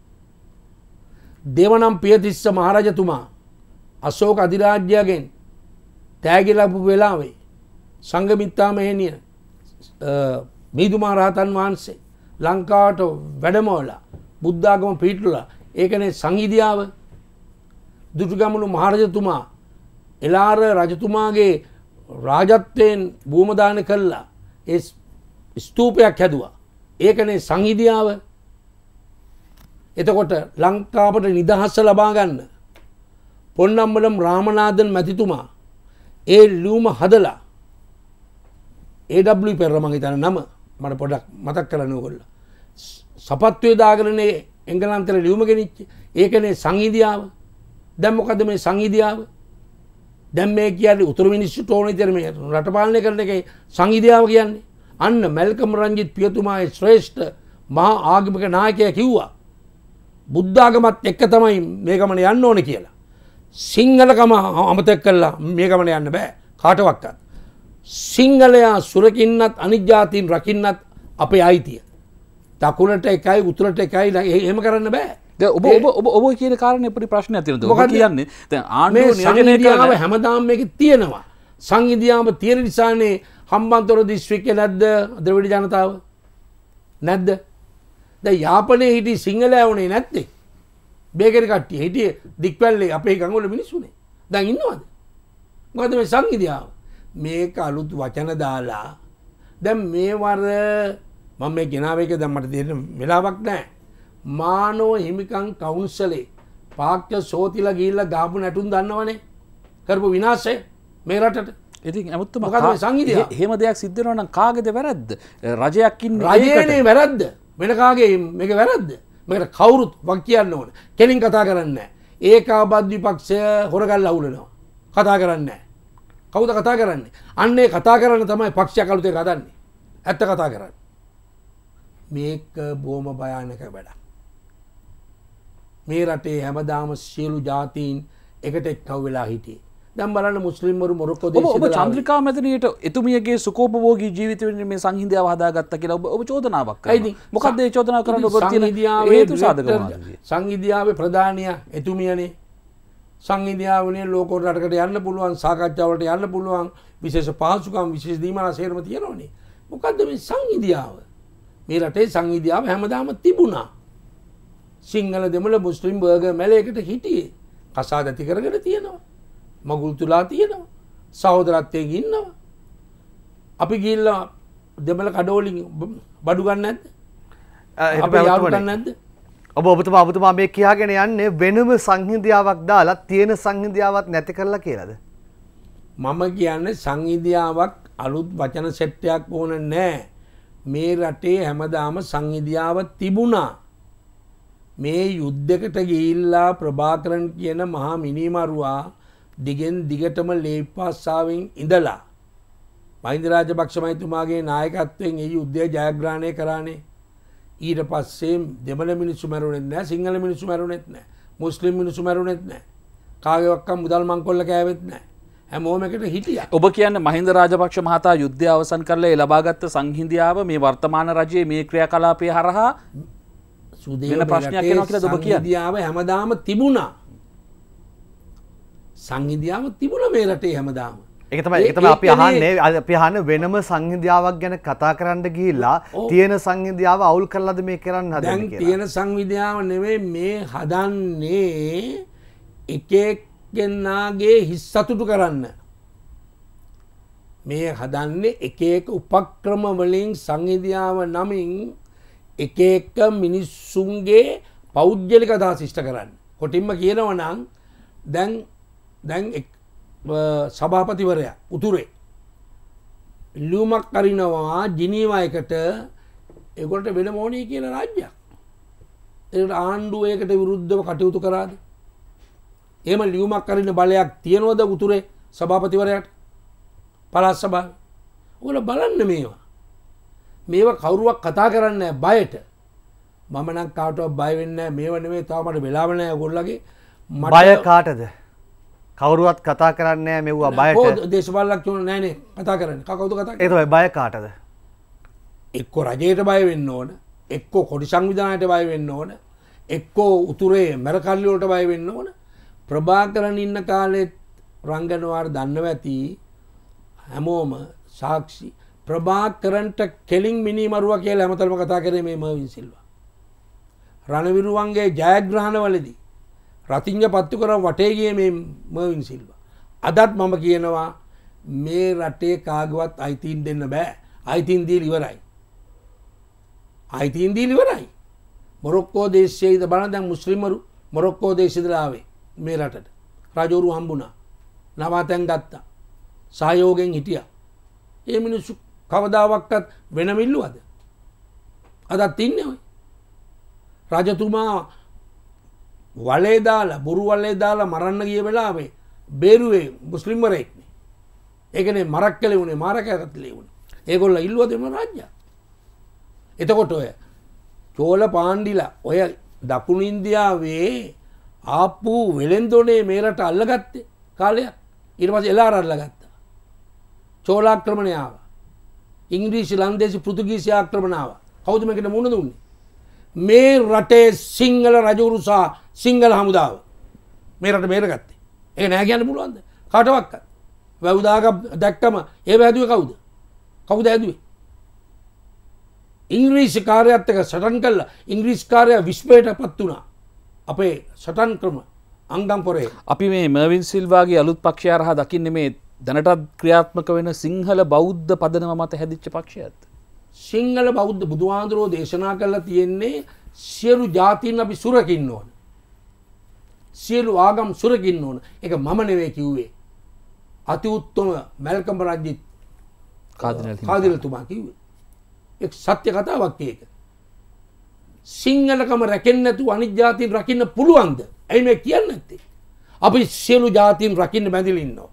දේවනම් පියතිස්ස මහරජතුමා අශෝක අධිරාජ්‍යයෙන් තෑගි ලැබපු වෙලාවේ සංඝමිත්තා මෙහෙණිය මිහිඳු මහ රහතන් වහන්සේ ලංකාවට වැඩමවලා බුද්ධාගම පිහිටුලා ඒකනේ සංහිඳියාව. දුටුගැමුණු මහරජතුමා එලාර රජතුමාගේ රාජත්වයෙන් භූමදාන කළා ඒ ස්තූපයක් හැදුවා. ඒකනේ සංහිඳියාව. එතකොට ලංකාවට නිදහස ලබා ගන්න පොන්නම්බලම් රාමනාදන් මැතිතුමා ඒ ලියුම හදලා ඒ ඩබ්ලිව් පෙරේරා මම හිතන නම මට පොඩක් මතක් කරන්න ඕගොල්ලෝ සපත්වයේ දාගරනේ එංගලන්තේ ලියුම ගෙනිච්ච ඒකනේ සංහිඳියාව. දැන් මොකද මේ සංහිඳියාව? දැන් මේ කියන්නේ උතුරු මිනිස්සුන්ට ඕන විදිහට මේ රට පාලනය කරන එකයි සංහිඳියාව කියන්නේ. අන්න මැල්කම් රංජිත් පියතුමාගේ ශ්‍රේෂ්ඨ මහා ආගමික නායකයා කිව්වා බුද්ධාගමත් එක්ක තමයි මේ ගමන යන්න ඕනේ කියලා. සිංහලකම අමතක කළා මේ ගමන යන්න බෑ කාටවත්. සිංහලයා සුරකින්නත් අනිත් ජාතීන් රකින්නත් අපේ අයිතිය. දකුණට එකයි උතුරට එකයි එහෙම කරන්න බෑ. ඔබ ඔබ ඔබ ඔබ කියන කාරණේ පොඩි ප්‍රශ්නයක් තියෙනවා. ඔබ කියන්නේ දැන් ආණ්ඩුව නියෝජනය කරන හැමදාම මේක තියෙනවා. සංහිඳියාව තියෙන නිසානේ හම්බන්තොට දිස්ත්‍රික්කේ නැද්ද ද්‍රවිඩ ජනතාව? නැද්ද? දැන් යාපනයේ හිටි සිංහලයෝනේ නැත්තේ. බේකරි කට්ටිය හිටියේ දික්වැල්ලේ අපේ ගම්වල මිනිස්සුනේ. දැන් ඉන්නවද? මොකද මේ සංහිඳියාව? මේක අලුත් වචන දාලා දැන් මේ වර මම මේ ගෙනාව එක දැන් මට දෙන්න වෙලාවක් නැහැ. මානව හිමිකම් කවුන්සලේ පාක්‍ය සෝතිලා ගිහිල්ලා ගාපු නැටුම් දන්නවනේ. කරපු විනාශය මේ රටට. ඉතින් අමුත්තම මොකද මේ සංහිඳියාව? එහෙම දෙයක් සිද්ධ වෙනවා නම් කාගේද වැරද්ද? රජයක් ඉන්නේ රජයේනේ වැරද්ද. වෙන කාගේ මේක වැරද්ද? මේකට කවුරුත් වක් කියන්න ඕන. කෙලින් කතා කරන්නේ නැහැ. ඒකාබද්ධ විපක්ෂය හොරගල්ල අවුලනවා. කතා කරන්නේ නැහැ. කවුද කතා කරන්නේ? අන්නේ කතා කරන්න තමයි පක්ෂයක් අලුතෙන් හදන්නේ. ඇත්ත කතා කරන්නේ. මේක බොහොම භයානක වැඩක්. මේ රටේ හැමදාම සියලු ජාතීන් එකට එක්කව වෙලා හිටියේ. දැන් බලන්න මුස්ලිම්වරු මොරොක්කෝ දේශේ ඔබ චන්ද්‍රිකා මැදිනියට එතුමියගේ සුකෝපභෝගී ජීවිත වෙන්නේ මේ සංහිඳියාව හදාගත්තා කියලා ඔබ ඔබ චෝදනාවක් කරනවා. මොකක්ද ඒ චෝදනාව කරන්න ඔබ තියෙන හේතු සාධක මොනවද? සංහිඳියාවේ ප්‍රධානියා එතුමියනේ. සංහිඳියාවනේ ලෝක රටකට යන්න පුළුවන්, සාකච්ඡාවලට යන්න පුළුවන්, විශේෂ පහසුකම් විශේෂ දීමනා සේරම තියෙනවනේ. මොකද්ද මේ සංහිඳියාව? මේ රටේ සංහිඳියාව හැමදාම තිබුණා. සිංහල දෙමළ මුස්ලිම් බර්ගර් මැලේකට හිටියේ. කසාද ඇති කරගෙන තියෙනවා. මගුල් තුලා තියෙනවා. සහෝදරත්වයෙන් ඉන්නවා. අපි ගිහිල්ලා දෙමළ කඩෝලින් බඩු ගන්න නැද්ද? අපි යාළු ගන්න නැද්ද? ඔබ ඔබතුමා ඔබතුමා මේ කියාගෙන යන්නේ වෙනම සංහිඳියාවක් දාලා තියෙන සංහිඳියාවක් නැති කරලා කියලාද? මම කියන්නේ සංහිඳියාවක් අලුත් වචන සෙට් එකක් ඕන නැහැ. මේ රටේ හැමදාම සංහිඳියාව තිබුණා. මේ යුද්ධයකට ගිහිල්ලා ප්‍රභාකරන් කියන මහා මිනිමරුවා දිගෙන් දිගටම ලේපාස්සාවෙන් ඉඳලා මහින්ද රාජපක්ෂ මහතුමාගේ නායකත්වයෙන් ඒ යුද්ධය ජයග්‍රහණය කරානේ. ඊට පස්සේ දෙමළ මිනිස්සු මැරුණෙත් නැහැ, සිංහල මිනිස්සු මැරුණෙත් නැහැ, මුස්ලිම් මිනිස්සු මැරුණෙත් නැහැ. කාගේවත් මුදල් මංකොල්ල කෑවෙත් නැහැ. හැමෝම එකට හිටියා. ඔබ කියන්නේ මහින්ද රාජපක්ෂ මහතා යුද්ධය අවසන් කරලා ඒ ලබාගත් සංහිඳියාව මේ වර්තමාන රජයේ මේ ක්‍රියාකලාපය හරහා වෙන ප්‍රශ්නයක් වෙනවා කියලාද ඔබ කියන්නේ? සංහිඳියාව හැමදාම තිබුණා. සංහිඳියාව තිබුණා මේ රටේ හැමදාම. ඒක තමයි ඒක තමයි අපි අහන්නේ අපි අහන්නේ වෙනම සංහිඳියාවක් ගැන කතා කරන්න ගිහිල්ලා තියෙන සංහිඳියාව අවුල් කරලාද මේ කරන්න හදන්නේ කියලා. දැන් තියෙන සංහිඳියාව නෙවෙයි මේ හදන්නේ එක එක්කෙනාගේ හිස් සතුටු කරන්න. මේ හදන්නේ එක එක උපක්‍රම වලින් සංහිඳියාව නමින් එක එක මිනිස්සුන්ගේ පෞද්ගලික අදහස් ඉෂ්ට කරන්න. කොටින්ම කියනවා නම් දැන් දැන් සභාපතිවරයා උතුරේ ලියුමක් අරිනවා ජිනීවා එකට ඒගොල්ලන්ට වෙන මොණේ කියන රාජ්‍යයක්. ඒකට ආණ්ඩුව ඒකට විරුද්ධව කටයුතු කරාද? එහෙම ලියුමක් අරින බලයක් තියනවද උතුරේ සභාපතිවරයාට? පළාත් සභාවේ. ඔයගොල්ලෝ බලන්න මේවා. මේවා කවුරුවක් කතා කරන්නේ බයට. මම නම් කාටවත් බය වෙන්නේ නැහැ. මේව නෙමෙයි තාම මට වෙලාව නැහැ ඔයගොල්ලෝගේ. බය කාටද? කවුරුවත් කතා කරන්නේ නැහැ මෙව්වා බයට. කොහොමද දේශපාලනඥයෝ නැහනේ කතා කරන්නේ. කවුද කතා කරන්නේ? ඒ තමයි බය කාටද? එක්ක රජයට බය වෙන්න ඕන. එක්ක කොටි සංවිධානයට බය වෙන්න ඕන. එක්කෝ උතුරේ මැරකල්ලි වලට බය වෙන්න ඕන. ප්‍රභාකරන් ඉන්න කාලෙත් රංගනවාර දන්නව ඇති හැමෝම සාක්ෂි ප්‍රභාකරන්ට කෙලින් මිනිමරුවා කියලා හැමතැනම කතා කරේ මේ මර්වින් සිල්වා. රණවිරුවන්ගේ ජයග්‍රහණවලදී රතිඤ්ඤ පත්තු කර වටේ ගියේ මේ මර්වින් සිල්වා. අදත් මම කියනවා මේ රටේ කාගවත් අයිතීන් දෙන්න බෑ. අයිතීන් දීලා ඉවරයි. අයිතීන් දීලා ඉවරයි. මොරොක්කෝ දේශයේ ඉඳ බලන දැන් මුස්ලිම්වරු මොරොක්කෝ දේශේ ඉඳලා ආවේ මේ රටට. රජවරු හම්බුණා. නවාතැන් ගත්තා. සහයෝගයෙන් හිටියා. ඒ මිනිස්සු කවදාවත් වෙනම ඉල්ලුවද? අදත් ඉන්නේ ඔය. රජතුමා වලේ දාලා බුරු වලේ දාලා මරන්න ගිය වෙලාවේ බේරුවේ මුස්ලිම්වරයෙක්නේ. ඒකනේ මරක් කළේ උනේ මාරකයටත් උනේ. ඒගොල්ලෝ ඉල්ලුවද එම රාජ්‍ය. එතකොට ඔය චෝල පාණ්ඩිලා ඔය දකුණු ඉන්දියාවේ ආපු වෙලෙන්දොනේ මේ රට අල්ලගත්තේ කාලයක්. ඊට පස්සේ එලාර අල්ලගත්තා. චෝලාක්‍රමණය ආවා. ඉංග්‍රීසි ලන්දේසි පෘතුගීසි ආක්‍රමණ ආවා. කවුද මේකට මුහුණ දුන්නේ? මේ රටේ සිංහල රජවරු සහ සිංහල හමුදාව මේ රට බේරගත්තේ. ඒක නෑ කියන්න පුළුවන්ද? කාටවත්. වැවුදාක දැක්කම ඒව හැදුවේ කවුද? කවුද හැදුවේ? ඉංග්‍රීසි කාර්යයත් එක්ක සටන් කළා. ඉංග්‍රීසි කාර්යය විශ්වයටපත් වුණා. අපේ සටන් ක්‍රම අංගම් පොරේ. අපි මේ මර්වින් සිල්වාගේ අලුත් පක්ෂය හරහා දකින්නේ මේ දැනටත් ක්‍රියාත්මක වෙන සිංහල බෞද්ධ පදනම මත හැදිච්ච පක්ෂයත්. සිංහල බෞද්ධ බුදුහාඳුරෝ දේශනා කරලා තියෙන්නේ සියලු ජාතීන් අපි සුරකින්න ඕන. සියලු ආගම් සුරකින්න ඕන. ඒක මම නෙවෙයි කිව්වේ. අති උත්තම මැල්කම් රජිත් කාදිනල්තුමා කිව්වේ. ඒක සත්‍ය කතාවක් ඒක. සිංහලකම රැකෙන්නේ නැතුව අනිත් ජාතීන් රකින්න පුළුවන්ද? ඇයි මේ කියන්නේ නැත්තේ? අපි සියලු ජාතීන් රකින්න බැඳිලා ඉන්නවා.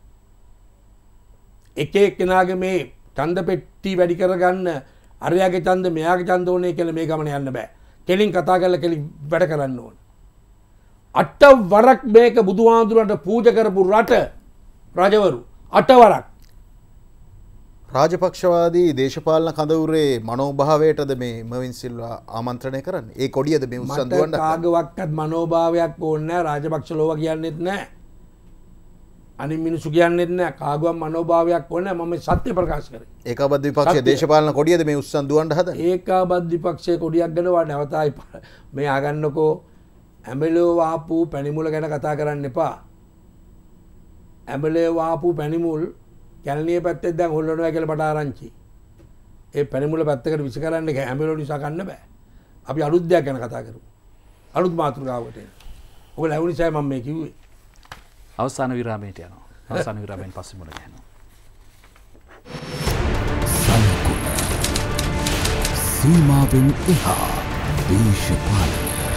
එක එක්කෙනාගේ මේ ඡන්ද පෙට්ටි වැඩි කරගන්න අරයාගේ ඡන්ද මෙයාගේ ඡන්ද ඕනේ කියලා මේ ගමන යන්න බෑ. කෙලින් කතා කරලා කෙලින් වැඩ කරන්න ඕන. අට වරක් මේක බුදුහාඳුරන්ට පූජා කරපු රට රජවරු අට වරක් රාජපක්ෂවාදී දේශපාලන කඳවුරේ මනෝභාවයටද මේ මර්වින් සිල්වා ආමන්ත්‍රණය කරන්නේ? ඒ කොඩියද මේ උස්සන් දුවන්න? මට කාගවක්වත් මනෝභාවයක් ඕනේ නැහැ. රාජපක්ෂ ලෝව කියන්නේත් නැහැ. අනිත් මිනිස්සු කියන්නේත් නැහැ. කාගවත් මනෝභාවයක් ඕනේ නැහැ. මම සත්‍ය ප්‍රකාශ කරේ. ඒකාබද්ධ විපක්ෂයේ දේශපාලන කොඩියද මේ උස්සන් දුවන්න හදන්නේ? ඒකාබද්ධ විපක්ෂයේ කොඩියක් ගනවා නැවතයි මේ ආගන්නකෝ ඇඹලෝ වාපු පැණිමුල ගැන කතා කරන්න එපා. ඇඹලේ වාපු පැණිමුල් කැලණිය පැත්තේ දැන් හොල්ලනවා කියලා මට ආරංචි. ඒ පැණිමුල පැත්තකට විස කරන්න ඇඹලෝ නිසා ගන්න බෑ. අපි අලුත් දෙයක් ගැන කතා කරමු. අලුත් මාතෘකාවකට එන්න. ඔබ ලැබුණ නිසා මම මේ කිව්වේ. අවසාන විරාමයට යනවා. අවසාන විරාමයෙන් පස්සේ මුල ගහනවා. සීමාවෙන් එහා දේශපාලන.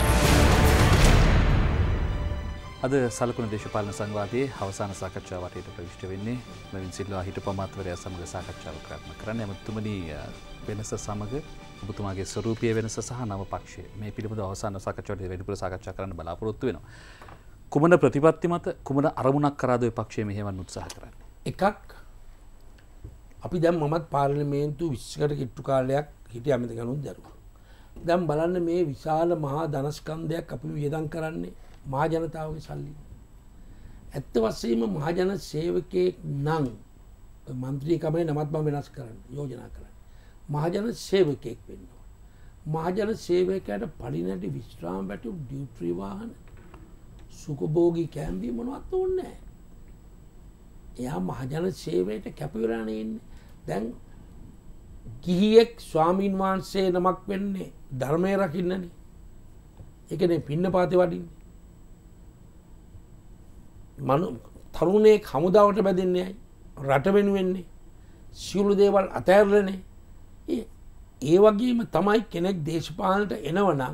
අද සලකුණු දේශපාලන සංවාදයේ අවසාන සාකච්ඡාව වටේට ප්‍රවිෂ්ඨ වෙන්නේ මර්වින් සිල්වා හිටපු අමාත්‍යවරයා සමග සාකච්ඡාවක් කරන්න කරන්නේ. එතුමනි වෙනස සමග ඔබතුමාගේ ස්වරූපීය වෙනස සහ නව පක්ෂය මේ පිළිබඳව අවසාන සාකච්ඡාවේදී වැඩිපුර සාකච්ඡා කරන්න බලාපොරොත්තු වෙනවා. කුමන ප්‍රතිපත්ති මත කුමන අරමුණක් කරාද ඔය පක්ෂය මෙහෙවන්න උත්සාහ කරන්නේ? එකක් අපි දැන් මමත් පාර්ලිමේන්තු විස්සකට කිට්ටු කාලයක් හිටිය අමිත ගනුත් දරුවා. දැන් බලන්න මේ විශාල මහා ධනස්කන්ධයක් අපි වියදම් කරන්නේ මහා ජනතාවගේ සල්ලි. ඇත්ත වශයෙන්ම මහා ජන සේවකයෙක් නම් මන්ත්‍රීකමේ නමත් මම වෙනස් කරන්න යෝජනා කරන්නේ. මහා ජන සේවකයෙක් වෙන්න ඕන. මහා ජන සේවකයාට පරිණති විශ්‍රාම බැටු ඩියුටි වාහන සුඛභෝගී කැම්බි මොනවත් ඕනේ නැහැ. එයා මහා ජන සේවයට කැප වෙලානේ ඉන්නේ. දැන් ගිහියෙක් ස්වාමීන් වහන්සේ නමක් වෙන්නේ ධර්මයේ රකින්නනේ. ඒකනේ පින්නපාතේ වඩින්නේ. මනු තරුණයෙක් හමුදාවට බැඳෙන්නේ ඇයි? රට වෙනුවෙන්නේ. සියලු දේවල් අතහැරලානේ. ඒ ඒ වගේම තමයි කෙනෙක් දේශපාලනට එනවනම්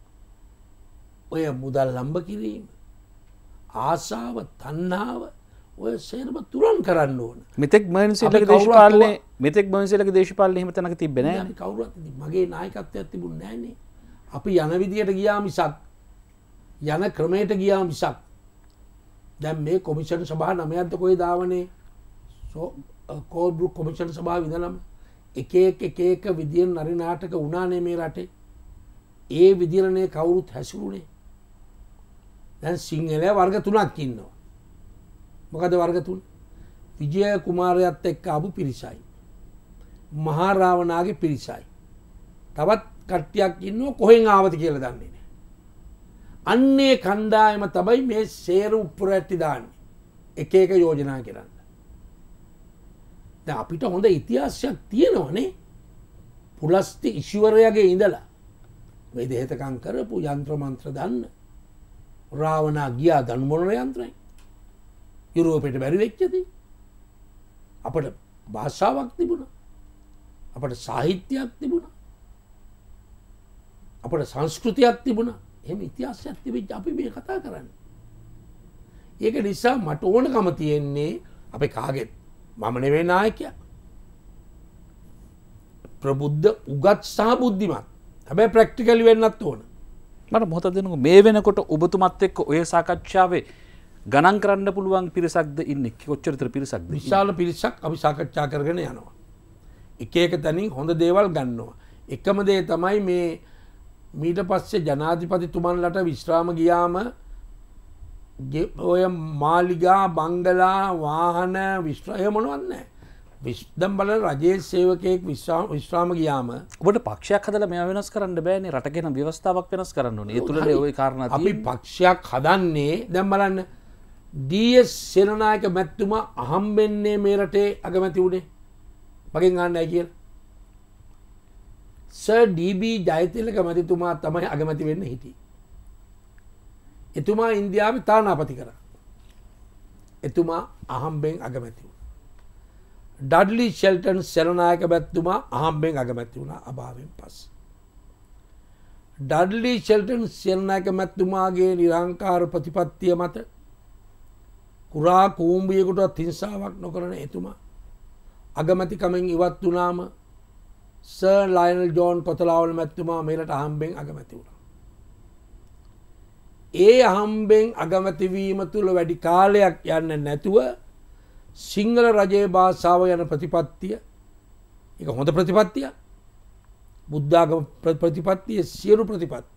ඔය මුදල් ලම්බ කිරීම, ආසාව, තණ්හාව ඔය සේරම තුරන් කරන්න ඕන. මෙතෙක් මහින්දසිල්ලගේ දේශපාලනේ මෙතෙක් මහින්දසිල්ලගේ දේශපාලනේ එහෙම තැනක තිබ්බේ නැහැ. අපි කවුරුත් මගේ නායකත්වයක් තිබුණේ නැහනේ. අපි යන විදියට ගියා මිසක් යන ක්‍රමයට ගියා මිසක් දැන් මේ කොමිෂන් සභා නමයක්ද කොයි දාවනේ කෝල්බ්‍රුක් කොමිෂන් සභාව ඉඳලම එක එක එක එක විදියෙන් නරි නාටක වුණානේ මේ රටේ. ඒ විදියටනේ කවුරුත් හැසිරුනේ. දැන් සිංහලයා වර්ග තුනක් ඉන්නවා. මොකද වර්ග තුන? විජය කුමාරයාත් එක්ක ආපු පිරිසයි. මහා රාවණාගේ පිරිසයි. තවත් කට්ටියක් ඉන්නවා කොහෙන් ආවද කියලා දන්නේ නැහැ. අන්නේ කණ්ඩායම තමයි මේ සේර උඩුර ඇටි දාන්නේ. එක එක යෝජනා කරන්න. දැන් අපිට හොඳ ඉතිහාසයක් තියෙනවනේ. පුලස්ති ඉෂුවරයාගේ ඉඳලා මේ දෙහෙතකම් කරපු යන්ත්‍ර මන්ත්‍ර දන්න රාවණා ගියා ධනුමොරණ යන්ත්‍රයෙන්. යුරෝපයට බැරි වෙච්චද? අපට භාෂාවක් තිබුණා. අපට සාහිත්‍යයක් තිබුණා. අපට සංස්කෘතියක් තිබුණා. එහෙම ඉතිහාසයක් තිබෙච්ච අපි මේ කතා කරන්නේ. ඒක නිසා මට ඕනකම තියෙන්නේ අපේ කාගෙත් මම නෙවෙයි නායකයා. ප්‍රබුද්ධ උගත් සහ බුද්ධිමත්. හැබැයි ප්‍රැක්ටිකලි වෙන්නත් ඕන. මට මොහොතක් දෙන්නකෝ මේ වෙනකොට ඔබතුමත් එක්ක ඔය සාකච්ඡාවේ ගණන් කරන්න පුළුවන් පිරිසක්ද ඉන්නේ? කොච්චර විතර පිරිසක්ද? විශාල පිරිසක් අපි සාකච්ඡා කරගෙන යනවා. එක එක තැනින් හොඳ දේවල් ගන්නවා. එකම දේ තමයි මේ මීට පස්සේ ජනාධිපතිතුමන්ලට විශ්‍රාම ගියාම ඔය මාලිගා බංගලා වාහන විශ්‍රාම මොනවත් නැහැ. විශ්දම් බලන රජයේ සේවකයෙක් විශ්‍රාම ගියාම ඔබට පක්ෂයක් හදලා මේවා වෙනස් කරන්න බෑනේ. රට ගැන ව්‍යවස්ථාවක් වෙනස් කරන්න ඕනේ. ඒ තුලනේ ওই කාරණා තියෙන්නේ. අපි පක්ෂයක් හදන්නේ දැන් බලන්න ඩී.එස්. සේනානායක මැතිතුමා අහම්බෙන්නේ මේ රටේ අගමැති උනේ. මගෙන් අහන්නයි කියලා. Sir D. B.. ජයතිලක මැතිතුමා තමයි අගමැති වෙන්න හිටියේ. එතුමා ඉන්දියාවේ තානාපති කරා. එතුමා අහම්බෙන් අගමැති වුණා. ඩඩ්ලි ෂෙල්ටන් සේනානායක මැතිතුමා අහම්බෙන් අගමැති වුණා අභාවයෙන් පස්සේ. ඩඩ්ලි ෂෙල්ටන් සේනානායක මැතිතුමාගේ නිරංකාර ප්‍රතිපත්තිය මත කුරා කූඹියෙකුට හිංසාවක් නොකරන එතුමා අගමැතිකමෙන් ඉවත් වුණාම සර් ලයනල් ජෝන් කොතලාවල මැතිතුමා මේකට අහම්බෙන් අගමැති වුණා. ඒ අහම්බෙන් අගමැති වීම තුල වැඩි කාලයක් යන්නේ නැතුව සිංහල රජයේ භාෂාව යන ප්‍රතිපත්තිය ඒක හොඳ ප්‍රතිපත්තියක්. බුද්ධාගම ප්‍රතිපත්තිය සියලු ප්‍රතිපත්ති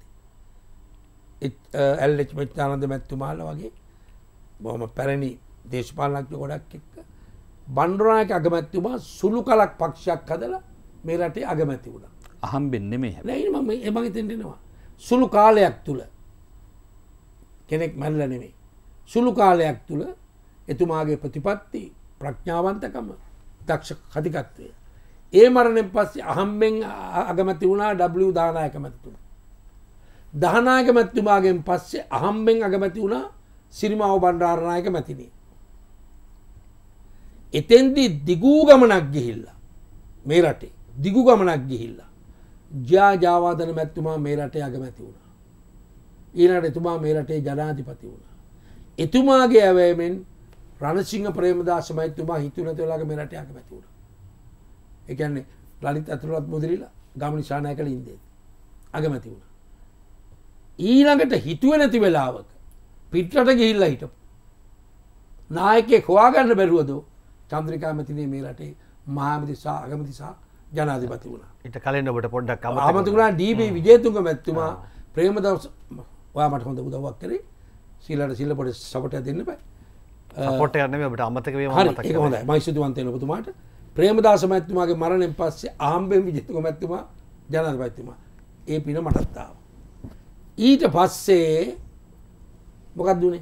එල් එච් මෙච්චානන්ද මැතිතුමාලා වගේ බොහොම පැරණි දේශපාලනඥ ගොඩක් එක්ක බණ්ඩාරනායක අගමැතිතුමා සුළු කලක් පක්ෂයක් හදලා මේ රටේ අගමැති වුණා. අහම්බෙන් නෙමෙයි. නෑ මම ඒ මම හිතෙන් දෙනවා. සුළු කාලයක් තුල කෙනෙක් මැරලා නෙමෙයි. සුළු කාලයක් තුල එතුමාගේ ප්‍රතිපත්ති ප්‍රඥාවන්තකම දක්ෂ කතිකත්වය. ඒ මරණයෙන් පස්සේ අහම්බෙන් අගමැති වුණා ඩබ්ලිව් දානායක මැතිතුමා. දානායක මැතිතුමාගෙන් පස්සේ අහම්බෙන් අගමැති වුණා සිරිමාව බණ්ඩාරනායක මැතිණිය. එතෙන්දී දිගු ගමනක් ගිහිල්ලා මේ රටේ දිගු ගමනක් ගිහිල්ලා ජා ජාවාදන මැතිතුමා මේ රටේ අගමැති වුණා. ඊළඟට එතුමා මේ රටේ ජනාධිපති වුණා. එතුමාගේ ඇවෑමෙන් රණසිංහ ප්‍රේමදාස මැතිතුමා හිතුව නැති වෙලාවක මේ රටේ අගමැති වුණා. ඒ කියන්නේ ලලිත් අතුරුවත් මුදිරිලා ගාමිණී ශානායකල ඉඳේ අගමැති වුණා. ඊළඟට හිතුවේ නැති වෙලාවක පිටරට ගිහිල්ලා හිටපු නායකයෙක් හොයාගන්න බැරුවද චන්ද්‍රිකා මැතිණිය මේ රටේ මහාමැති සහ අගමැති සහ ජනාධිපති වුණා. ඊට කලින් ඔබට පොඩ්ඩක් අමතක වුණා ඩී.බී. විජේතුංග මැතිතුමා ප්‍රේමදාස ඔයා මට හොඳ උදව්වක් කරේ. සීලට සීල පොඩි සපෝට් එකක් දෙන්න බෑ. සපෝට් එකක් නෙමෙයි ඔබට අමතක වීම මතක. හරි ඒක හොඳයි. මම ස්තුතිවන්ත වෙනවා ඔබතුමාට. ප්‍රේමදාස මැතිතුමාගේ මරණයෙන් පස්සේ අහම්බෙන් විජේතුංග මැතිතුමා ජනාධිපතිතුමා ඒ පින මටත් ආවා. ඊට පස්සේ මොකක්ද උනේ?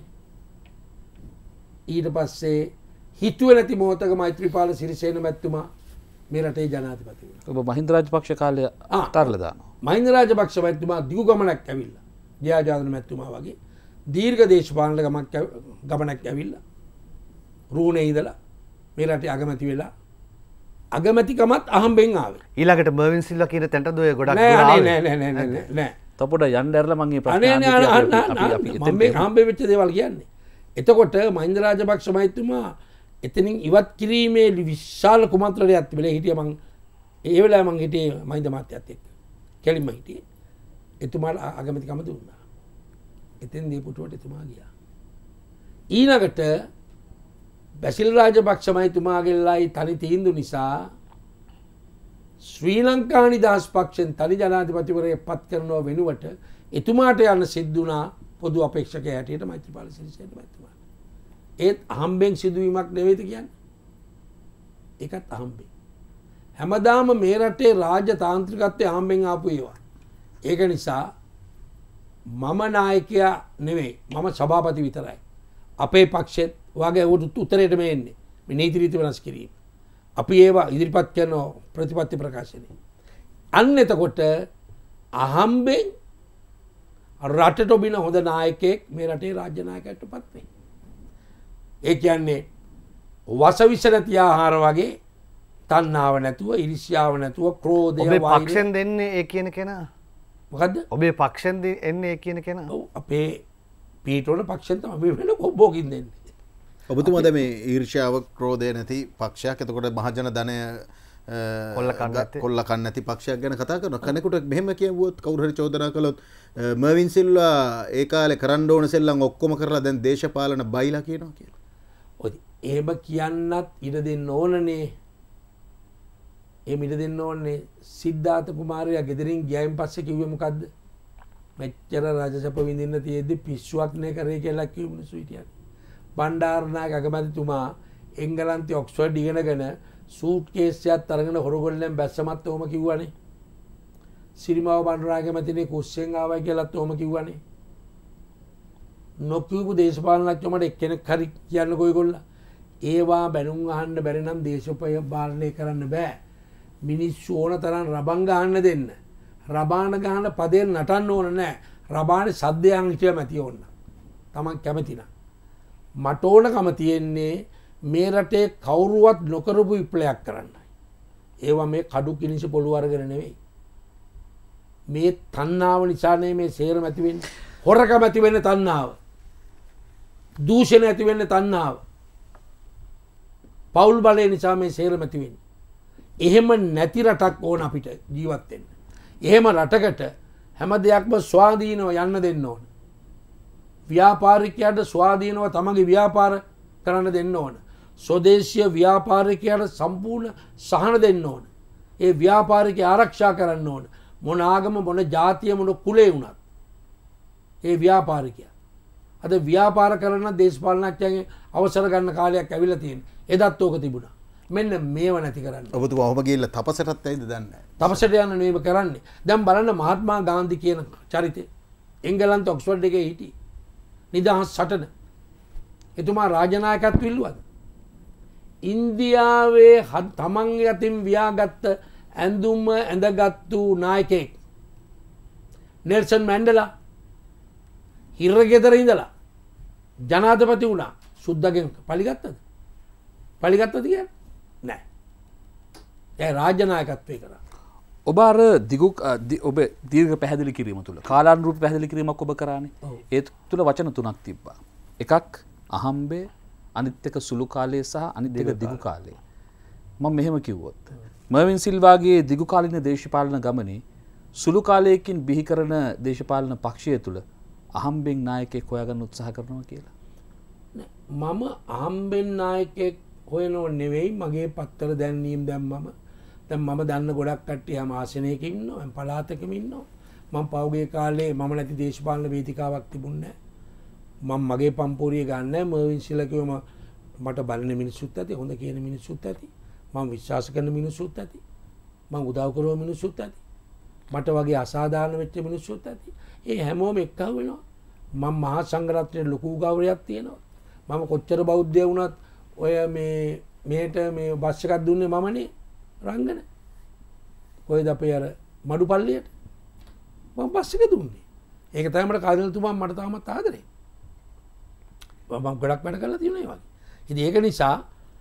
ඊට පස්සේ හිතුවේ නැති මොහොතක මෛත්‍රීපාල සිරිසේන මැතිතුමා මේ රටේ ජනාධිපති වුණා. ඔබ මහින්ද රාජපක්ෂ කාලය අතාරලා දානවා. මහින්ද රාජපක්ෂ මැතිතුමා දිගු ගමනක් ඇවිල්ලා. ජයජාදන මැතිතුමා වගේ දීර්ඝ දේශපාලන ගමනක් ගමනක් ඇවිල්ලා. රූණේ ඉඳලා මේ රටේ අගමැති වෙලා අගමැතිකමත් අහම්බෙන් ආවේ. ඊළඟට මර්වින් සිල්වා කියන තැනටද ඔය ගොඩක් නෑ නෑ නෑ නෑ නෑ නෑ තපොඩ යන්න ඇරලා මම මේ ප්‍රශ්න අහන්නේ අපි අපි මම මේ හම්බෙ වෙච්ච දේවල් කියන්නේ. එතකොට මහින්ද රාජපක්ෂ මහත්මයා එතනින් ඉවත් කිරීමේ විශාල කුමන්ත්‍රණයක් තිබිලා හිටියා. මං ඒ වෙලාවේ මං හිටියේ මහින්ද මහත්තයත් එක්ක. කෙලින්ම හිටියේ. එතුමාට අගමැතිකම දුන්නා. එතෙන් දීපුටුවට එතුමා ගියා. ඊළඟට බැසිල් රාජපක්ෂ මහත්මයාගේලායි තනි තීන්දුව නිසා ශ්‍රී ලංකා නිදහස් පක්ෂෙන් තනි ජනාධිපතිවරයෙක් පත් කරනව වෙනුවට එතුමාට යන්න සිද්ධ වුණා පොදු අපේක්ෂකයා හැටියට මෛත්‍රීපාල සිරිසේන මහත්මයා. ඒත් අහම්බෙන් සිදුවීමක් නෙවෙයිද කියන්නේ? ඒකත් අහම්බෙන්. හැමදාම මේ රටේ රාජතාන්ත්‍රිකත්වයේ අහම්බෙන් ආපු ඒවා. ඒක නිසා මම නායකයා නෙවෙයි, මම සභාපති විතරයි. අපේ පක්ෂෙත් වගේ උත්තරයට මේ එන්නේ. මේ නීති රීති වෙනස් කිරීම. අපි ඒවා ඉදිරිපත් කරන ප්‍රතිපත්ති ප්‍රකාශනය. අන්න එතකොට අහම්බෙන් රටට ඔබින හොඳ නායකයෙක් මේ රටේ රාජ්‍ය නායකයට පත් වෙයි. ඒ කියන්නේ වසවිස නැති ආහාර වගේ තණ්හාව නැතුව, ඉරිසියාව නැතුව, ක්‍රෝධය, ඔබේ වෛරය. පක්ෂෙන් දෙන්නේ ඒ කියන කෙනා. මොකද්ද? ඔබේ පක්ෂෙන් එන්නේ ඒ කියන කෙනා. ඔව් අපේ පීටෝන පක්ෂෙන් තමයි වෙන කොබ්බෝකින් දෙන්නේ. ඔබතුමාද මේ ඊර්ෂ්‍යාව ක්‍රෝධය නැති පක්ෂයක්, එතකොට මහජන ධනය කොල්ල කන්න නැති පක්ෂයක් ගැන කතා කරන කෙනෙකුට මෙහෙම කියවුවොත් කවුරු හරි චෝදනා කළොත් මර්වින් සිල්වා ඒ කාලේ කරන්න ඕන සෙල්ලම් ඔක්කොම කරලා දැන් දේශපාලන බයිලා කියනවා කියලා. ඔය එහෙම කියන්නත් ඉඩ දෙන්න ඕනනේ. එහෙම ඉඩ දෙන්න ඕනේ. සිද්ධාර්ථ කුමාරයා ගෙදරින් ගියයින් පස්සේ කිව්වේ මොකද්ද? මෙච්චර රජසප විඳින්න තියෙද්දි පිස්සුවක් නේ කරේ කියලා කිව්ව මිනිස්සු හිටියා. බණ්ඩාරනායක අගමැතිතුමා එංගලන්තේ ඔක්ස්ෆර්ඩ් ඉගෙනගෙන සූට් කේස් එකක් අරගෙන හොරගොල්ලෙන් බැස්සමත් ඔහම කිව්වනේ. සිරිමාව බණ්ඩාරනායක මැතිනේ කුස්සෙන් ආවයි කියලාත් ඔහම කිව්වනේ. නොකියපු දේශපාලනඥයෝ මට එක්කෙනෙක් හරි කියන්නකෝ ඒගොල්ලෝ. ඒවා බැනුම් අහන්න බැරි නම් දේශපය පාලනය කරන්න බෑ. මිනිස්සු ඕන තරම් රබන් ගහන්න දෙන්න. රබාන ගහන පදයෙන් නටන්න ඕන නෑ. රබානේ සද්දයන් හිටිය මැති ඕන. Taman කැමති නම්. මට ඕනකම තියෙන්නේ මේ රටේ කවුරුවත් නොකරපු විප්ලවයක් කරන්නයි. ඒවා මේ කඩු කිනිසි පොළු අරගෙන නෙවෙයි. මේ තණ්හාව නිසානේ මේ සේරම ඇති වෙන්නේ. හොරකම ඇති වෙන්නේ තණ්හාව. දූෂණ ඇති වෙන්නේ තණ්හාව. පෞල් බලය නිසා මේ සේරම ඇති වෙන්නේ. එහෙම නැති රටක් ඕන අපිට ජීවත් වෙන්න. එහෙම රටකට හැම දෙයක්ම ස්වාධීනව යන්න දෙන්න ඕන. ව්‍යාපාරිකයාට ස්වාධීනව තමගේ ව්‍යාපාර කරන්න දෙන්න ඕන. ස්වදේශීය ව්‍යාපාරිකයාට සම්පූර්ණ සහන දෙන්න ඕන. ඒ ව්‍යාපාරිකය ආරක්ෂා කරන්න ඕන. මොන ආගම, මොන ජාතිය, මොන කුලේ වුණත් ඒ ව්‍යාපාරිකයා. අද ව්‍යාපාර කරන දේශපාලනඥයන්ගේ අවසර ගන්න කාලයක් ඇවිල්ලා තියෙනවා. එදත් ඕක තිබුණා. මෙන්න මේව නැති කරන්න. ඔබතුමා ඔහම ගිහිල්ලා තපසටත් ඇයිද දන්නේ නැහැ. තපසට යන නෙවෙයි කරන්නේ. දැන් බලන්න මහත්මා ගාන්ධි කියන චරිතය. එංගලන්ත ඔක්ස්ෆර්ඩ් එකේ හිටි. නිදහස් සටන. එතුමා රාජනායකත්ව ඉල්ලුවද? ඉන්දියාවේ තමන් යතින් ව්‍යාගත්ත ඇඳුම ඇඳගත්තු නායකයෙක් නෙල්සන් මැන්ඩලා හිරගෙදර ඉඳලා ජනාධිපති වුණා. සුද්දගෙන් පලිගත්තද? පලිගත්තද කියන්නේ? නෑ. ඒ රාජ්‍යනායකත්වයේ කරා. ඔබ අර දිගු ඔබ දීර්ඝ පැහැදිලි කිරීම තුළ කාලානුරූප පැහැදිලි කිරීමක් ඔබ කරානේ. ඒ තුළ වචන තුනක් තිබ්බා. එකක් අහම්බේ, අනිත් එක සුළු කාලය සහ අනිත් එක දිගු කාලය. මම මෙහෙම කිව්වොත් මර්වින් සිල්වාගේ දිගු කාලින දේශපාලන ගමනේ සුළු කාලයකින් බිහි කරන දේශපාලන පක්ෂය තුළ අහම්බෙන් නායකයෙක් හොයාගන්න උත්සාහ කරනවා කියලා. මම අහම්බෙන් නායකයෙක් හොයනව නෙවෙයි. මගේ පත්තර දැන්වීම් දැම්මම දැන් මම දන්න ගොඩක් කට්ටිය හැම ආසනයක ඉන්නවා, හැම පළාතකම ඉන්නවා. මම පහුගිය කාලේ මම නැති දේශපාලන වේදිකාවක් තිබුණේ නැහැ. මම මගේ පම්පෝරිය ගන්න නැහැ. මර්වින් සිල්වා කිව්වම මට බලන මිනිස්සුත් ඇති, හොඳ කියන මිනිස්සුත් ඇති, මම විශ්වාස කරන මිනිස්සුත් ඇති, මම උදව් කරන මිනිස්සුත් ඇති, මට වගේ අසාධාරණ වෙච්ච මිනිස්සුත් ඇති. ඒ හැමෝම එක්කව වෙනවා. මම මහා සංඝරත්නයේ ලොකු ගෞරවයක් තියෙනවා. මම කොච්චර බෞද්ධය වුණත් ඔය මේ මේට මේ බස් එකක් දුන්නේ මමනේ රංගන. කොයිද අපේ අර මඩුපල්ලියට මම බස් එක දුන්නේ. ඒක තමයි මට කාදනතුමා මට තාමත් ආදරේ. මම ගොඩක් වැඩ කරලා තියෙනවා ඒ වගේ. ඉතින් ඒක නිසා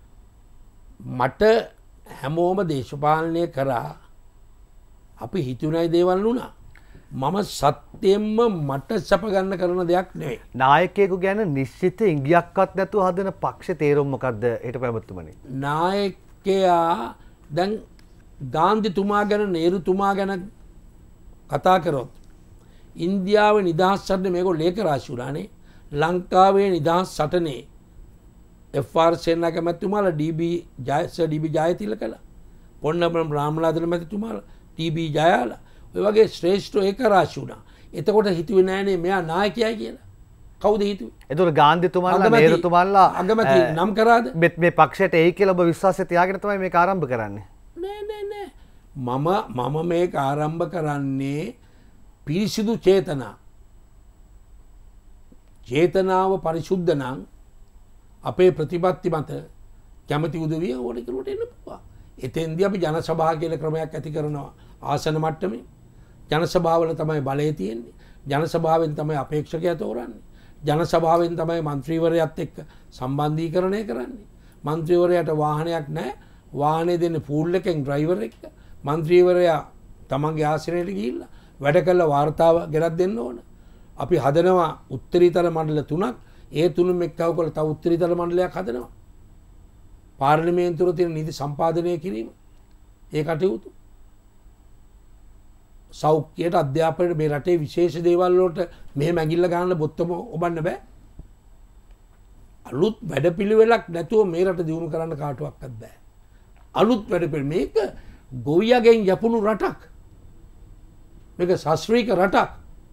මට හැමෝම දේශපාලනය කරා අපි හිතුණයි දේවල් නුණා. මම සත්‍යයෙන්ම මට සැප ගන්න කරන දෙයක් නෙවෙයි. නායකයෙකු ගැන නිශ්චිත ඉංගියක්වත් නැතුව හදන පක්ෂ තේරුම් මොකද්ද හිටපු ඇමතුමනි? නායකයා දැන් ගාන්ධිතුමා ගැන නේරුතුමා ගැන කතා කරොත් ඉන්දියාවේ නිදහස් සටනේ මේගොල්ලෝ ලේඛ රාශි වුණානේ. ලංකාවේ නිදහස් සටනේ එෆ් ආර් සේනා කැමැතිතුමාලා ඩී.බී. ජයස ඩී.බී. ජයතිලකලා පොන්නම රාමනාදන මැතිතුමාලා ටී.බී. ජයාලා ඔය වගේ ශ්‍රේෂ්ඨ ඒක රාශි වුණා. එතකොට හිතුවේ නෑනේ මෙයා නායකයයි කියලා. කවුද හිතුවේ? එතකොට ගාන්ධිතුමාලා නේරුතුමාලා අගමැති නම් කරාද? මේ පක්ෂයට එයි කියලා ඔබ විශ්වාසය තියාගෙන තමයි මේක ආරම්භ කරන්නේ. නෑ නෑ නෑ. මම මම මේක ආරම්භ කරන්නේ පිරිසිදු චේතනා. චේතනාව පරිශුද්ධ නම් අපේ ප්‍රතිපත්ති මත කැමති උදවිය ඕන කෙනෙකුට එන්න පුළුවන්. එතෙන්දී අපි ජන සභා කියලා ක්‍රමයක් ඇති කරනවා ආසන මට්ටමේ. ජන සභාවල තමයි බලය තියෙන්නේ. ජන සභාවෙන් තමයි අපේක්ෂකයා තෝරන්නේ. ජන සභාවෙන් තමයි മന്ത്രിවරයාත් එක්ක සම්බන්ධීකරණය කරන්නේ. മന്ത്രിවරයාට වාහනයක් නැහැ. වාහනේ දෙන්නේ පූල් එකෙන් ඩ්‍රයිවර් එක්ක. മന്ത്രിවරයා තමන්ගේ ආසනයට ගිහිල්ලා වැඩ කළ වාර්තාව ගෙනත් දෙන්න ඕන. අපි හදනවා උත්තරීතර මණ්ඩල තුනක්. ඒ තුනම එක්කව කළ තව උත්තරීතර මණ්ඩලයක් හදනවා. පාර්ලිමේන්තුවේ තියෙන නීති සම්පාදනය කිරීම. ඒ කටයුතු. සෞඛ්‍යයට අධ්‍යාපනයට මේ රටේ විශේෂ දේවල් වලට මෙහෙම ඇඟිල්ල ගන්න බොත්තම ඔබන්න බෑ. අලුත් වැඩපිළිවෙලක් නැතුව මේ රට දියුණු කරන්න කාටවත් බෑ. අලුත් වැඩපිළිවෙල මේක ගොවියගෙන් යපුණු රටක්. මේක ශාස්ත්‍රීය රටක්.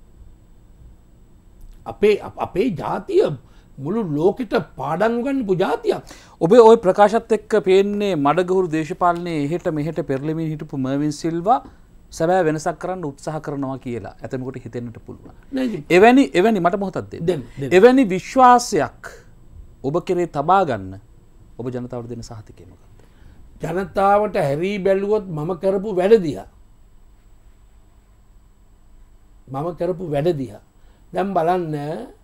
අපේ අපේ ජාතිය මුළු ලෝකෙට පාඩම් උගන්වපු ජාතියක්. ඔබේ ওই ප්‍රකාශත් එක්ක පේන්නේ මඩගහුරු දේශපාලනයේ එහෙට මෙහෙට පෙරළෙමින් හිටපු මර්වින් සිල්වා සැබෑ වෙනසක් කරන්න උත්සාහ කරනවා කියලා ඇතමෙකුට හිතෙන්නට පුළුවන්. එවැනි එවැනි මට මොහොතක් දෙන්න. එවැනි විශ්වාසයක් ඔබ කෙරේ තබා ගන්න ඔබ ජනතාවට දෙන සහතිකය මොකක්ද? ජනතාවට හැරී බැලුවොත් මම කරපු වැඩ දිහා. මම කරපු වැඩ දිහා. දැන් බලන්න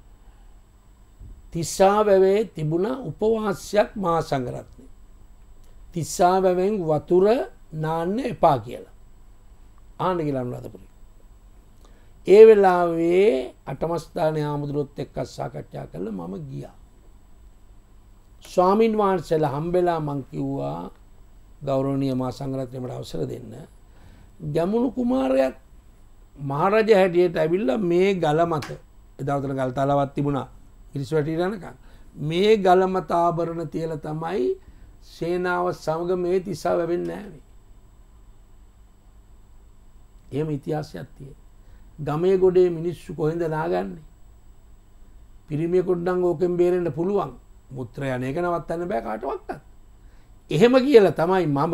තිස්සා වැවේ තිබුණ උපවාසයක් මහා සංඝරත්නයේ. තිස්සා වැවෙන් වතුර නාන්න එපා කියලා. ආන්න කියලා අනුරාධපුරේ. ඒ වෙලාවේ අටමස්ථානයේ ආමුදුරොත් එක්ක සාකච්ඡා කළා මම ගියා. ස්වාමින් වහන්සේලා හම්බෙලා මං කිව්වා ගෞරවනීය මහා සංඝරත්නයට මට අවසර දෙන්න. ගැමුණු කුමාරයා මහරජ හැටියට ඇවිල්ලා මේ ගල මත එදාවතන ගල් තලාවක් තිබුණා ඉරිස් වැටිට යනකම් මේ ගල මත ආභරණ තියලා තමයි සේනාව සමග මේ තිස්සා වැවෙන්නේ නැහැ. එහෙම ඉතිහාසයක් තියෙනවා. ගමේ ගොඩේ මිනිස්සු කොහෙන්ද නාගන්නේ? පිරිමියෙකුට නම් ඕකෙන් බේරෙන්න පුළුවන්. මුත්‍ර යන එක නවත්තන්න බෑ කාටවත්. එහෙම කියලා තමයි මම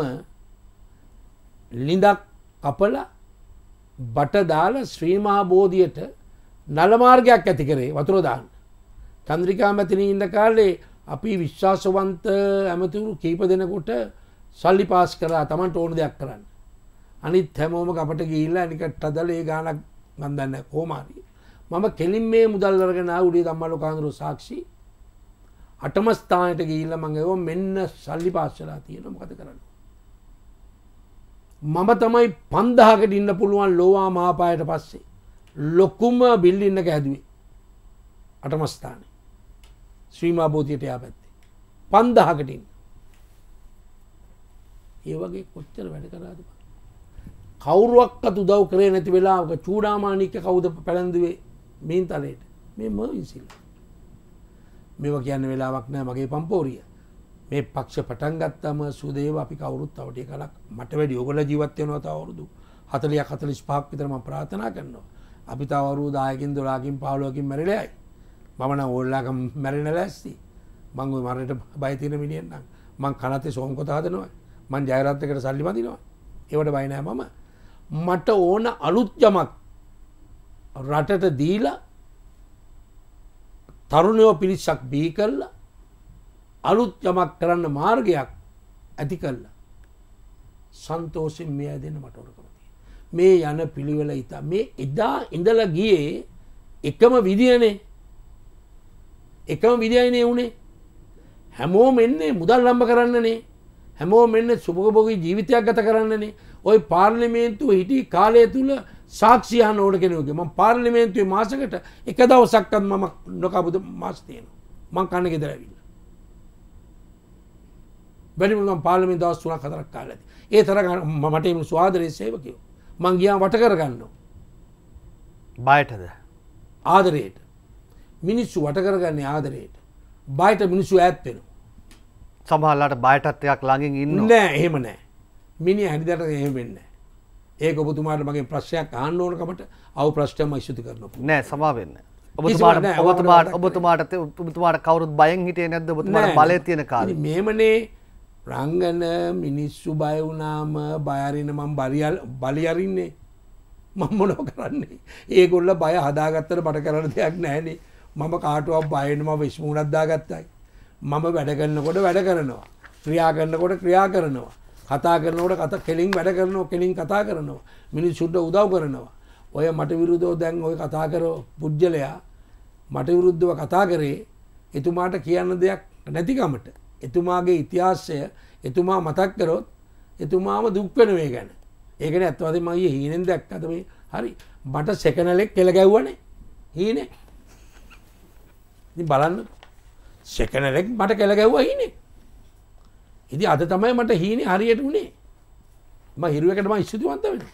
ලිඳක් කපලා බට දාලා ශ්‍රී මහා බෝධියට නල මාර්ගයක් ඇති කරේ වතුර දාන්න. චන්ද්‍රිකා මැතිණිය ඉන්න කාලේ අපි විශ්වාසවන්ත ඇමතිවරු කීප දෙනෙකුට සල්ලි පාස් කරා Tamanට ඕන දෙයක් කරන්න. අනිත් හැමෝම කපට ගිහිල්ලා නිකට හදලා ඒ ගානක් මන් දන්නේ කොහොම හරි. මම කෙලින් මේ මුදල් අරගෙන ආ උඩේ ධම්මලෝ කාන්දරු සාක්ෂි අටම ස්ථානයට ගිහිල්ලා මම ඒව මෙන්න සල්ලි පාස් වෙලා තියෙනවා මොකද කරන්නේ? මම තමයි පන්දහකට ඉන්න පුළුවන් ලෝවා මහාපායට පස්සේ ලොකුම බිල්ඩින් එක හැදුවේ අටම ස්ථානේ ශ්‍රී මහා බෝධියට යා පැත්තේ පන්දහකට ඉන්න. ඒ වගේ කොච්චර වැඩ කරාද බං? කවුරුවක්වත් උදව් කරේ නැති වෙලාවක චූඩාමාණික කවුද පැලඳුවේ මීන් තලයට? මේ මර්වින් සිල්වා. මේවා කියන්න වෙලාවක් නෑ මගේ පම්පෝරිය. මේ පක්ෂ පටන් ගත්තම සුදේව අපි කවුරුත් තව ටික කලක් මට වැඩි ඕගොල්ලෝ ජීවත් වෙනවා තව අවුරුදු හතළිස් හතළිස් පහක් විතර මම ප්‍රාර්ථනා කරනවා. අපි තව අවුරුදු දහයකින් දොළහකින් පහළොවකින් මැරිලා යයි. මම නම් ඕල්ලාකම් මැරෙන්න ලෑස්ති. මං ওই මරණයට බය තියෙන මිනිහෙක් නම් මං කනතේ සෝම්කොත හදනවා. මං ජයරත්නකට සල්ලි බඳිනවා. ඒවට බය නෑ මම. මට ඕන අලුත් යමක් රටට දීලා තරුණයෝ පිරිසක් බී කරලා අලුත් යමක් කරන්න මාර්ගයක් ඇති කළා. සන්තෝෂයෙන් මෙය දෙන්න මට ඕනකම තියෙනවා. මේ යන පිළිවෙල ඉතා මේ එදා ඉඳලා ගියේ එකම විදියනේ. එකම විදියයිනේ උනේ. හැමෝම එන්නේ මුදල් ලම්බ කරන්නනේ. හැමෝම එන්නේ සුභෝභෝගී ජීවිතයක් ගත කරන්නනේ. ওই පාර්ලිමේන්තුව හිටි කාලය තුල සාක්ෂි අහන්න ඕන කෙනෙකුගේ. මම පාර්ලිමේන්තුවේ මාසෙකට එක දවසක්වත් මම නොකපුද මාස් තියෙනවා. මං කන්නේ ගෙදර ඇවිල්ලා. වැඩිම මම පාර්ලිමේන්තුව දවස් තුනක් හතරක් කාලා ඇති. ඒ තරම් මට මේ ස්වාදරේ සේවකයෝ. මං ගියාම වට කරගන්නවා. බයටද? ආදරේට. මිනිස්සු වට කරගන්නේ ආදරේට. බයට මිනිස්සු ඈත් වෙනවා. සමහරලාට බයටත් ටිකක් ළඟින් ඉන්නවා. නෑ එහෙම නෑ. මිනිහ හැදිදට එහෙම වෙන්නේ නෑ. ඒක ඔබතුමාට මගේ ප්‍රශ්නයක් අහන්න ඕන කමට අව ප්‍රශ්නයම ඉෂ්ටි කරනවා. නෑ සමා වෙන්න. ඔබතුමාට ඔබතුමාට ඔබතුමාට ඔබතුමාට කවුරුත් බයෙන් හිටියේ නැද්ද? ඔබතුමාට බලය තියෙන කාලේ. මේමනේ රංගන මිනිස්සු බය වුණාම බය අරින්න මම බලියල් බලි අරින්නේ. මම මොනව කරන්නේ? ඒගොල්ල බය හදාගත්තට මට කරන්න දෙයක් නැහැනේ. මම කාටවත් බය වෙන්න මම විශ්මුණක් දාගත්තයි. මම වැඩ කරනකොට වැඩ කරනවා. ක්‍රියා කරනකොට ක්‍රියා කරනවා. කතා කරනකොට කතා කෙලින් වැඩ කරනවා කෙලින් කතා කරනවා. මිනිස්සුන්ට උදව් කරනවා. ඔය මට විරුද්ධව දැන් ඔය කතා කරෝ පුජ්‍යලයා මට විරුද්ධව කතා කරේ එතුමාට කියන්න දෙයක් නැතිකමට. එතුමාගේ ඉතිහාසය එතුමා මතක් කරොත් එතුමාම දුක් වෙන මේ ගැන. ඒකනේ අත්වාදේ මම ඊයේ හීනෙන් දැක්කද මේ හරි මට සෙකනලෙක් කෙල ගැව්වනේ හීනේ. ඉතින් බලන්න සෙකනලෙක් මට කෙල ගැව්වා හීනේ. ඉතින් අද තමයි මට හීනේ හරියට උනේ. මම හිරුවකට මම ස්තුතිවන්ත වෙනවා.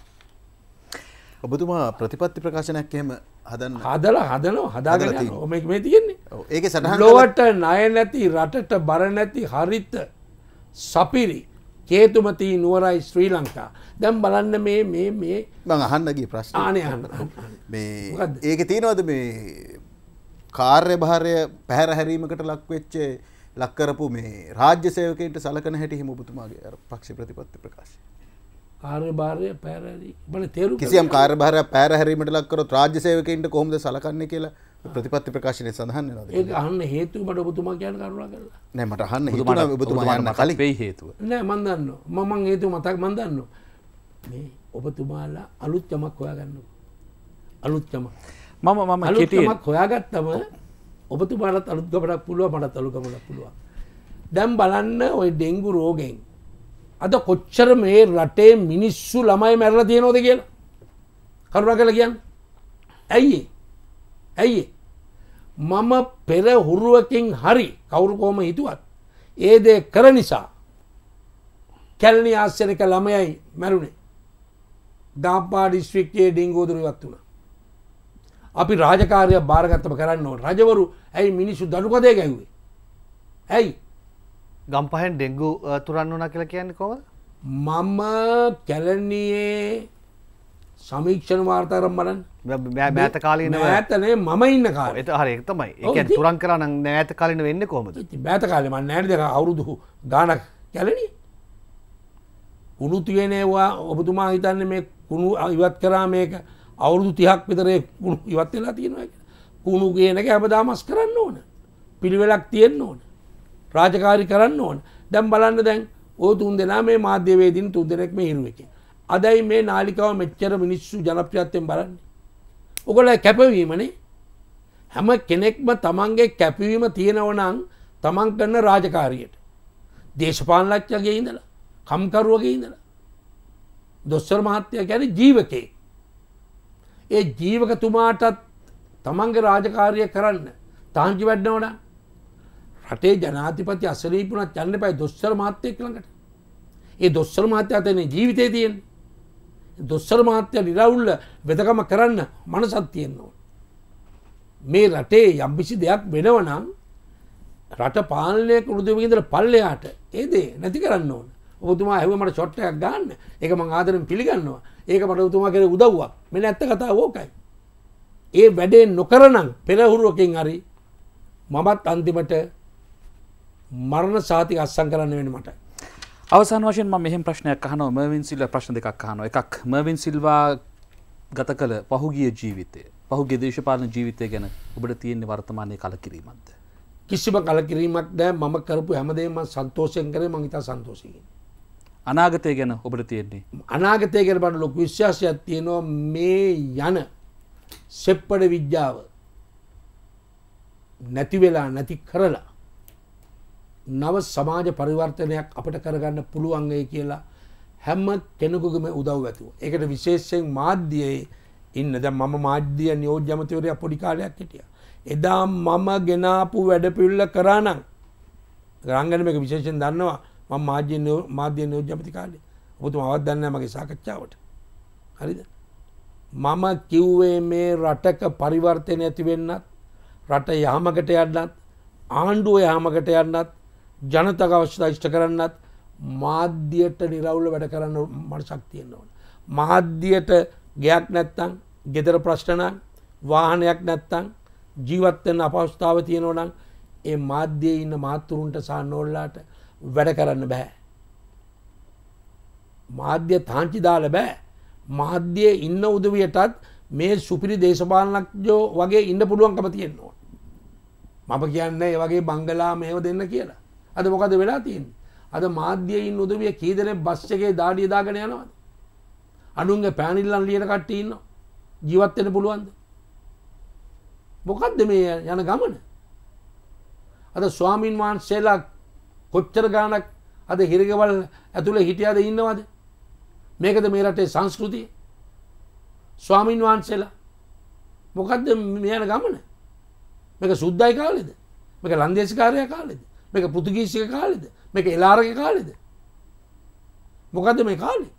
ඔබතුමා ප්‍රතිපත්ති ප්‍රකාශනයක් එහෙම හදන්න හදලා හදනවා හදාගෙන යනවා. මේක මේ තියෙන්නේ. ඔව් ඒකේ සටහන් ලොවට ණය නැති රටට බර නැති හරිත සපිරි කේතුමති නුවරයි ශ්‍රී ලංකා. දැන් බලන්න මේ මේ මේ මම අහන්න ගිය ප්‍රශ්නේ. ආනේ අහන්න. මේ ඒකේ තියෙනවද මේ කාර්යභාරය පැහැර හැරීමකට ලක් වෙච්ච ලක් කරපු මේ රාජ්‍ය සේවකයින්ට සලකන හැටි හිම ඔබතුමාගේ අර පක්ෂ ප්‍රතිපත්ති ප්‍රකාශය. කාර්යභාරය පැහැර හැරී බල තේරු කිසියම් කාර්යභාරයක් පැහැර හැරීමට ලක් කරොත් රාජ්‍ය සේවකයින්ට කොහොමද සලකන්නේ කියලා ප්‍රතිපත්ති ප්‍රකාශනයේ සඳහන් වෙනවද? ඒක අහන්න හේතුව මට ඔබතුමා කියන කරුණා කරලා. නෑ මට අහන්න හිතුණා ඔබතුමා යන්න කලින් වෙයි හේතුව. නෑ මන් දන්නවා. මම මං හේතුව මතක් මන් දන්නවා. මේ ඔබතුමාලා අලුත් යමක් හොයාගන්නකො. අලුත් යමක්. මම මම අලුත් යමක් හොයාගත්තම ඔබතුමාලත් අලුත් ගමනක් පුළුවන් මටත් අලුත් ගමනක් පුළුවන්. දැන් බලන්න ওই ඩෙන්ගු රෝගෙන් අද කොච්චර මේ රටේ මිනිස්සු ළමයි මැරලා තියෙනවද කියලා. කරුණාකරලා කියන්න. ඇයි? ඇයි? මම පෙර හුරුවකින් හරි කවුරු කොහම හිතුවත් ඒ දේ කර නිසා කැලණි ආශ්‍රනික ළමයයි මැරුණේ. ගාම්පා දිස්ත්‍රික්කයේ ඩෙන්ගු උදුරු ඉවත් වුණා. අපි රාජකාරිය බාරගත්තම කරන්න ඕන. රජවරු ඇයි මිනිස්සු දඩුකඩේ ගැහුවේ? ඇයි? ගම්පහෙන් ඩෙන්ගු තුරන්න වුණා කියලා කියන්නේ කොහොමද? මම කැලණියේ සමීක්ෂණ වාර්තාරම් බලන්න. මෑත කාලීනව මෑතනේ මම ඉන්න කාලේ. ඒක හරි ඒක තමයි. ඒ කියන්නේ තුරන් කරා නම් මෑත කාලීන වෙන්නේ කොහොමද? ඉතින් මෑත කාලේ මම නෑනේ දැන් අවුරුදු ගාණක් කැලණියේ. කුණු තියෙනවා ඔබතුමා හිතන්නේ මේ කුණු ඉවත් කරා මේක අවුරුදු තිහක් විතර කුණු ඉවත් වෙලා තියෙනවා කියලා. කුණු කියන එක හැමදාමස් කරන්න ඕන. පිළිවෙලක් තියෙන්න ඕන. රාජකාරී කරන්න ඕන. දැන් බලන්න දැන් ඔය තුන් දෙනා මේ මාධ්‍යවේදීන් තුන් දෙනෙක් මේ හිරුවේ. අදයි මේ නාලිකාව මෙච්චර මිනිස්සු ජනප්‍රියත්වයෙන් බලන්නේ. ඔයගොල්ලෝ කැපවීමනේ. හැම කෙනෙක්ම තමන්ගේ කැපවීම තියෙනව නම් තමන් කරන රාජකාරියට. දේශපාලනඥයෙක්ගේ ඉඳලා, කම්කරුවගේ ඉඳලා. දොස්තර මහත්තයා කියන්නේ ජීවකේ. ඒ ජීවකතුමාටත් තමන්ගේ රාජකාරිය කරන්න තාංචි වැඩනව නම් රටේ ජනාධිපති අසනීපුණත් යන්න එපා දොස්තර මහත්තයෙක් ළඟට. ඒ දොස්තර මහත්තයා තනේ ජීවිතේ තියෙන්නේ. දොස්තර මහත්තයා නිරවුල්ල වෙදකම කරන්න මනසක් තියෙන්න ඕන. මේ රටේ යම්කිසි දෙයක් වෙනව නම් රට පාලනය කරු දෙවියන් ඉඳලා පල්ලෙහාට ඒ දේ නැති කරන්න ඕන. ඔබතුමා ඇහුවා මට ෂොට් එකක් ගන්න. ඒක මම ආදරෙන් පිළිගන්නවා. ඒක මට ඔබතුමා කරේ උදව්වක්. මේ නැත්ත කතාව ඕකයි. ඒ වැඩේ නොකරනම් පෙරහුරුවකින් හරි මමත් අන්තිමට මරණ සාතික අස්සම් කරන්න වෙන්නේ මට. අවසාන වශයෙන් මම මෙහෙම ප්‍රශ්නයක් අහනවා. මර්වින් සිල්වා ප්‍රශ්න දෙකක් අහනවා. එකක් මර්වින් සිල්වා ගත කළ පහුගිය ජීවිතය, පහුගිය දේශපාලන ජීවිතය ගැන ඔබට තියෙන වර්තමානයේ කලකිරීමක්ද? කිසිම කලකිරීමක් නැහැ. මම කරපු හැමදේම මම සන්තෝෂයෙන් කරේ. මම ඉතා සන්තෝෂයෙන්. අනාගතය ගැන ඔබට තියෙන්නේ? අනාගතය ගැන බලන ලොකු විශ්වාසයක් තියෙනවා. මේ යන සෙප්පඩ විද්‍යාව නැති වෙලා නැති කරලා නව සමාජ පරිවර්තනයක් අපිට කරගන්න පුළුවන් වෙයි කියලා හැම කෙනෙකුගේම උදව් ඇතුව. ඒකට විශේෂයෙන් මාධ්‍යයේ ඉන්න. දැන් මම මාධ්‍ය නියෝජ්‍ය ඇමතිවරයා පොඩි කාලයක් හිටියා. එදා මම ගෙනාපු වැඩපිළිවෙල කරා නම් රංගන මේක විශේෂයෙන් දන්නවා මම මාධ්‍ය මාධ්‍ය නියෝජ්‍ය ඇමති කාලේ. ඔබතුමාවත් දන්නේ නැහැ මගේ සාකච්ඡාවට. හරිද? මම කිව්වේ මේ රටක පරිවර්තනය ඇති වෙන්නත් රට යහමකට යන්නත් ආණ්ඩුව යහමකට යන්නත් ජනතාව අවශ්‍යතා ඉෂ්ට කරන්නත් මාධ්‍යයට නිරවුල වැඩ කරන්න මට ශක්තිය එන්න ඕන. මාධ්‍යයට ගයක් නැත්තම්, ගෙදර ප්‍රශ්න නම්, වාහනයක් නැත්තම්, ජීවත් වෙන්න අපහසුතාව තියෙනවා නම් ඒ මාධ්‍යයේ ඉන්න මාතෘන්ට සහ නෝල්ලාට වැඩ කරන්න බෑ. මාධ්‍ය තාංචි දාලා බෑ. මාධ්‍යයේ ඉන්න උදවියටත් මේ සුපිරි දේශපාලනඥයෝ වගේ ඉන්න පුළුවන්කම තියෙනවා. මම කියන්නේ ඒ වගේ බංගලා මේව දෙන්න කියලා. අද මොකද වෙලා තියෙන්නේ? අද මාධ්‍යයේ ඉන්න උදවිය කී දෙනෙක් බස් එකේ දාඩිය දාගෙන යනවද? අනුන්ගේ පෑනිල්ලන් ලියන කට්ටිය ඉන්නවා. ජීවත් වෙන්න පුළුවන්ද? මොකද්ද මේ යන ගමන? අද ස්වාමින් වහන්සේලා කොච්චර ගාණක් අද හිරගෙවල් ඇතුලේ හිටියද ඉන්නවද? මේකද මේ රටේ සංස්කෘතිය? ස්වාමින් වහන්සේලා මොකද්ද මේ යන ගමන? මේක සුද්දයි කාලෙද? මේක ලන්දේසිකාරයා කාලෙද? මේක පෘතුගීසික කාලෙද? මේක එලාරගේ කාලෙද? මොකද්ද මේ කාලේ?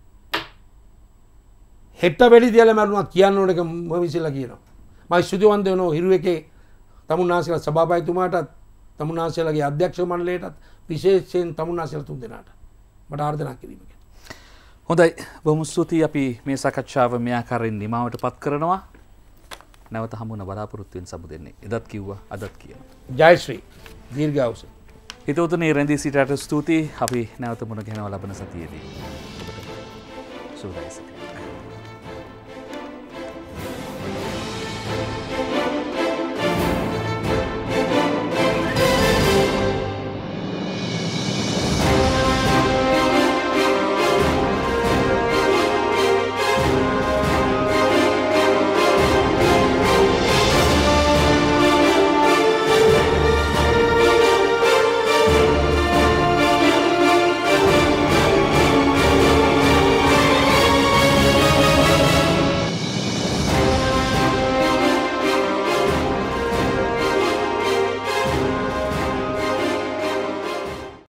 හෙට වෙලි තියලා මරුණා කියන්න ඕනක මොවිසිලා කියනවා. මම ස්තුතිවන්ත වෙනවා හිරු එකේ තමුන්නාසලා සභාපතිතුමාටත් තමුන්නාසලාගේ අධ්‍යක්ෂ මණ්ඩලයටත් විශේෂයෙන් තමුන්නාසලා තුන් දෙනාට මට ආරාධනා කිරීම. හොඳයි බොහොම ස්තුතියි. අපි මේ සාකච්ඡාව මේ ආකාරයෙන් නිමාවට පත් කරනවා. නැවත හමු වෙන බලාපොරොත්තු වෙන සමු දෙන්නේ. එදත් කිව්වා අදත් කියනවා. ජයශ්‍රී දීර්ඝායුෂ. හිතවතුනි රැඳී සිටට ස්තුතියි. අපි නැවත මුණ ගැහෙනවා ලබන සතියේදී. ඔබට සුබ දවසක්.